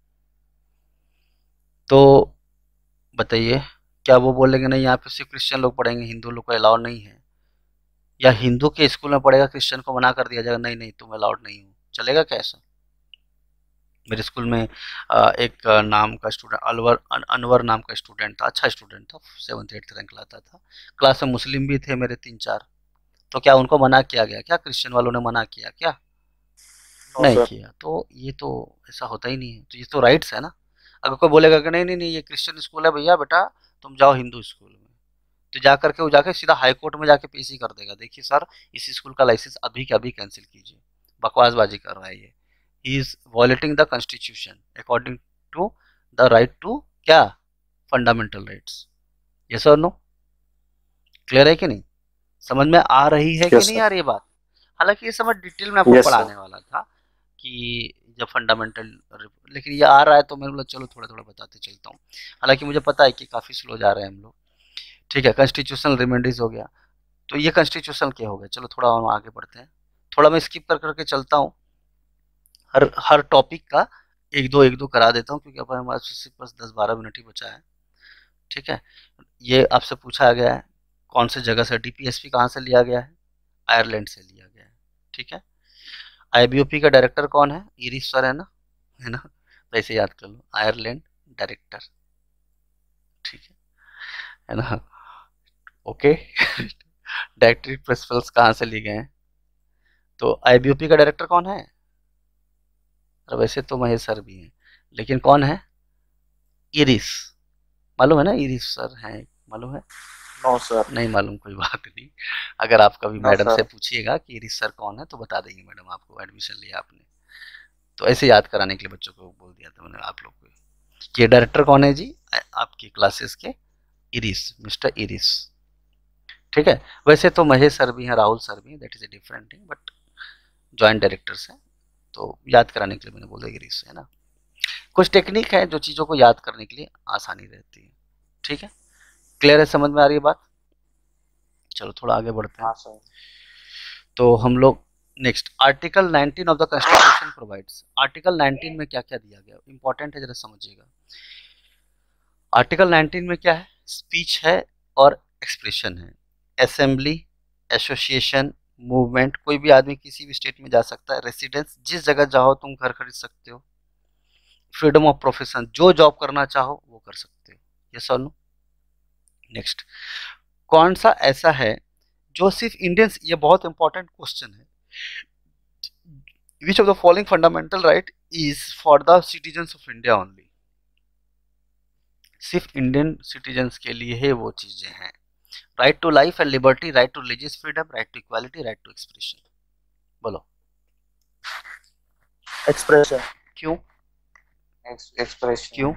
Speaker 1: तो बताइए, क्या वो बोलेंगे नहीं यहाँ पे सिर्फ क्रिश्चियन लोग पढ़ेंगे, हिंदू लोग को अलाउ नहीं है? या हिंदू के स्कूल में पढ़ेगा, क्रिश्चियन को मना कर दिया जाएगा नहीं नहीं तुम अलाउड नहीं हो? चलेगा क्या ऐसा? मेरे स्कूल में एक नाम का स्टूडेंट, अनवर नाम का स्टूडेंट था, अच्छा स्टूडेंट था, 7th-8th रैंक लाता था, क्लास में मुस्लिम भी थे मेरे 3-4, तो क्या उनको मना किया गया क्या? क्रिश्चियन वालों ने मना किया क्या?
Speaker 6: नो
Speaker 1: नहीं
Speaker 6: सर।
Speaker 1: किया। तो ये तो ऐसा होता ही नहीं है, तो ये तो राइट्स है ना। अगर कोई बोलेगा कि नहीं नहीं नहीं ये क्रिश्चियन स्कूल है भैया, बेटा तुम जाओ हिंदू स्कूल में, तो जा करके वो जाके सीधा हाई कोर्ट में जाके पेशी कर देगा, देखिए सर इस स्कूल का लाइसेंस अभी के अभी कैंसिल कीजिए, बकवासबाजी कर रहा है ये, he is violating the constitution according to the right to क्या? Fundamental rights. यस और नो? क्लियर है कि नहीं? समझ में आ रही है कि
Speaker 2: Yes,
Speaker 1: नहीं
Speaker 2: sir.
Speaker 1: आ रही है बात? हालांकि ये समझ डिटेल में आपको
Speaker 2: Yes, sir.
Speaker 1: पढ़ाने वाला था कि जब फंडामेंटल, लेकिन ये आ रहा है तो मैंने बोला चलो थोड़ा थोड़ा बताते चलता हूँ। हालांकि मुझे पता है कि काफ़ी स्लो जा रहे हैं हम लोग। ठीक है, कॉन्स्टिट्यूशनल रेमेडीज हो गया, तो ये कॉन्स्टिट्यूशनल क्या हो गया? चलो थोड़ा हम आगे बढ़ते हैं, थोड़ा मैं स्किप कर करके चलता हूँ, हर हर टॉपिक का एक दो करा देता हूँ, क्योंकि अब हमारे सिर्फ बस 10-12 मिनट ही बचा है। ठीक है, ये आपसे पूछा गया है कौन से जगह से डीपीएसपी कहाँ से लिया गया है? आयरलैंड से लिया गया है। ठीक है, आईबीओपी का डायरेक्टर कौन है? इरिस सर है ना, तो ऐसे याद कर लो, आयरलैंड डायरेक्टर। ठीक है ना, ओके। डायरेक्टरी प्रिंसिपल्स कहाँ से लिए गए हैं? तो आईबीओपी का डायरेक्टर कौन है? और वैसे तो महेश सर भी हैं, लेकिन कौन है? इरिस, मालूम है ना? इरिस सर हैं, मालूम है?
Speaker 6: No sir.
Speaker 1: नहीं मालूम, कोई बात नहीं। अगर आप कभी
Speaker 6: नो
Speaker 1: मैडम से
Speaker 6: सर।
Speaker 1: पूछिएगा कि इरिस सर कौन है तो बता देंगे मैडम आपको, एडमिशन लिया आपने तो। ऐसे याद कराने के लिए बच्चों को बोल दिया था मैंने आप लोग को कि डायरेक्टर कौन है जी आपकी क्लासेस के? Iris, mister Iris. ठीक है, वैसे तो महेश सर भी हैं, राहुल सर भी हैं, that is a different thing, but joint directors हैं, तो याद कराने के लिए मैंने बोला इरिस, है ना। कुछ टेक्निक है जो चीज़ों को याद करने के लिए आसानी रहती है। ठीक है, क्लियर है? समझ में आ रही है बात? चलो थोड़ा आगे बढ़ते हैं।
Speaker 4: हाँ सर।
Speaker 1: तो हम लोग next article 19 of the constitution provides. Article 19 में क्या क्या दिया गया, इंपॉर्टेंट है, जरा समझिएगा। आर्टिकल 19 में क्या है, स्पीच है और एक्सप्रेशन है, असेंबली, एसोसिएशन, मूवमेंट, कोई भी आदमी किसी भी स्टेट में जा सकता है, रेसिडेंस, जिस जगह चाहो तुम घर खरीद सकते हो, फ्रीडम ऑफ प्रोफेशन, जो जॉब करना चाहो वो कर सकते हो, ये सर नो। नेक्स्ट, कौन सा ऐसा है जो सिर्फ इंडियंस, ये बहुत इंपॉर्टेंट क्वेश्चन है, which of the following fundamental right is for the citizens of India only, सिर्फ इंडियन सिटीजन्स के लिए है वो चीजें हैं, right to life and liberty, right to religious freedom, right to equality, right to expression. बोलो।
Speaker 5: Expression.
Speaker 1: क्यों?
Speaker 4: Expression.
Speaker 1: क्यों?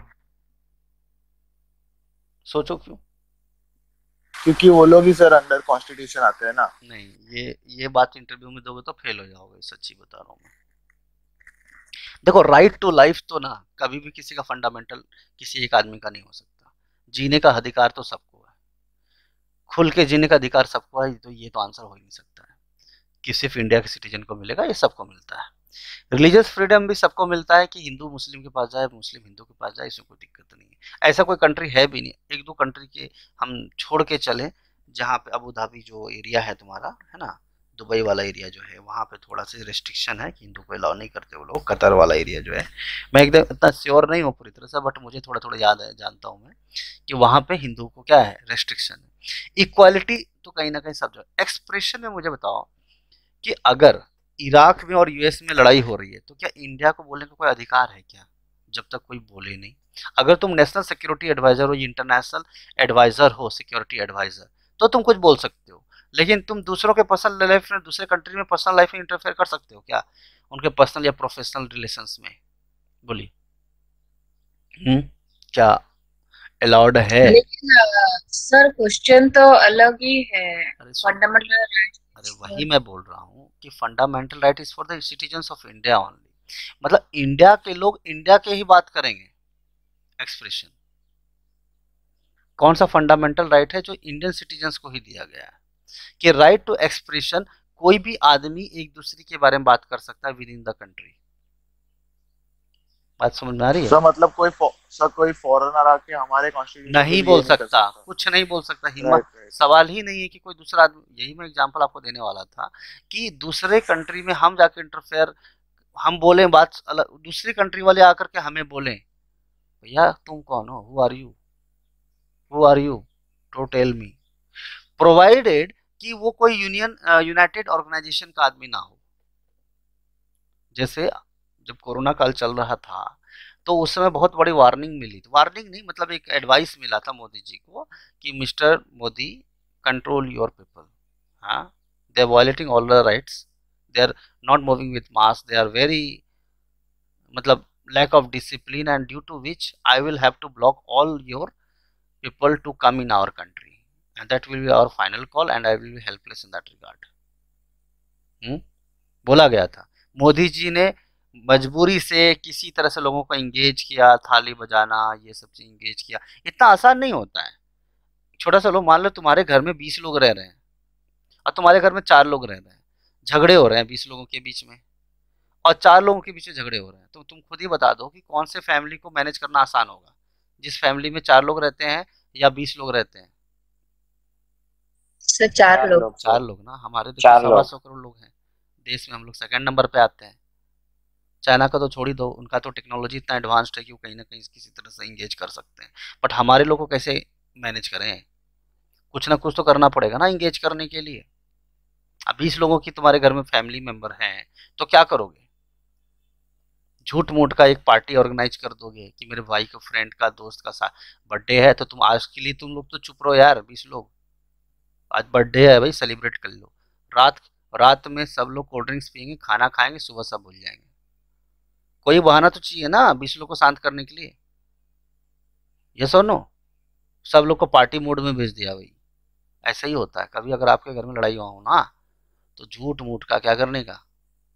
Speaker 1: सोचो क्यों?
Speaker 5: क्योंकि वो लोग ही सर अंडर कॉन्स्टिट्यूशन आते हैं ना।
Speaker 1: नहीं, ये बात इंटरव्यू में दोगे तो फेल हो जाओगे, सच्ची बता रहा हूँ मैं। देखो, राइट टू लाइफ तो ना कभी भी किसी का फंडामेंटल किसी एक आदमी का नहीं हो सकता, जीने का अधिकार तो सबको है, खुल के जीने का अधिकार सबको है, तो ये तो आंसर हो ही नहीं सकता है कि सिर्फ इंडिया के सिटीजन को मिलेगा, ये सबको मिलता है। रिलीजियस फ्रीडम भी सबको मिलता है कि हिंदू मुस्लिम के पास जाए, मुस्लिम हिंदू के पास जाए, इसमें कोई दिक्कत नहीं है। ऐसा कोई कंट्री है भी नहीं, एक दो कंट्री के हम छोड़ के चले, जहाँ पे अबू धाबी जो एरिया है तुम्हारा, है ना, दुबई वाला एरिया जो है, वहाँ पे थोड़ा सा रिस्ट्रिक्शन है कि हिंदू को अलाउ नहीं करते वो लोग। कतर वाला एरिया जो है, मैं एकदम इतना श्योर नहीं हूँ पूरी तरह से, बट मुझे थोड़ा थोड़ा याद है, जानता हूँ मैं कि वहाँ पे हिंदू को क्या है, रेस्ट्रिक्शन है। इक्वालिटी तो कहीं ना कहीं सब जगह। एक्सप्रेशन में मुझे बताओ कि अगर इराक में और यूएस में लड़ाई हो रही है तो क्या इंडिया को बोलने का कोई अधिकार है क्या, जब तक कोई बोले नहीं। अगर तुम नेशनल सिक्योरिटी एडवाइजर हो, इंटरनेशनल एडवाइजर हो, सिक्योरिटी एडवाइजर, तो तुम कुछ बोल सकते हो, लेकिन तुम दूसरों के पर्सनल लाइफ में, दूसरे कंट्री में पर्सनल लाइफ में इंटरफेयर कर सकते हो क्या, उनके पर्सनल या प्रोफेशनल रिलेशंस में? बोलिए, क्या अलाउड है?
Speaker 3: लेकिन सर क्वेश्चन तो अलग ही है,
Speaker 1: अरे
Speaker 3: फंडामेंटल राइट।
Speaker 1: अरे वही मैं बोल रहा हूँ कि fundamental right is for the citizens of India only, मतलब इंडिया के लोग इंडिया के ही बात करेंगे। एक्सप्रेशन कौन सा फंडामेंटल राइट है जो इंडियन सिटीजन्स को ही दिया गया है, कि राइट टू एक्सप्रेशन, कोई भी आदमी एक दूसरे के बारे में बात कर सकता है विद इन द कंट्री। बात समझ में आ रही है?
Speaker 5: सर मतलब कोई फॉरेनर आके हमारे कॉन्स्टिट्यूशन
Speaker 1: नहीं बोल सकता, कुछ नहीं बोल सकता, हिम्मत, सवाल ही नहीं है कि कोई दूसरा आदमी। यही मैं एग्जांपल आपको देने वाला था कि दूसरे कंट्री में हम जाके इंटरफेयर, हम बोले बात अलग, दूसरी कंट्री वाले आकर के हमें बोलें, भैया तुम कौन हो, who are you to tell me, provided कि वो कोई यूनाइटेड ऑर्गेनाइजेशन का आदमी ना हो। जैसे जब कोरोना काल चल रहा था तो उस समय बहुत बड़ी वार्निंग मिली थी, वार्निंग नहीं मतलब एक एडवाइस मिला था मोदी जी को कि mister Modi control your people, हाँ, they are violating all the rights, they are not moving with mass, they are very मतलब lack of discipline, and due to which I will have to block all your people to come in our country, and that will be our final call and I will be helpless in that regard। बोला गया था। मोदी जी ने मजबूरी से किसी तरह से लोगों को इंगेज किया, थाली बजाना ये सब चीज इंगेज किया, इतना आसान नहीं होता है। छोटा सा लोग, मान लो तुम्हारे घर में 20 लोग रह रहे हैं और तुम्हारे घर में 4 लोग रह रहे हैं, झगड़े हो रहे हैं 20 लोगों के बीच में, और 4 लोगों के बीच में झगड़े हो रहे हैं, तो तुम खुद ही बता दो कि कौन से फैमिली को मैनेज करना आसान होगा, जिस फैमिली में 4 लोग रहते हैं या 20 लोग रहते हैं?
Speaker 3: सर 4 लोग।
Speaker 1: 4 लोग ना, हमारे देखो 125 करोड़ लोग हैं देश में, हम लोग सेकंड नंबर पे आते हैं। चाइना का तो छोड़ ही दो, उनका तो टेक्नोलॉजी इतना एडवांस्ड है कि वो कहीं ना कहीं किसी तरह से इंगेज कर सकते हैं, बट हमारे लोग को कैसे मैनेज करें? कुछ ना कुछ तो करना पड़ेगा ना इंगेज करने के लिए। अब 20 लोगों की तुम्हारे घर में फैमिली मेंबर हैं तो क्या करोगे? झूठ मूठ का एक पार्टी ऑर्गेनाइज कर दोगे कि मेरे भाई के फ्रेंड का, दोस्त का बर्थडे है, तो तुम आज के लिए तुम लोग तो चुप रहो यार, 20 लोग, आज बर्थडे है भाई, सेलिब्रेट कर लो। रात में सब लोग कोल्ड ड्रिंक्स पियेंगे, खाना खाएंगे, सुबह सब भूल जाएंगे। कोई बहाना तो चाहिए ना 20 लोग को शांत करने के लिए। ये सुनो, सब लोग को पार्टी मोड में भेज दिया भाई। ऐसा ही होता है, कभी अगर आपके घर में लड़ाई हुआ हो ना, तो झूठ मूठ का क्या करने का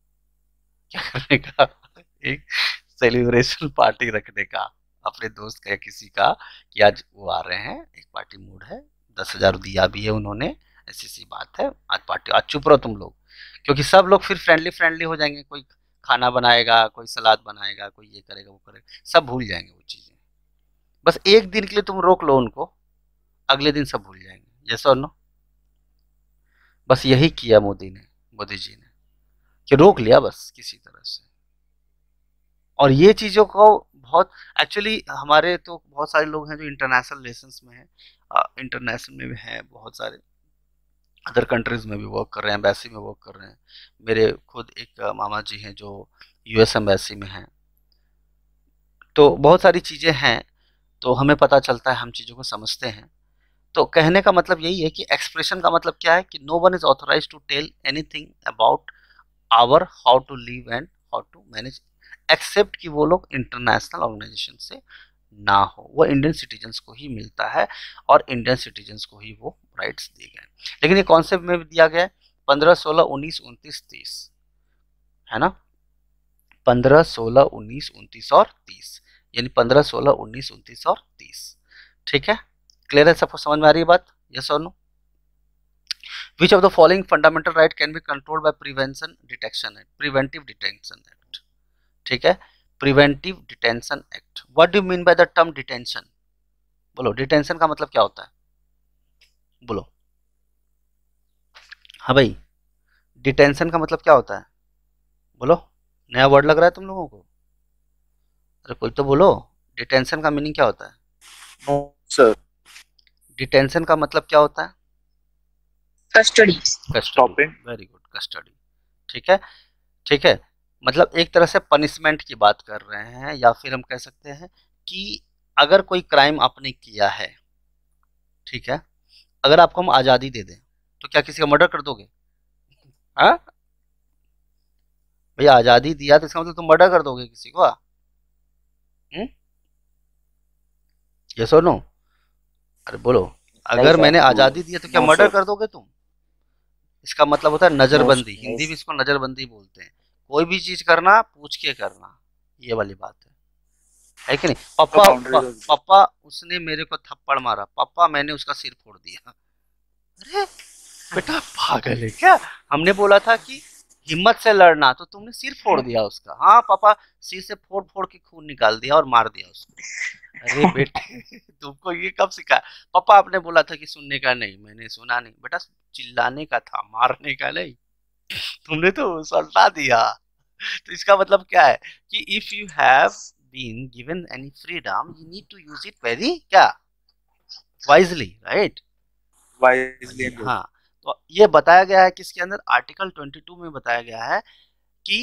Speaker 1: एक सेलिब्रेशन पार्टी रखने का अपने दोस्त का या किसी का, कि आज वो आ रहे हैं, एक पार्टी मूड है, 10,000 दिया भी है उन्होंने, ऐसी सी बात है। आज पार्टी, आज चुप रहो तुम लोग, क्योंकि सब लोग फिर फ्रेंडली फ्रेंडली हो जाएंगे। कोई खाना बनाएगा, कोई सलाद बनाएगा, कोई ये करेगा वो करेगा, सब भूल जाएंगे वो चीज़ें। बस एक दिन के लिए तुम रोक लो उनको, अगले दिन सब भूल जाएंगे। यस और नो? बस यही किया मोदी जी ने कि रोक लिया बस किसी तरह से। और ये चीज़ों को बहुत एक्चुअली, हमारे तो बहुत सारे लोग हैं जो इंटरनेशनल रिलेशंस में हैं, इंटरनेशनल में भी हैं, बहुत सारे अदर कंट्रीज में भी वर्क कर रहे हैं, एम्बेसी में वर्क कर रहे हैं। मेरे खुद एक मामा जी हैं जो यूएस एम्बेसी में हैं। तो बहुत सारी चीज़ें हैं, तो हमें पता चलता है, हम चीज़ों को समझते हैं। तो कहने का मतलब यही है कि एक्सप्रेशन का मतलब क्या है कि no one is authorize to tell anything about our how to live and how to manage, except कि वो लोग इंटरनेशनल ऑर्गेनाइजेशन से ना हो। वो इंडियन सिटीजन्स को ही मिलता है और इंडियन सिटीजन्स को ही वो राइट्स दिए गए। लेकिन ये कॉन्सेप्ट में भी दिया गया है 15, 16, 19, 29, 30, है ना? 15, 16, 19, 29 और 30, यानी 15, 16, 19, 29 और 30। ठीक है, क्लियर है? सबको समझ में आ रही है बात? यस और no? Which of the following fundamental right can be controlled by prevention detection act, preventive detention act? ठीक है, preventive detention act. What do mean by the term detention? बोलो, डिटेंशन का मतलब क्या होता है? बोलो। हाँ भाई, डिटेंशन का मतलब क्या होता है? बोलो, नया वर्ड लग रहा है तुम लोगों को? अरे कोई तो बोलो, डिटेंशन का मीनिंग क्या होता है?
Speaker 5: No sir.
Speaker 1: डिटेंशन का मतलब क्या होता है?
Speaker 3: Custody.
Speaker 1: Custody. Very good, custody. ठीक है, ठीक है, मतलब एक तरह से पनिशमेंट की बात कर रहे हैं, या फिर हम कह सकते हैं कि अगर कोई क्राइम आपने किया है, ठीक है, अगर आपको हम आज़ादी दे दें तो क्या किसी का मर्डर कर दोगे? हाँ भैया, आज़ादी दिया तो इसका मतलब तुम मर्डर कर दोगे किसी को? यस और नो? अरे बोलो, अगर मैंने आज़ादी दी तो क्या मर्डर कर दोगे तुम? इसका मतलब होता है नजरबंदी। हिंदी में इसको नजरबंदी बोलते हैं। कोई भी चीज करना पूछ के करना, ये वाली बात है कि नहीं? पापा उसने मेरे को थप्पड़ मारा, पापा मैंने उसका सिर फोड़ दिया। अरे बेटा पागल है क्या? हमने बोला था कि हिम्मत से लड़ना, तो तुमने सिर फोड़ दिया उसका। हाँ पापा, सिर से फोड़ फोड़ के खून निकाल दिया और मार दिया उसको। अरे बेटे तुमको ये कब सिखाया? पापा आपने बोला था कि सुनने का नहीं, मैंने सुना नहीं। बेटा चिल्लाने का था, मारने का नहीं। तुमने तो सल्टा दिया। तो इसका मतलब क्या है कि if you have been given any freedom, you need to use it very क्या वाइजली, राइट?
Speaker 6: वाइजली।
Speaker 1: हाँ, तो ये बताया गया है किसके अंदर? आर्टिकल 22 में बताया गया है कि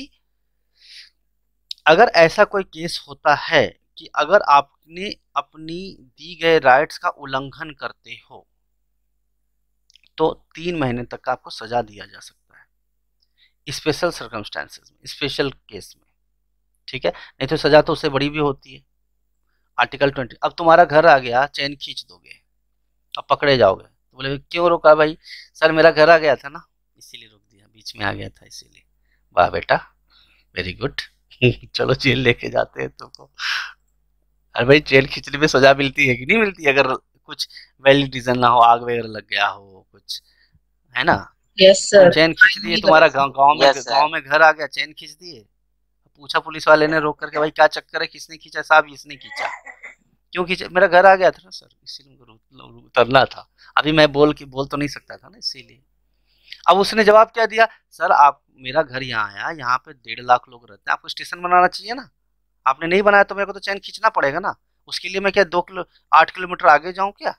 Speaker 1: अगर ऐसा कोई केस होता है कि अगर आपने अपनी दी गए राइट्स का उल्लंघन करते हो तो 3 महीने तक का आपको सजा दिया जा सकता है, स्पेशल सर्कमस्टेंसेस में, स्पेशल केस में। ठीक है, नहीं तो सजा तो उससे बड़ी भी होती है। आर्टिकल 20। अब तुम्हारा घर आ गया, चैन खींच दोगे, अब पकड़े जाओगे तो बोले क्यों रोका भाई? सर मेरा घर आ गया था ना, इसीलिए रोक दिया, बीच में आ गया था इसीलिए। वाह बेटा, वेरी गुड। चलो जेल लेके जाते हैं तुमको। अरे भाई, जेल खींचने में सजा मिलती है कि नहीं मिलती? अगर कुछ वैलिड रीजन ना हो, आग वगैरह लग गया हो कुछ, है ना?
Speaker 3: Yes sir.
Speaker 1: चैन खींच दिए, तुम्हारा गांव में घर आ गया, चैन खींच दिए, पूछा पुलिस वाले ने रोक करके, भाई क्या चक्कर है, किसने खींचा? साहब इसने खींचा। क्यों खींचा? मेरा घर आ गया था ना सर, इसीलिए उतरना था। अभी मैं बोल तो नहीं सकता था ना, इसीलिए। अब उसने जवाब क्या दिया? सर आप, मेरा घर यहाँ आया, यहाँ पे 1.5 लाख लोग रहते हैं, आपको स्टेशन बनाना चाहिए ना, आपने नहीं बनाया तो मेरे को तो चैन खींचना पड़ेगा ना। उसके लिए मैं क्या 8 किलोमीटर आगे जाऊं क्या?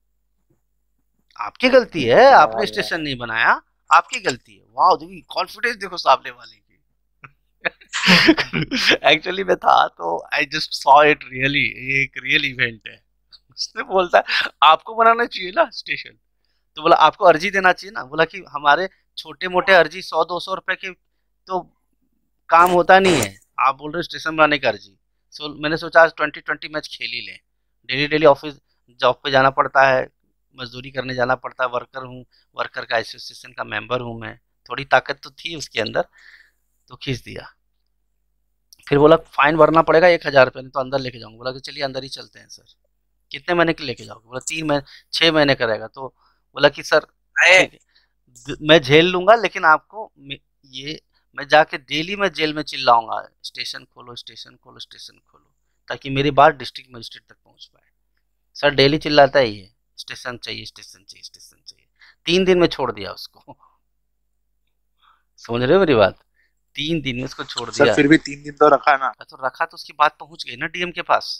Speaker 1: आपकी गलती है, आपने स्टेशन नहीं बनाया, आपकी गलती है। वाह देखिए, कॉन्फिडेंस देखो सामने वाले की। एक्चुअली मैं था तो I just saw it, really ये एक रियल इवेंट है। उसने बोलता है आपको बनाना चाहिए ना स्टेशन, तो बोला आपको अर्जी देना चाहिए ना। बोला कि हमारे छोटे मोटे अर्जी 100-200 रुपए के तो काम होता नहीं है, आप बोल रहे स्टेशन बनाने का अर्जी। सो मैंने सोचा आज 20-20 मैच खेल ही लें। डेली ऑफिस जॉब पे जाना पड़ता है, मजदूरी करने जाना पड़ता है, वर्कर हूँ, वर्कर का एसोसिएशन का मेंबर हूँ मैं, थोड़ी ताकत तो थी उसके अंदर, तो खींच दिया। फिर बोला फाइन भरना पड़ेगा 1000 रुपये, नहीं तो अंदर लेके जाऊंगा। बोला कि चलिए अंदर ही चलते हैं सर। कितने महीने के लेके जाओगे? बोला 3 महीने, 6 महीने का रहेगा। तो बोला कि सर ठीक है, मैं झेल लूंगा, लेकिन आपको ये मैं जाके डेली मैं जेल में चिल्लाऊंगा, स्टेशन खोलो, स्टेशन खोलो, स्टेशन खोलो, ताकि मेरी बात डिस्ट्रिक्ट मजिस्ट्रेट तक पहुंच पाए। सर डेली चिल्लाता ही है, स्टेशन चाहिए, स्टेशन चाहिए, स्टेशन चाहिए। 3 दिन में छोड़ दिया उसको। समझ रहे हो मेरी बात? 3 दिन में उसको छोड़
Speaker 6: सर
Speaker 1: दिया।
Speaker 6: फिर भी 3 दिन तो रखा ना।
Speaker 1: तो रखा तो उसकी बात पहुंच गई ना डीएम के पास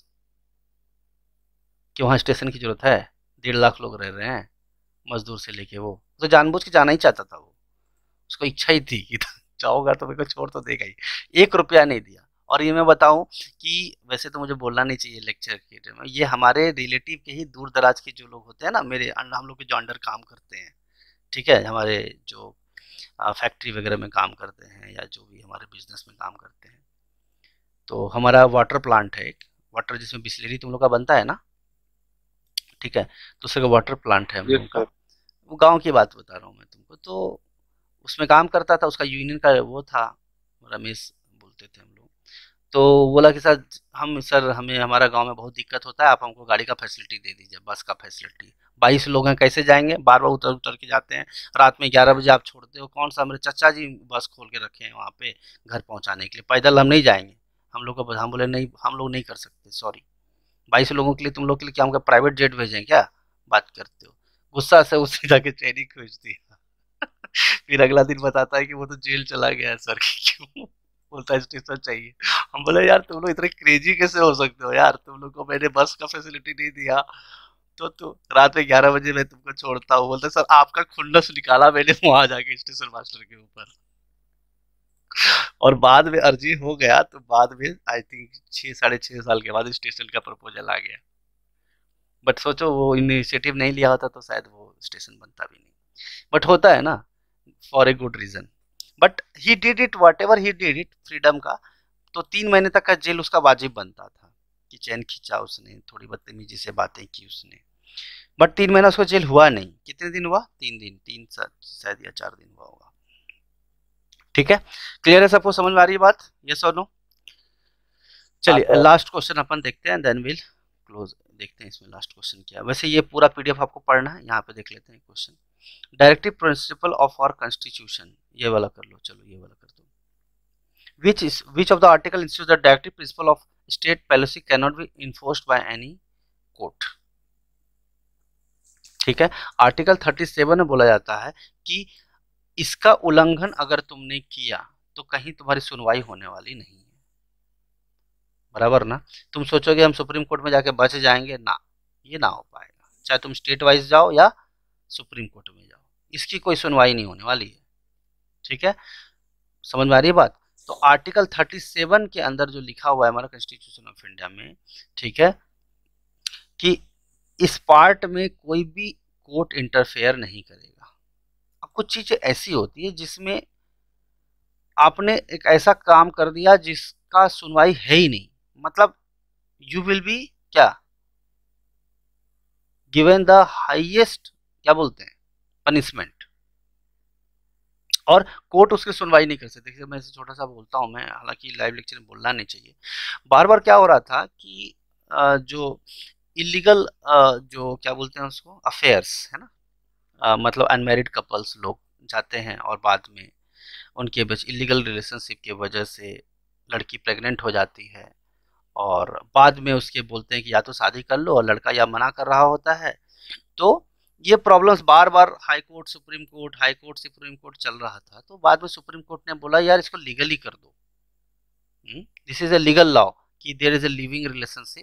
Speaker 1: कि वहाँ स्टेशन की जरूरत है, 1.5 लाख लोग रह रहे हैं मजदूर से लेके। वो तो जानबूझ के जाना ही चाहता था, वो उसको इच्छा ही थी कि जाओगा तो मेरे को छोड़ तो देगा ही। 1 रुपया नहीं दिया। और ये मैं बताऊं कि वैसे तो मुझे बोलना नहीं चाहिए लेक्चर के टाइम में, ये हमारे रिलेटिव के ही दूर दराज के जो लोग होते हैं ना, मेरे हम लोग के जो अंडर काम करते हैं, ठीक है, हमारे जो फैक्ट्री वगैरह में काम करते हैं या जो भी हमारे बिजनेस में काम करते हैं। तो हमारा वाटर प्लांट है एक, वाटर जिसमें बिस्लेरी तुम लोग का बनता है ना, ठीक है, दूसरे का वाटर प्लांट है हम लोगों का। वो गांव की बात बता रहा हूँ मैं तुमको। तो उसमें काम करता था, उसका यूनियन का वो था, रमेश बोलते थे हम लोग। तो बोला कि सर हमें हमारा गांव में बहुत दिक्कत होता है, आप हमको गाड़ी का फैसिलिटी दे दीजिए, बस का फैसिलिटी। 22 लोग हैं, कैसे जाएंगे? बार बार उतर उतर के जाते हैं, रात में 11 बजे आप छोड़ते हो। कौन सा, मेरे चाचा जी बस खोल के रखे हैं वहाँ पे घर पहुँचाने के लिए, पैदल हम नहीं जाएंगे। हम लोग को, हम बोले नहीं, हम लोग नहीं कर सकते, सॉरी। 22 लोगों के लिए, तुम लोग के लिए क्या हम प्राइवेट जेट भेजें क्या? बात करते हो। गुस्सा से उसने जाके ट्रेनिंग खोज दी। फिर अगला दिन बताता है कि वो तो जेल चला गया है सर। क्यों? बोलता है स्टेशन चाहिए। हम बोले यार तुम लोग इतने क्रेजी कैसे हो सकते हो यार, तुम लोग को मैंने बस का फैसिलिटी नहीं दिया तो रात में 11 बजे मैं तुमको छोड़ता हूँ। बोलते सर आपका खुन्नस निकाला मैंने वहां जाके स्टेशन मास्टर के ऊपर। और बाद में अर्जी हो गया, तो बाद में आई थिंक 6 साढ़े 6 साल के बाद स्टेशन का प्रपोजल आ गया। बट सोचो वो इनिशिएटिव नहीं लिया होता तो शायद वो स्टेशन बनता भी नहीं। बट होता है ना, for a good reason. But he did it, whatever he did it, freedom का। तो 3 महीने तक का जेल उसका वाजिब बनता था कि चैन खींचा उसने, थोड़ी बदतमीजी से बातें की उसने। बट 3 महीना उसको जेल हुआ नहीं। कितने दिन हुआ? 3 दिन, शायद या 4 दिन हुआ होगा। ठीक है, क्लियर है सबको? समझ में आ रही है बात? यस और नो? चलिए लास्ट क्वेश्चन अपन देखते हैं, देन विल क्लोज। देखते हैं इसमें लास्ट क्वेश्चन क्या है। वैसे ये पूरा पीडीएफ आपको पढ़ना है, यहाँ पे देख लेते हैं question. Directive principle of our constitution, ये वाला कर लो, चलो ये वाला कर दो। which of the article institutes the directive principle of state policy cannot be enforced by any court? ठीक है, आर्टिकल 37 में बोला जाता है कि इसका उल्लंघन अगर तुमने किया तो कहीं तुम्हारी सुनवाई होने वाली नहीं है। बराबर ना? तुम सोचोगे हम सुप्रीम कोर्ट में जाके बच जाएंगे ना, ये ना हो पाएगा। चाहे तुम स्टेट वाइज जाओ या सुप्रीम कोर्ट में जाओ, इसकी कोई सुनवाई नहीं होने वाली है। ठीक है, समझ में आ रही है बात? तो आर्टिकल 37 के अंदर जो लिखा हुआ है हमारा कॉन्स्टिट्यूशन ऑफ इंडिया में, ठीक है, कि इस पार्ट में कोई भी कोर्ट इंटरफेयर नहीं करेगा। अब कुछ चीजें ऐसी होती है जिसमें आपने एक ऐसा काम कर दिया जिसका सुनवाई है ही नहीं, मतलब यू विल बी क्या, गिवन द हाईएस्ट, क्या बोलते हैं, पनिशमेंट, और कोर्ट उसकी सुनवाई नहीं कर सकती। मैं इसे छोटा सा बोलता हूँ मैं, हालांकि लाइव लेक्चर में बोलना नहीं चाहिए। बार बार क्या हो रहा था कि जो इलीगल जो क्या बोलते हैं उसको, अफेयर्स है ना, मतलब अनमैरिड कपल्स लोग जाते हैं और बाद में उनके बीच इलीगल रिलेशनशिप की वजह से लड़की प्रेग्नेंट हो जाती है, और बाद में उसके बोलते हैं कि या तो शादी कर लो, और लड़का या मना कर रहा होता है। तो ये प्रॉब्लम्स बार बार high court supreme court, high court supreme court चल रहा था। तो बाद में सुप्रीम कोर्ट ने बोला यार इसको लीगली कर दो, this is a legal law कि there is a living relationship,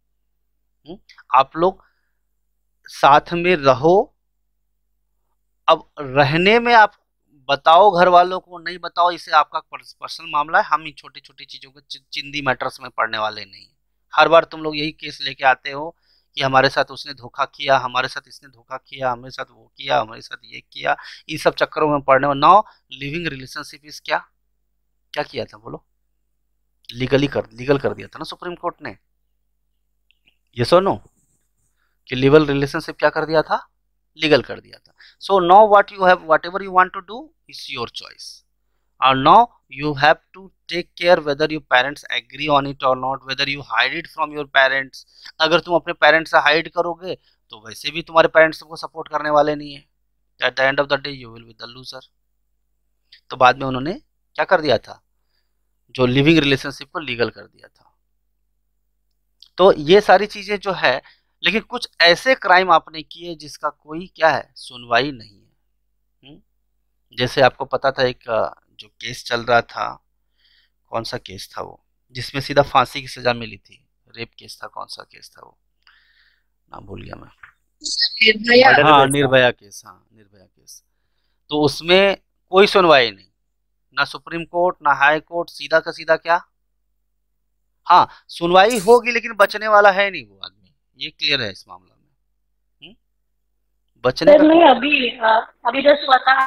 Speaker 1: आप लोग साथ में रहो। अब रहने में आप बताओ घर वालों को, नहीं बताओ, इसे आपका पर्सनल मामला है। हम इन छोटी छोटी चीजों को चिंदी मैटर्स में पढ़ने वाले नहीं। हर बार तुम लोग यही केस लेके आते हो कि हमारे साथ उसने धोखा किया, हमारे साथ इसने धोखा किया, हमारे साथ वो किया, हमारे साथ ये किया। इन सब चक्करों में पढ़ने में नाउ लिविंग रिलेशनशिप इज क्या, क्या किया था बोलो? लीगल कर दिया था ना सुप्रीम कोर्ट ने। यस और नो? कि लीगल रिलेशनशिप क्या कर दिया था? लीगल कर दिया था। So now what you have, whatever you want to do is your choice, और now you have to take care whether your parents agree on it or not, whether you hide it from your parents। अगर तुम अपने parents से hide करोगे तो वैसे भी तुम्हारे पेरेंट्स तुमको सपोर्ट करने वाले नहीं है। At the end of the day you will be the loser. तो बाद में उन्होंने क्या कर दिया था, जो लिविंग रिलेशनशिप को लीगल कर दिया था। तो ये सारी चीजें जो है, लेकिन कुछ ऐसे क्राइम आपने किए जिसका कोई क्या है, सुनवाई नहीं है। जैसे आपको पता था एक जो केस चल रहा था, कौन सा केस था वो, जिसमें सीधा फांसी की सजा मिली थी, रेप केस था, कौन सा केस था वो, नाम भूल गया मैं।
Speaker 3: निर्भया।
Speaker 1: हाँ, निर्भया केस, हाँ निर्भया केस। तो उसमें कोई सुनवाई नहीं, ना सुप्रीम कोर्ट ना हाई कोर्ट, सीधा का सीधा क्या, हाँ सुनवाई होगी लेकिन बचने वाला है नहीं वो आदमी, ये क्लियर है इस मामला में। बचने
Speaker 3: सर
Speaker 1: का
Speaker 3: नहीं, अभी जस्ट हुआ था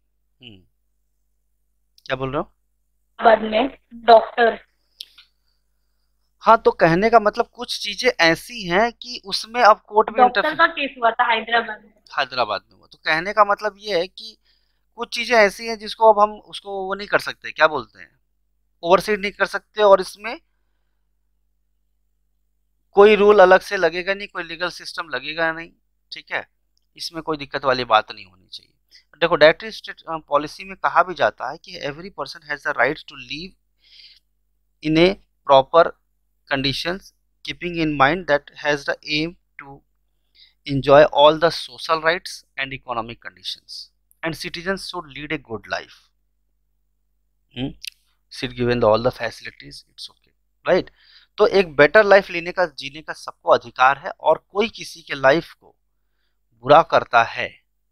Speaker 1: क्या बोल रहे हो?
Speaker 3: बाद में डॉक्टर।
Speaker 1: हाँ, तो कहने का मतलब कुछ चीजें ऐसी हैं कि उसमें अब कोर्ट में
Speaker 3: डॉक्टर का केस हुआ था हैदराबाद में।
Speaker 1: हैदराबाद में हुआ। तो कहने का मतलब ये है कि कुछ चीजें ऐसी हैं जिसको अब हम उसको वो नहीं कर सकते, क्या बोलते हैं, ओवरसीड नहीं कर सकते, और इसमें कोई रूल अलग से लगेगा नहीं, कोई लीगल सिस्टम लगेगा नहीं, ठीक है, इसमें कोई दिक्कत वाली बात नहीं होनी चाहिए। देखो डायरेक्टरी स्टेट पॉलिसी में कहा भी जाता है कि every person has the right to live in a proper conditions keeping in mind that has the aim to enjoy all the social rights and economic conditions, and citizens should lead a good life, should given all the facilities, it's okay, right? तो एक better life लेने का, जीने का सबको अधिकार है, और कोई किसी के लाइफ को बुरा करता है,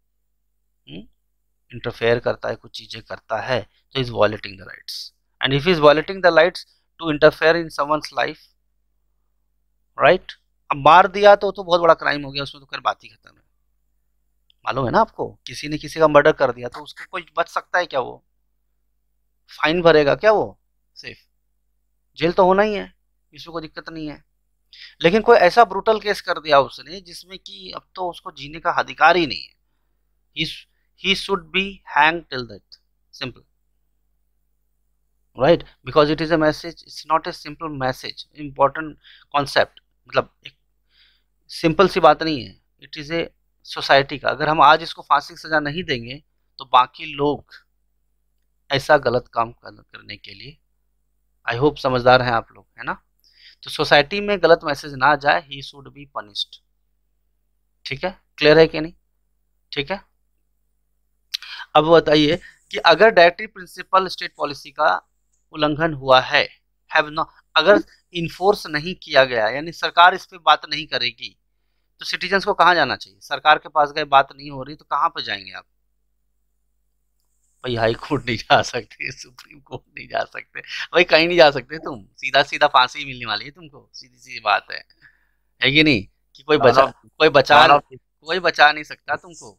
Speaker 1: इंटरफेयर करता है, कुछ चीजें करता है, तो is violating the rights, and if is violating the rights to interfere in someone's life, right? अब मार दिया तो बहुत बड़ा क्राइम हो गया, उसमें तो खैर बात ही खत्म है। मालूम है ना आपको, किसी ने किसी का मर्डर कर दिया तो उसको कोई बच सकता है क्या? वो फाइन भरेगा क्या? वो सिर्फ जेल तो होना ही है, इसमें कोई दिक्कत नहीं है। लेकिन कोई ऐसा ब्रूटल केस कर दिया उसने जिसमें कि अब तो उसको जीने का अधिकार ही नहीं है, he should be hang till that, simple, right? Because it is a message, it's not a simple message, important concept, मतलब एक सिंपल सी बात नहीं है, इट इज ए सोसाइटी का। अगर हम आज इसको फांसी की सजा नहीं देंगे तो बाकी लोग ऐसा गलत काम करने के लिए, आई होप समझदार हैं आप लोग, है ना? तो सोसाइटी में गलत मैसेज ना जाए, ही शुड बी पनिश्ड, ठीक है? क्लियर है कि नहीं? ठीक है, अब बताइए कि अगर डायरेक्टरी प्रिंसिपल स्टेट पॉलिसी का उल्लंघन हुआ है, हैव नॉट, अगर इन्फोर्स नहीं किया गया, यानी सरकार इस पे बात नहीं करेगी, तो सिटीजन्स को कहाँ जाना चाहिए? सरकार के पास गए, बात नहीं हो रही तो कहाँ पे जाएंगे आप? भाई हाई कोर्ट नहीं जा सकते, सुप्रीम कोर्ट नहीं जा सकते, भाई कहीं नहीं जा सकते तुम, सीधा सीधा फांसी मिलने वाली है तुमको, सीधी सी बात है कि नहीं? कि कोई बचा नहीं सकता तुमको,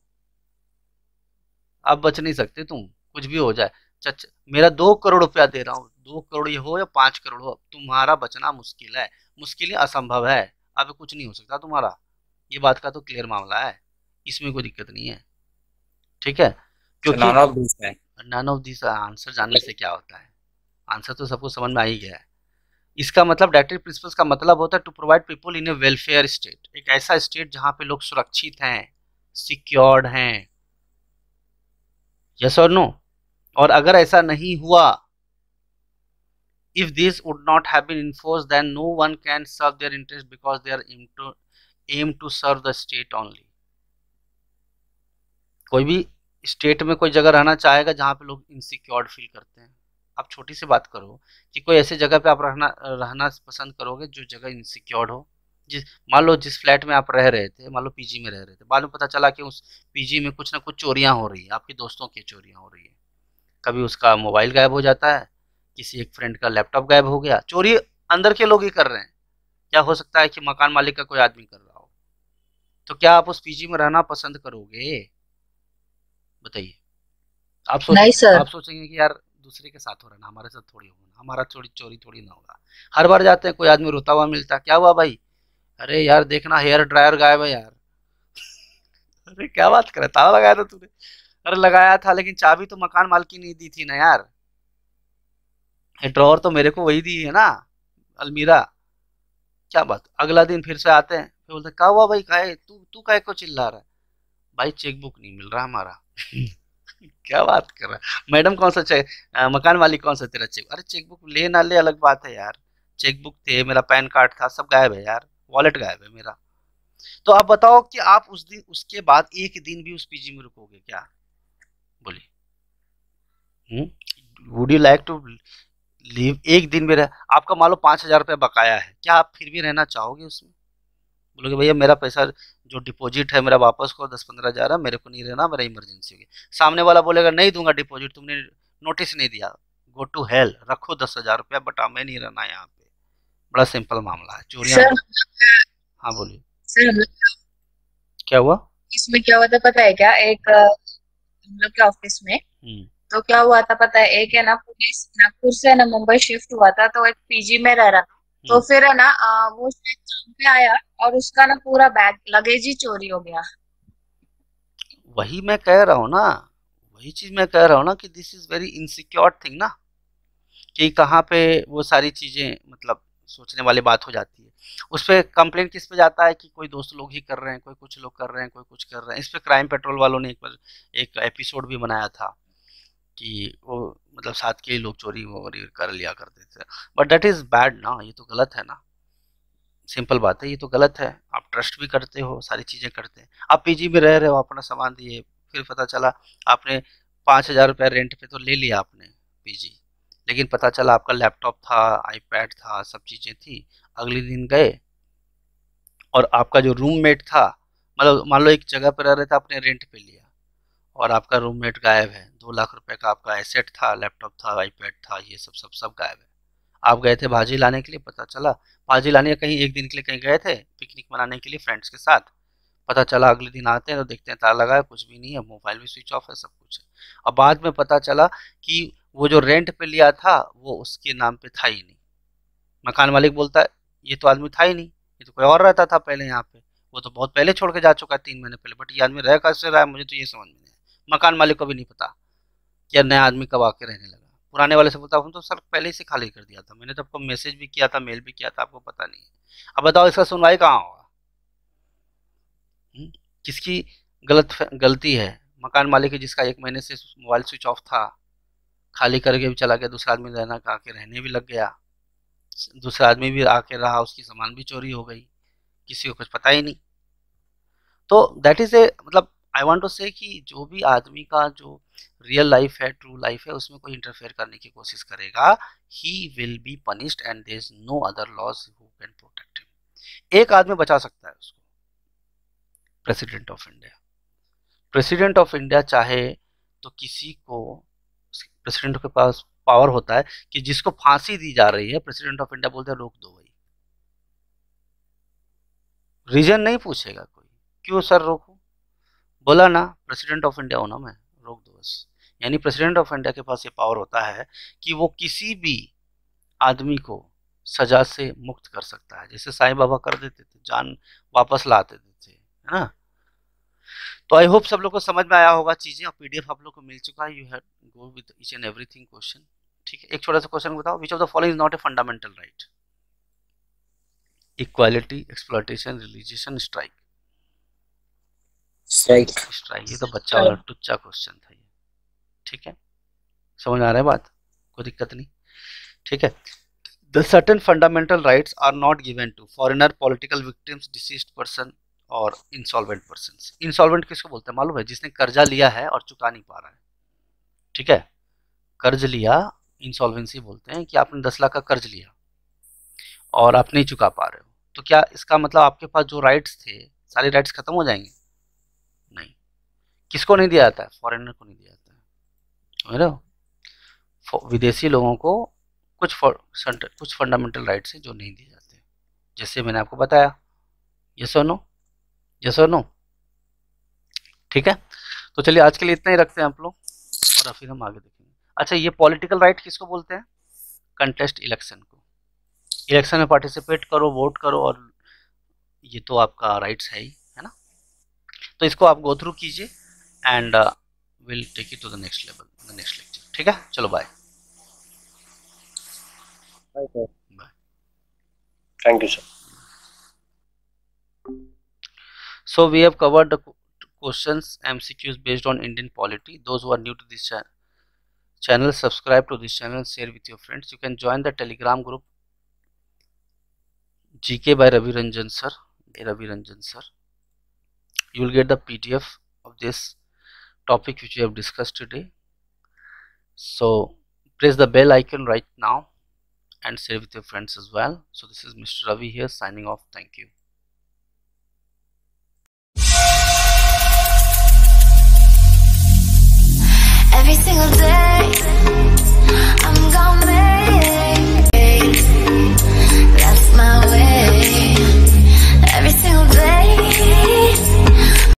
Speaker 1: आप बच नहीं सकते तुम, कुछ भी हो जाए। मेरा 2 करोड़ रुपया दे रहा हूँ, 2 करोड़ ये हो या 5 करोड़ हो, तुम्हारा बचना मुश्किल है, मुश्किल ही असंभव है, अब कुछ नहीं हो सकता तुम्हारा, ये बात का तो क्लियर मामला है, इसमें कोई दिक्कत नहीं है, ठीक है? क्योंकि नन ऑफ दिस आंसर जानने से क्या होता है, आंसर तो सबको समझ में आ ही गया है। इसका मतलब डायरेक्टरी प्रिंसिपल्स का मतलब होता है to provide people in a welfare state, एक ऐसा स्टेट जहां पे लोग सुरक्षित हैं, सिक्योर्ड हैं, यस और नो? और अगर ऐसा नहीं हुआ, if this would not have been enforced, then no one can serve their interest because they are aim to serve the state only. कोई भी स्टेट में कोई जगह रहना चाहेगा जहाँ पे लोग इनसिक्योर्ड फील करते हैं। आप छोटी सी बात करो कि कोई ऐसी जगह पे आप रहना पसंद करोगे जो जगह इनसिक्योर्ड हो, मान लो जिस फ्लैट में आप रह रहे थे, मान लो पीजी में रह रहे थे, बाद में पता चला कि उस पीजी में कुछ ना कुछ चोरियां हो रही है, आपके दोस्तों की चोरियां हो रही है, कभी उसका मोबाइल गायब हो जाता है, किसी एक फ्रेंड का लैपटॉप गायब हो गया, चोरी अंदर के लोग ही कर रहे हैं, क्या हो सकता है कि मकान मालिक का कोई आदमी कर रहा हो, तो क्या आप उस पीजी में रहना पसंद करोगे? बताइए। आप सोचेंगे कि यार दूसरे के साथ हो रहा ना, हमारे साथ थोड़ी होगा, हमारा चोरी थोड़ी ना होगा। हर बार जाते हैं कोई आदमी रोता हुआ मिलता, क्या हुआ भाई? अरे यार देखना हेयर ड्रायर गायब है यार। अरे क्या बात करे, ताला लगाया था तूने? अरे लगाया था लेकिन चाबी तो मकान मालकी ने दी थी ना यार, ड्रॉअर तो मेरे को वही दी है ना, अलमीरा। क्या बात? अगला दिन फिर से आते हैं, फिर बोलते क्या हुआ भाई, काहे तू काहे को चिल्ला रहा है? भाई चेकबुक नहीं मिल रहा हमारा। क्या बात कर रहा है मैडम, कौन सा चेक, मकान वाली कौन सा तेरा चेक, अरे चेकबुक ले ना ले अलग बात है यार, चेकबुक थे, मेरा पैन कार्ड था, सब गायब है यार, वॉलेट गायब है मेरा। तो आप बताओ कि आप उस दिन, उसके बाद एक दिन भी उस पीजी में रुकोगे क्या? बोलिए, would you like to leave? एक दिन भी रह, आपका मान लो 5,000 रुपया बकाया है, क्या आप फिर भी रहना चाहोगे उसमें? बोलोगे भैया मेरा पैसा जो डिपॉजिट है मेरा वापस करो, 10-15 हज़ार है, मेरे को नहीं रहना, मेरा इमरजेंसी होगी। सामने वाला बोलेगा नहीं दूंगा डिपॉजिट, तुमने नोटिस नहीं दिया, गो टू हेल, रखो 10,000 रुपया, बटा मैं नहीं रहना यहाँ पे। बड़ा सिंपल मामला है, चोरियां।
Speaker 3: सर
Speaker 1: हाँ बोलिए,
Speaker 3: सर
Speaker 1: क्या हुआ?
Speaker 3: इसमें क्या हुआ था पता है क्या? एक हम लोग के ऑफिस में तो क्या हुआ था पता है, एक है ना पुलिस नागपुर से है ना मुंबई शिफ्ट हुआ था, तो एक पीजी में रह रहा था। तो फिर है ना वो शायद काम पे आया और उसका ना पूरा बैग लगेज ही चोरी हो गया।
Speaker 1: वही मैं कह रहा हूँ ना, वही चीज मैं कह रहा हूँ ना कि this is very insecure thing ना, कि कहाँ पे वो सारी चीजें, मतलब सोचने वाली बात हो जाती है। उस पर कंप्लेंट किस पे जाता है कि कोई दोस्त लोग ही कर रहे हैं, कोई कुछ लोग कर रहे हैं, कोई कुछ कर रहे हैं। इस पे क्राइम पेट्रोल वालों ने एक बार एक एपिसोड भी बनाया था कि वो मतलब साथ के ही लोग चोरी वोरी कर लिया करते थे। बट दैट इज बैड ना, ये तो गलत है ना, सिंपल बात है, ये तो गलत है। आप ट्रस्ट भी करते हो, सारी चीजें करते हैं, आप पीजी में रह रहे हो, अपना सामान दिए, फिर पता चला आपने 5,000 रुपया रेंट पे तो ले लिया आपने पीजी, लेकिन पता चला आपका लैपटॉप था, आईपैड था, सब चीजें थी। अगले दिन गए और आपका जो रूममेट था, मतलब मान लो एक जगह पर रह रहे थे, आपने रेंट पे लिया और आपका रूममेट गायब है, 2 लाख रुपए का आपका एसेट था, लैपटॉप था, आईपैड था, ये सब सब सब गायब है। आप गए थे भाजी लाने के लिए, पता चला भाजी लाने कहीं एक दिन के लिए कहीं गए थे पिकनिक मनाने के लिए फ्रेंड्स के साथ, पता चला अगले दिन आते हैं तो देखते हैं ताला लगा है, कुछ भी नहीं है, मोबाइल भी स्विच ऑफ है, सब कुछ है। और बाद में पता चला कि वो जो रेंट पे लिया था वो उसके नाम पे था ही नहीं। मकान मालिक बोलता है ये तो आदमी था ही नहीं, ये तो कोई और रहता था पहले यहाँ पे, वो तो बहुत पहले छोड़ के जा चुका है 3 महीने पहले, बट ये आदमी रह कैसे रहा है मुझे तो ये समझ में नहीं आया। मकान मालिक को भी नहीं पता कि यार नया आदमी कब आके रहने लगा। पुराने वाले से बोलता हूँ तो सर पहले ही से खाली कर दिया था, मैंने तो आपको मैसेज भी किया था, मेल भी किया था, आपको पता नहीं है। अब बताओ इसका सुनवाई कहाँ होगा? किसकी गलती है? मकान मालिक है जिसका 1 महीने से मोबाइल स्विच ऑफ था, खाली करके भी चला गया, दूसरा आदमी रहना का आके रहने भी लग गया, दूसरा आदमी भी आके रहा, उसकी सामान भी चोरी हो गई, किसी को कुछ पता ही नहीं। तो दैट इज ए, मतलब आई वांट टू से कि जो भी आदमी का जो रियल लाइफ है, ट्रू लाइफ है, उसमें कोई इंटरफेयर करने की कोशिश करेगा, he will be punished and there is no other laws who can protect him. एक आदमी बचा सकता है उसको, president of India. President of India चाहे तो किसी को, प्रेसिडेंट के पास पावर होता है कि जिसको फांसी दी जा रही है, प्रेसिडेंट ऑफ इंडिया बोलते हैं रोक दो भाई, रीजन नहीं पूछेगा कोई, क्यों सर रोको, बोला ना प्रेसिडेंट ऑफ इंडिया हो ना मैं, रोक दो बस। यानी प्रेसिडेंट ऑफ इंडिया के पास ये पावर होता है कि वो किसी भी आदमी को सजा से मुक्त कर सकता है, जैसे साईं बाबा कर देते थे, जान वापस ला देते थे, है ना। तो आई होप सब लोग को समझ में आया होगा चीजें, और पीडीएफ आप लोग को मिल चुका है, you have go with each and everything question. ठीक है, एक छोटा सा क्वेश्चन बताओ, which of the following is not a fundamental right? Equality, exploitation, religion, strike. Strike, ये तो बच्चा वाला टुच्चा क्वेश्चन था ये। ठीक है, समझ आ रहा है बात, कोई दिक्कत नहीं। ठीक है, the certain fundamental rights are not given to foreigner, political victims, deceased person और इंसॉल्वेंट पर्संस। इंसॉल्वेंट किसको बोलते हैं मालूम है? जिसने कर्जा लिया है और चुका नहीं पा रहा है। ठीक है, कर्ज लिया, इंसॉल्वेंसी बोलते हैं कि आपने 10 लाख का कर्ज लिया और आप नहीं चुका पा रहे हो, तो क्या इसका मतलब आपके पास जो राइट्स थे सारे राइट्स खत्म हो जाएंगे? नहीं। किसको नहीं दिया जाता है? फॉरेनर को नहीं दिया जाता है, समझ रहे हो? विदेशी लोगों को कुछ फंडामेंटल राइट्स है जो नहीं दिए जाते, जैसे मैंने आपको बताया। यस और नो, यस और नो। ठीक है, तो चलिए आज के लिए इतना ही रखते हैं आप लोग, और फिर हम आगे देखेंगे। अच्छा, ये पॉलिटिकल राइट किसको बोलते हैं? कंटेस्ट इलेक्शन को, इलेक्शन में पार्टिसिपेट करो, वोट करो, और ये तो आपका राइट्स है ना। तो इसको आप गो थ्रू कीजिए and will take it to the next level, the next lecture. ठीक है, चलो bye. Bye,
Speaker 2: thank you sir.
Speaker 1: so we have covered the questions, MCQs based on Indian polity. Those who are new to this channel, subscribe to this channel, share with your friends. You can join the Telegram group GK by Ravi Ranjan sir. You will get the PDF of this topic which we have discussed today. So press the bell icon right now and share with your friends as well. So this is Mr. Ravi here signing off. Thank you.
Speaker 7: Every single day